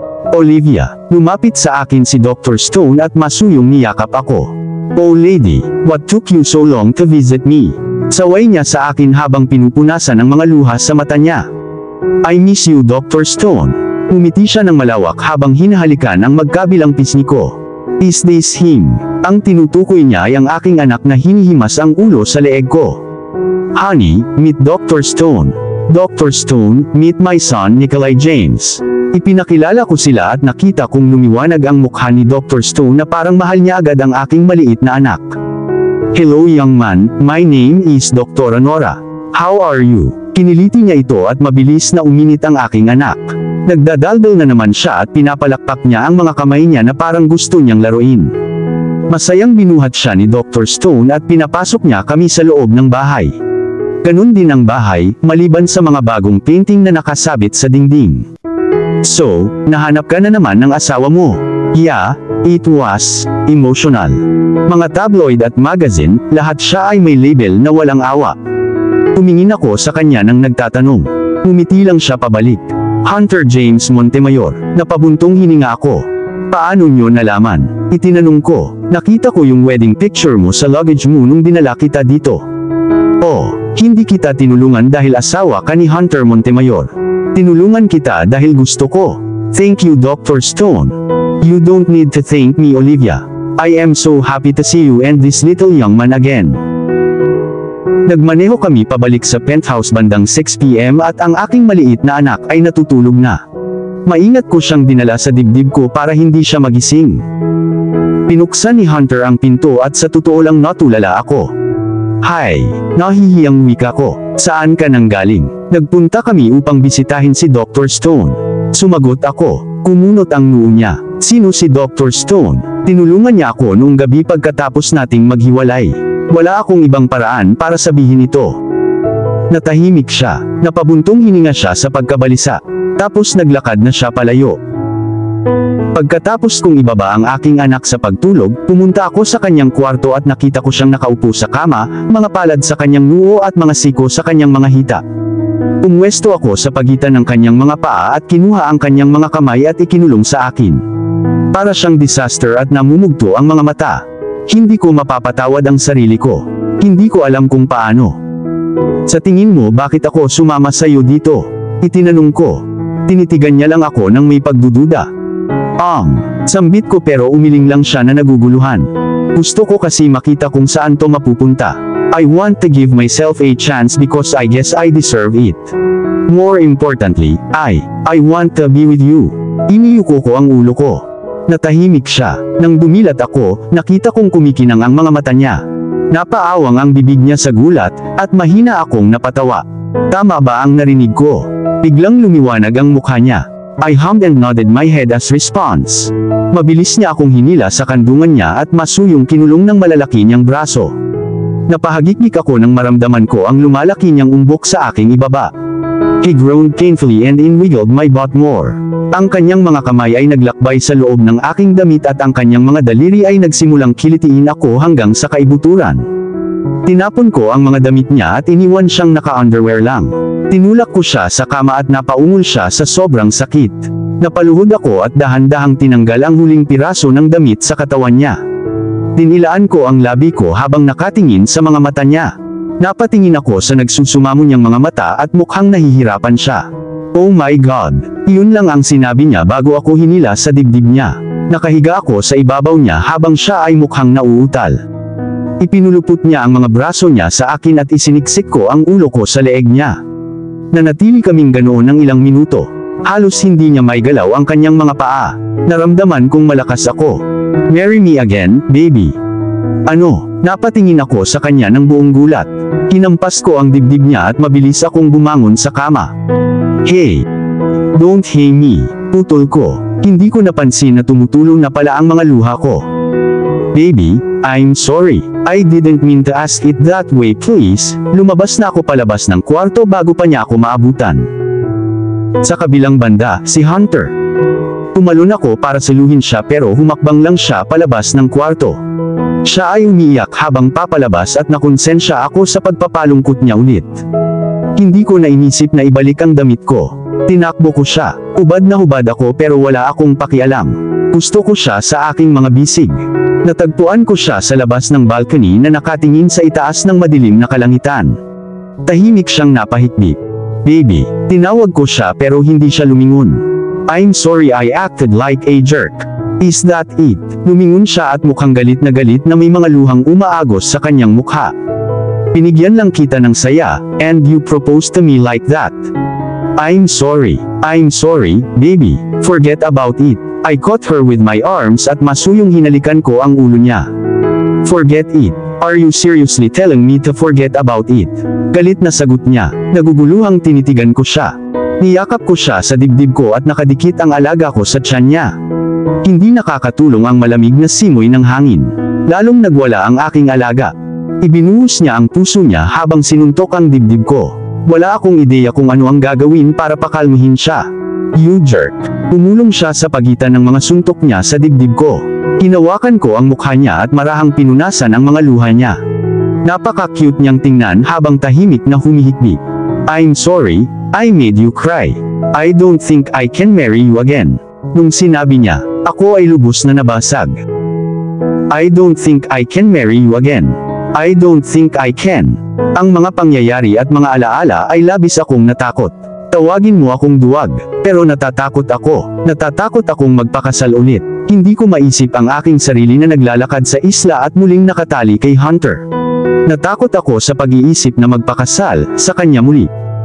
Olivia, lumapit sa akin si Dr. Stone at masuyong niyakap ako. Oh lady, what took you so long to visit me? Saway niya sa akin habang pinupunasan ang mga luha sa mata niya. I miss you, Dr. Stone. Umiti siya ng malawak habang hinahalikan ang magkabilang pisngi ko. Is this him? Ang tinutukoy niya ay ang aking anak na hinihimas ang ulo sa leeg ko. Honey, meet Dr. Stone. Dr. Stone, meet my son Nikolai James. Ipinakilala ko sila at nakita kong lumiwanag ang mukha ni Dr. Stone na parang mahal niya agad ang aking maliit na anak. Hello young man, my name is Dr. Nora. How are you? Kiniliti niya ito at mabilis na uminit ang aking anak. Nagdadaldal na naman siya at pinapalakpak niya ang mga kamay niya na parang gusto niyang laruin. Masayang binuhat siya ni Dr. Stone at pinapasok niya kami sa loob ng bahay. Ganun din ang bahay, maliban sa mga bagong painting na nakasabit sa dingding. So, nahanap ka na naman ng asawa mo. Yeah, it was emotional. Mga tabloid at magazine, lahat siya ay may label na walang awa. Tumingin ako sa kanya nang nagtatanong. Umiti lang siya pabalik. Hunter James Montemayor, napabuntong hininga ako. Paano nyo nalaman? Itinanong ko. Nakita ko yung wedding picture mo sa luggage mo nung dinala kita dito. Oh, hindi kita tinulungan dahil asawa ka ni Hunter Montemayor. Tinulungan kita dahil gusto ko. Thank you, Dr. Stone. You don't need to thank me, Olivia. I am so happy to see you and this little young man again. Nagmaneho kami pabalik sa penthouse bandang 6 PM at ang aking maliit na anak ay natutulog na. Maingat ko siyang dinala sa dibdib ko para hindi siya magising. Pinuksan ni Hunter ang pinto at sa totoo lang natulala ako. Hi, nahihiyang wika ko. Saan ka nang galing? Nagpunta kami upang bisitahin si Dr. Stone. Sumagot ako. Kumunot ang noo niya. Sino si Dr. Stone? Tinulungan niya ako noong gabi pagkatapos nating maghiwalay. Wala akong ibang paraan para sabihin ito. Natahimik siya. Napabuntong hininga siya sa pagkabalisa. Tapos naglakad na siya palayo. Pagkatapos kong ibaba ang aking anak sa pagtulog, pumunta ako sa kanyang kwarto at nakita ko siyang nakaupo sa kama, mga palad sa kanyang noo at mga siko sa kanyang mga hita. Umwesto ako sa pagitan ng kanyang mga paa at kinuha ang kanyang mga kamay at ikinulong sa akin. Para siyang disaster at namumugto ang mga mata. Hindi ko mapapatawad ang sarili ko. Hindi ko alam kung paano. Sa tingin mo bakit ako sumama sa iyo dito? Itinanong ko. Tinitigan niya lang ako ng may pagdududa. Sambit ko pero umiling lang siya na naguguluhan. Gusto ko kasi makita kung saan to mapupunta. I want to give myself a chance because I guess I deserve it. More importantly, I want to be with you. Iniyuko ko ang ulo ko. Natahimik siya. Nang dumilat ako, nakita kong kumikinang ang mga mata niya. Napaawang ang bibig niya sa gulat, at mahina akong napatawa. Tama ba ang narinig ko? Biglang lumiwanag ang mukha niya. I hummed and nodded my head as response. Mabilis niya akong hinila sa kandungan niya at masuyong kinulong ng malalaki niyang braso. Napahagikik ako nang maramdaman ko ang lumalaki niyang umbok sa aking ibaba. He groaned painfully and wiggled my butt more. Ang kanyang mga kamay ay naglakbay sa loob ng aking damit at ang kanyang mga daliri ay nagsimulang kilitiin ako hanggang sa kaibuturan. Tinapon ko ang mga damit niya at iniwan siyang naka-underwear lang. Tinulak ko siya sa kama at napaungol siya sa sobrang sakit. Napaluhod ako at dahan-dahang tinanggal ang huling piraso ng damit sa katawan niya. Tinilaan ko ang labi ko habang nakatingin sa mga mata niya. Napatingin ako sa nagsusumamo niyang mga mata at mukhang nahihirapan siya. Oh my God! Iyon lang ang sinabi niya bago ako hinila sa dibdib niya. Nakahiga ako sa ibabaw niya habang siya ay mukhang nauutal. Ipinulupot niya ang mga braso niya sa akin at isiniksik ko ang ulo ko sa leeg niya. Nanatili kaming ganoon ng ilang minuto. Halos hindi niya maigalaw ang kanyang mga paa. Naramdaman kong malakas ako. Marry me again, baby. Ano? Napatingin ako sa kanya ng buong gulat. Hinampas ko ang dibdib niya at mabilis akong bumangon sa kama. Hey! Don't hey me, putol ko. Hindi ko napansin na tumutulong na pala ang mga luha ko. Baby, I'm sorry. I didn't mean to ask it that way please. Lumabas na ako palabas ng kwarto bago pa niya ako maabutan. Sa kabilang banda, si Hunter. Tumalon ako para saluhin siya pero humakbang lang siya palabas ng kwarto. Siya ay umiiyak habang papalabas at nakonsensya ako sa pagpapalungkot niya ulit. Hindi ko na inisip na ibalik ang damit ko. Tinakbo ko siya. Hubad na hubad ako pero wala akong pakialam. Gusto ko siya sa aking mga bisig. Natagpuan ko siya sa labas ng balcony na nakatingin sa itaas ng madilim na kalangitan. Tahimik siyang napahikbi. Baby, tinawag ko siya pero hindi siya lumingon. I'm sorry I acted like a jerk. Is that it? Lumingon siya at mukhang galit na may mga luhang umaagos sa kanyang mukha. Pinigyan lang kita ng saya, and you proposed to me like that. I'm sorry, baby, forget about it. I caught her with my arms at masuyong hinalikan ko ang ulo niya. Forget it? Are you seriously telling me to forget about it? Galit na sagot niya. Naguguluhang tinitigan ko siya. Niyakap ko siya sa dibdib ko at nakadikit ang alaga ko sa tiyan niya. Hindi nakakatulong ang malamig na simoy ng hangin. Lalong nagwala ang aking alaga. Ibinuhos niya ang puso niya habang sinuntok ang dibdib ko. Wala akong ideya kung ano ang gagawin para pakalmahin siya. You jerk. Umulong siya sa pagitan ng mga suntok niya sa dibdib ko. Hinawakan ko ang mukha niya at marahang pinunasan ang mga luha niya. Napaka-cute niyang tingnan habang tahimik na humihikbi. I'm sorry, I made you cry. I don't think I can marry you again. Nung sinabi niya, ako ay lubos na nabasag. I don't think I can marry you again. I don't think I can. Ang mga pangyayari at mga alaala ay labis akong natakot. Tawagin mo akong duwag, pero natatakot ako. Natatakot akong magpakasal ulit. Hindi ko maisip ang aking sarili na naglalakad sa isla at muling nakatali kay Hunter. Natakot ako sa pag-iisip na magpakasal sa kanya muli.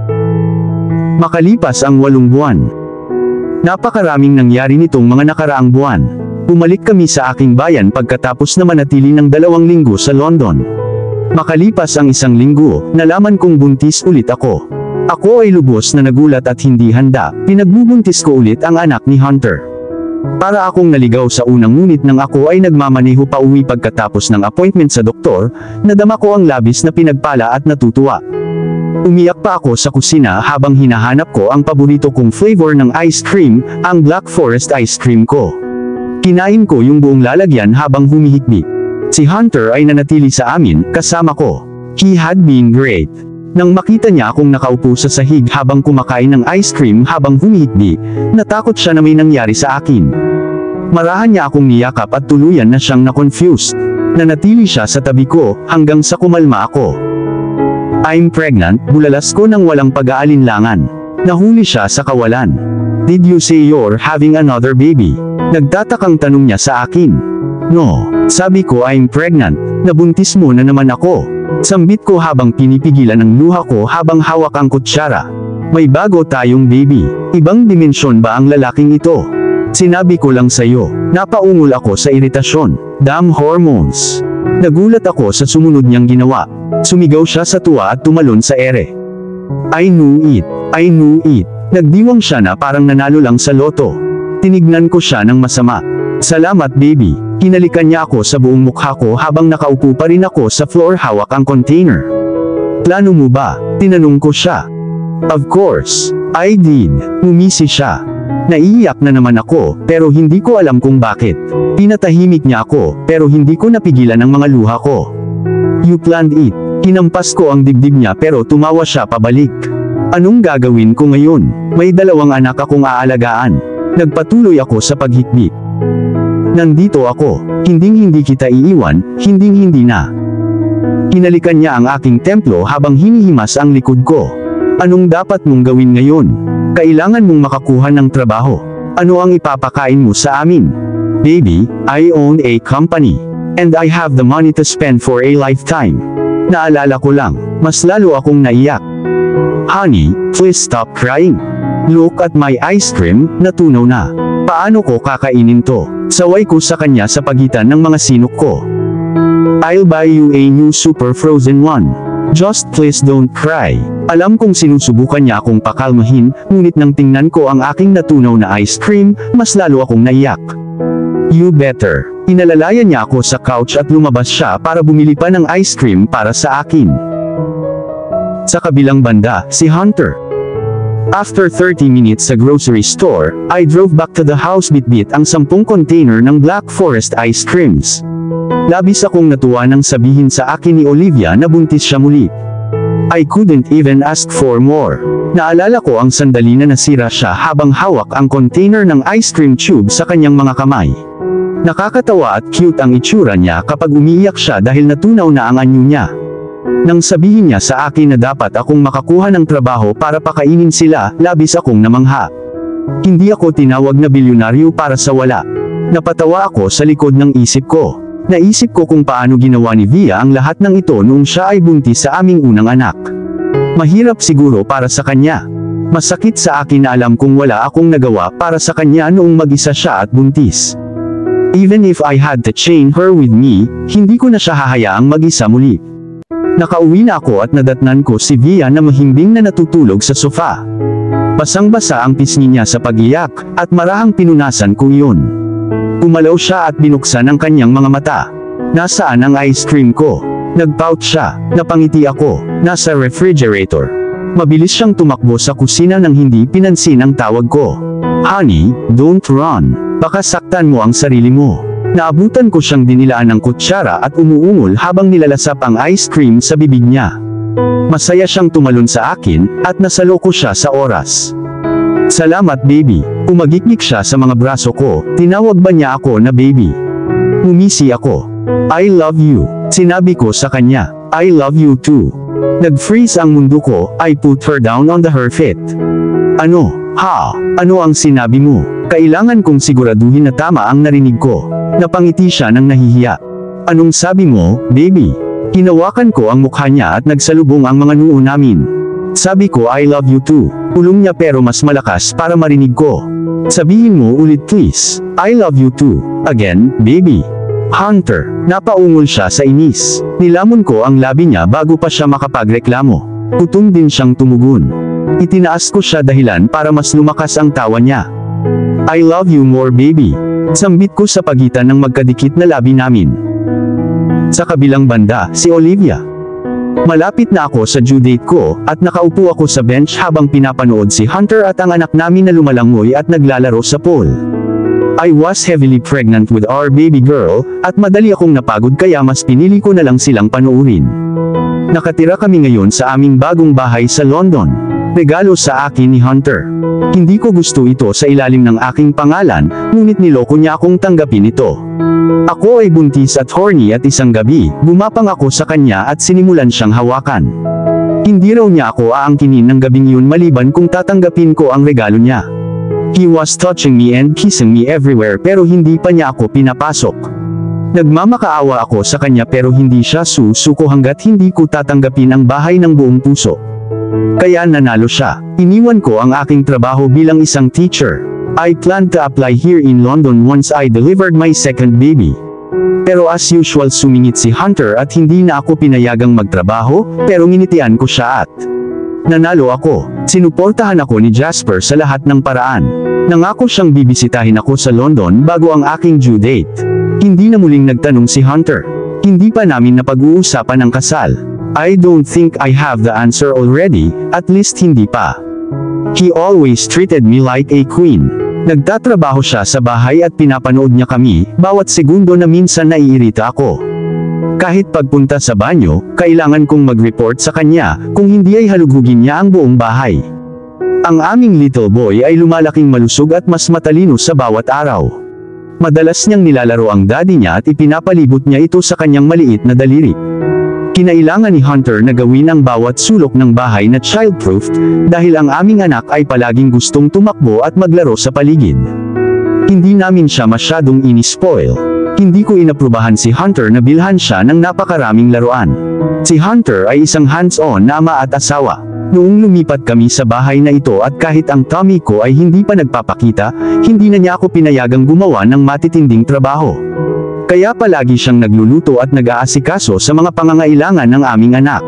Makalipas ang 8 buwan. Napakaraming nangyari nitong mga nakaraang buwan. Bumalik kami sa aking bayan pagkatapos na manatili ng 2 linggo sa London. Makalipas ang 1 linggo, nalaman kong buntis ulit ako. Ako ay lubos na nagulat at hindi handa. Pinagbubuntis ko ulit ang anak ni Hunter. Para akong naligaw sa unang ngunit nang ako ay nagmamaneho pa uwi pagkatapos ng appointment sa doktor, nadama ko ang labis na pinagpala at natutuwa. Umiyak pa ako sa kusina habang hinahanap ko ang paborito kong flavor ng ice cream, ang Black Forest ice cream ko. Kinain ko yung buong lalagyan habang humihikbi. Si Hunter ay nanatili sa amin, kasama ko. He had been great. Nang makita niya akong nakaupo sa sahig habang kumakain ng ice cream habang humihikbi, natakot siya na may nangyari sa akin. Marahan niya akong niyakap at tuluyan na siyang na-confused. Nanatili siya sa tabi ko, hanggang sa kumalma ako. I'm pregnant, bulalas ko nang walang pag-aalinlangan. Nahuli siya sa kawalan. Did you say you're having another baby? Nagtatakang tanong niya sa akin. No, sabi ko I'm pregnant, nabuntis mo na naman ako. Sambit ko habang pinipigilan ang luha ko habang hawak ang kutsara. May bago tayong baby. Ibang dimensyon ba ang lalaking ito? Sinabi ko lang sa'yo. Napaungol ako sa iritasyon. Damn hormones. Nagulat ako sa sumunod niyang ginawa. Sumigaw siya sa tuwa at tumalon sa ere. I knew it. I knew it. Nagdiwang siya na parang nanalo lang sa loto. Tinignan ko siya ng masama. Salamat baby. Hinalikan niya ako sa buong mukha ko habang nakaupo pa rin ako sa floor hawak ang container. Plano mo ba? Tinanong ko siya. Of course. I did. Umisi siya. Naiiyak na naman ako, pero hindi ko alam kung bakit. Pinatahimik niya ako, pero hindi ko napigilan ang mga luha ko. You planned it. Hinampas ko ang dibdib niya pero tumawa siya pabalik. Anong gagawin ko ngayon? May 2 anak akong aalagaan. Nagpatuloy ako sa paghikbi. Nandito ako. Hinding-hindi kita iiwan, hinding-hindi na. Hinalikan niya ang aking templo habang hinihimas ang likod ko. Anong dapat mong gawin ngayon? Kailangan mong makakuha ng trabaho. Ano ang ipapakain mo sa amin? Baby, I own a company. And I have the money to spend for a lifetime. Naalala ko lang, mas lalo akong naiyak. Honey, please stop crying. Look at my ice cream, natunaw na. Paano ko kakainin to? Saway ko sa kanya sa pagitan ng mga sinok ko. I'll buy you a new super frozen one. Just please don't cry. Alam kong sinusubukan niya akong pakalmahin, ngunit nang tingnan ko ang aking natunaw na ice cream, mas lalo akong naiyak. You better. Inalalayan niya ako sa couch at lumabas siya para bumili pa ng ice cream para sa akin. Sa kabilang banda, si Hunter. After 30 minutes sa grocery store, I drove back to the house bitbit ang 10 container ng Black Forest ice creams. Labis akong natuwa nang sabihin sa akin ni Olivia na buntis siya muli. I couldn't even ask for more. Naalala ko ang sandali na nasira siya habang hawak ang container ng ice cream tube sa kanyang mga kamay. Nakakatawa at cute ang itsura niya kapag umiiyak siya dahil natunaw na ang anyo niya. Nang sabihin niya sa akin na dapat akong makakuha ng trabaho para pakainin sila, labis akong namangha. Hindi ako tinawag na bilyonaryo para sa wala. Napatawa ako sa likod ng isip ko. Naisip ko kung paano ginawa ni Via ang lahat ng ito noong siya ay buntis sa aming unang anak. Mahirap siguro para sa kanya. Masakit sa akin na alam kong wala akong nagawa para sa kanya noong mag-isa siya at buntis. Even if I had to chain her with me, hindi ko na siya hahayaang mag-isa muli. Nakauwi na ako at nadatnan ko si Via na mahimbing na natutulog sa sofa. Basang-basa ang pisngi niya sa pag-iyak, at marahang pinunasan ko iyon. Umalaw siya at binuksan ang kanyang mga mata. Nasaan ang ice cream ko? Nagpout siya. Napangiti ako. Nasa refrigerator. Mabilis siyang tumakbo sa kusina nang hindi pinansin ang tawag ko. Honey, don't run. Baka saktan mo ang sarili mo. Naabutan ko siyang dinilaan ng kutsara at umuungol habang nilalasap ang ice cream sa bibig niya. Masaya siyang tumalon sa akin, at nasalo ko siya sa oras. Salamat baby. Umagiknik siya sa mga braso ko. Tinawag ba niya ako na baby? Umisi ako. I love you. Sinabi ko sa kanya. I love you too. Nag-freeze ang mundo ko. I put her down on the her feet. Ano? Ha? Ano ang sinabi mo? Kailangan kong siguraduhin na tama ang narinig ko. Napangiti siya ng nahihiya. Anong sabi mo, baby? Hinawakan ko ang mukha niya at nagsalubong ang mga noo namin. Sabi ko I love you too. Pulong niya pero mas malakas para marinig ko. Sabihin mo ulit please. I love you too. Again, baby. Hunter. Napaungol siya sa inis. Nilamon ko ang labi niya bago pa siya makapagreklamo. Putung din siyang tumugon. Itinaas ko siya dahilan para mas lumakas ang tawa niya. I love you more baby. Sambit ko sa pagitan ng magkadikit na labi namin. Sa kabilang banda, si Olivia. Malapit na ako sa due date ko, at nakaupo ako sa bench habang pinapanood si Hunter at ang anak namin na lumalangoy at naglalaro sa pool. I was heavily pregnant with our baby girl, at madali akong napagod kaya mas pinili ko na lang silang panoorin. Nakatira kami ngayon sa aming bagong bahay sa London. Regalo sa akin ni Hunter. Hindi ko gusto ito sa ilalim ng aking pangalan, ngunit niloko niya akong tanggapin ito. Ako ay buntis at horny at isang gabi, gumapang ako sa kanya at sinimulan siyang hawakan. Hindi raw niya ako aangkinin ng gabing yun maliban kung tatanggapin ko ang regalo niya. He was touching me and kissing me everywhere pero hindi pa niya ako pinapasok. Nagmamakaawa ako sa kanya pero hindi siya susuko hanggat hindi ko tatanggapin ang bahay ng buong puso. Kaya nanalo siya. Iniwan ko ang aking trabaho bilang isang teacher. I planned to apply here in London once I delivered my second baby. Pero as usual sumingit si Hunter at hindi na ako pinayagang magtrabaho, pero nginitian ko siya at nanalo ako. Sinuportahan ako ni Jasper sa lahat ng paraan. Nangako siyang bibisitahin ako sa London bago ang aking due date. Hindi na muling nagtanong si Hunter. Hindi pa namin napag-uusapan ang kasal. I don't think I have the answer already, at least hindi pa. He always treated me like a queen. Nagtatrabaho siya sa bahay at pinapanood niya kami, bawat segundo na minsan naiirita ako. Kahit pagpunta sa banyo, kailangan kong mag-report sa kanya, kung hindi ay halugugin niya ang buong bahay. Ang aming little boy ay lumalaking malusog at mas matalino sa bawat araw. Madalas niyang nilalaro ang daddy niya at ipinapalibot niya ito sa kanyang maliit na daliri. Kinailangan ni Hunter na gawin ang bawat sulok ng bahay na child-proofed, dahil ang aming anak ay palaging gustong tumakbo at maglaro sa paligid. Hindi namin siya masyadong inispoil. Hindi ko inaprubahan si Hunter na bilhan siya ng napakaraming laruan. Si Hunter ay isang hands-on na ama at asawa. Noong lumipat kami sa bahay na ito at kahit ang tummy ko ay hindi pa nagpapakita, hindi na niya ako pinayagang gumawa ng matitinding trabaho. Kaya palagi siyang nagluluto at nag-aasikaso sa mga pangangailangan ng aming anak.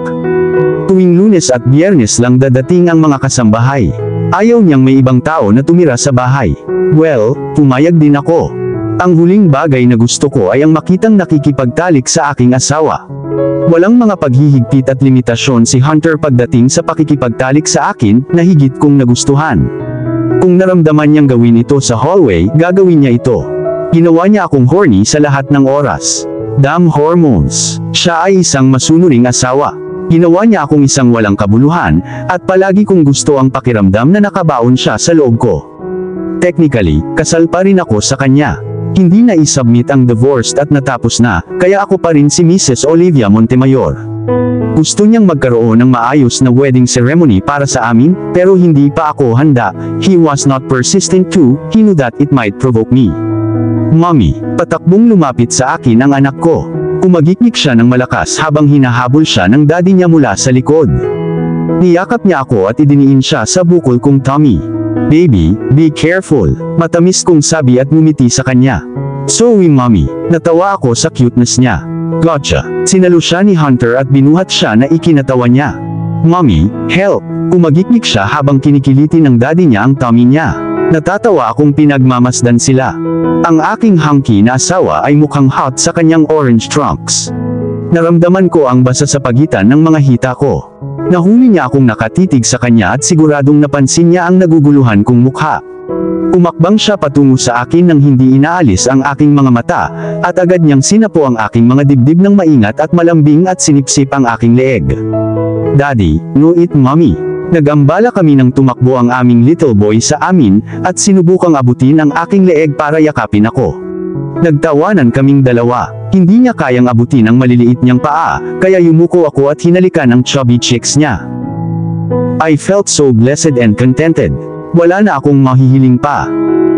Tuwing Lunes at Biyernes lang dadating ang mga kasambahay. Ayaw niyang may ibang tao na tumira sa bahay. Well, pumayag din ako. Ang huling bagay na gusto ko ay ang makitang nakikipagtalik sa aking asawa. Walang mga paghihigpit at limitasyon si Hunter pagdating sa pakikipagtalik sa akin na higit kong nagustuhan. Kung naramdaman niyang gawin ito sa hallway, gagawin niya ito. Ginawa niya akong horny sa lahat ng oras. Damn hormones. Siya ay isang masunuring asawa. Ginawa niya akong isang walang kabuluhan, at palagi kong gusto ang pakiramdam na nakabaon siya sa loob ko. Technically, kasal pa rin ako sa kanya. Hindi na i-submit ang divorced at natapos na, kaya ako pa rin si Mrs. Olivia Montemayor. Gusto niyang magkaroon ng maayos na wedding ceremony para sa amin, pero hindi pa ako handa. He was not persistent too, he knew that it might provoke me. Mommy, patakbong lumapit sa akin ang anak ko. Umagiknik siya ng malakas habang hinahabol siya ng daddy niya mula sa likod. Niyakap niya ako at idiniin siya sa bukol kong tummy. Baby, be careful, matamis kong sabi at ngumiti sa kanya. Sorry mommy, natawa ako sa cuteness niya. Gotcha. Sinalo siya ni Hunter at binuhat siya na ikinatawa niya. Mommy, help. Umagiknik siya habang kinikiliti ng daddy niya ang tummy niya. Natatawa akong pinagmamasdan sila. Ang aking hunky na asawa ay mukhang hot sa kanyang orange trunks. Naramdaman ko ang basa sa pagitan ng mga hita ko. Nahuli niya akong nakatitig sa kanya at siguradong napansin niya ang naguguluhan kong mukha. Umakbang siya patungo sa akin nang hindi inaalis ang aking mga mata, at agad niyang sinapo ang aking mga dibdib ng maingat at malambing at sinipsip ang aking leeg. Daddy, no eat mommy. Nag-ambala kami nang tumakbo ang aming little boy sa amin, at sinubukang abutin ang aking leeg para yakapin ako. Nagtawanan kaming dalawa. Hindi niya kayang abutin ang maliliit niyang paa, kaya yumuko ako at hinalikan ang chubby cheeks niya. I felt so blessed and contented. Wala na akong mahihiling pa.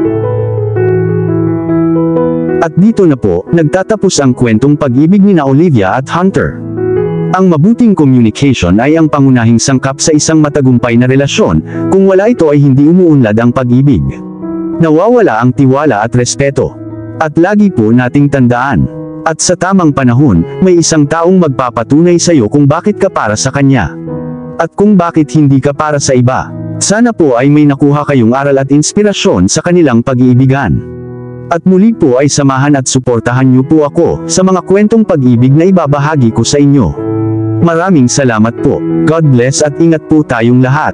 At dito na po, nagtatapos ang kwentong pag-ibig ni na Olivia at Hunter. Ang mabuting communication ay ang pangunahing sangkap sa isang matagumpay na relasyon. Kung wala ito ay hindi umuunlad ang pag-ibig. Nawawala ang tiwala at respeto. At lagi po nating tandaan. At sa tamang panahon, may isang taong magpapatunay sa iyo kung bakit ka para sa kanya. At kung bakit hindi ka para sa iba. Sana po ay may nakuha kayong aral at inspirasyon sa kanilang pag-iibigan. At muli po ay samahan at suportahan niyo po ako sa mga kwentong pag-ibig na ibabahagi ko sa inyo. Maraming salamat po. God bless at ingat po tayong lahat.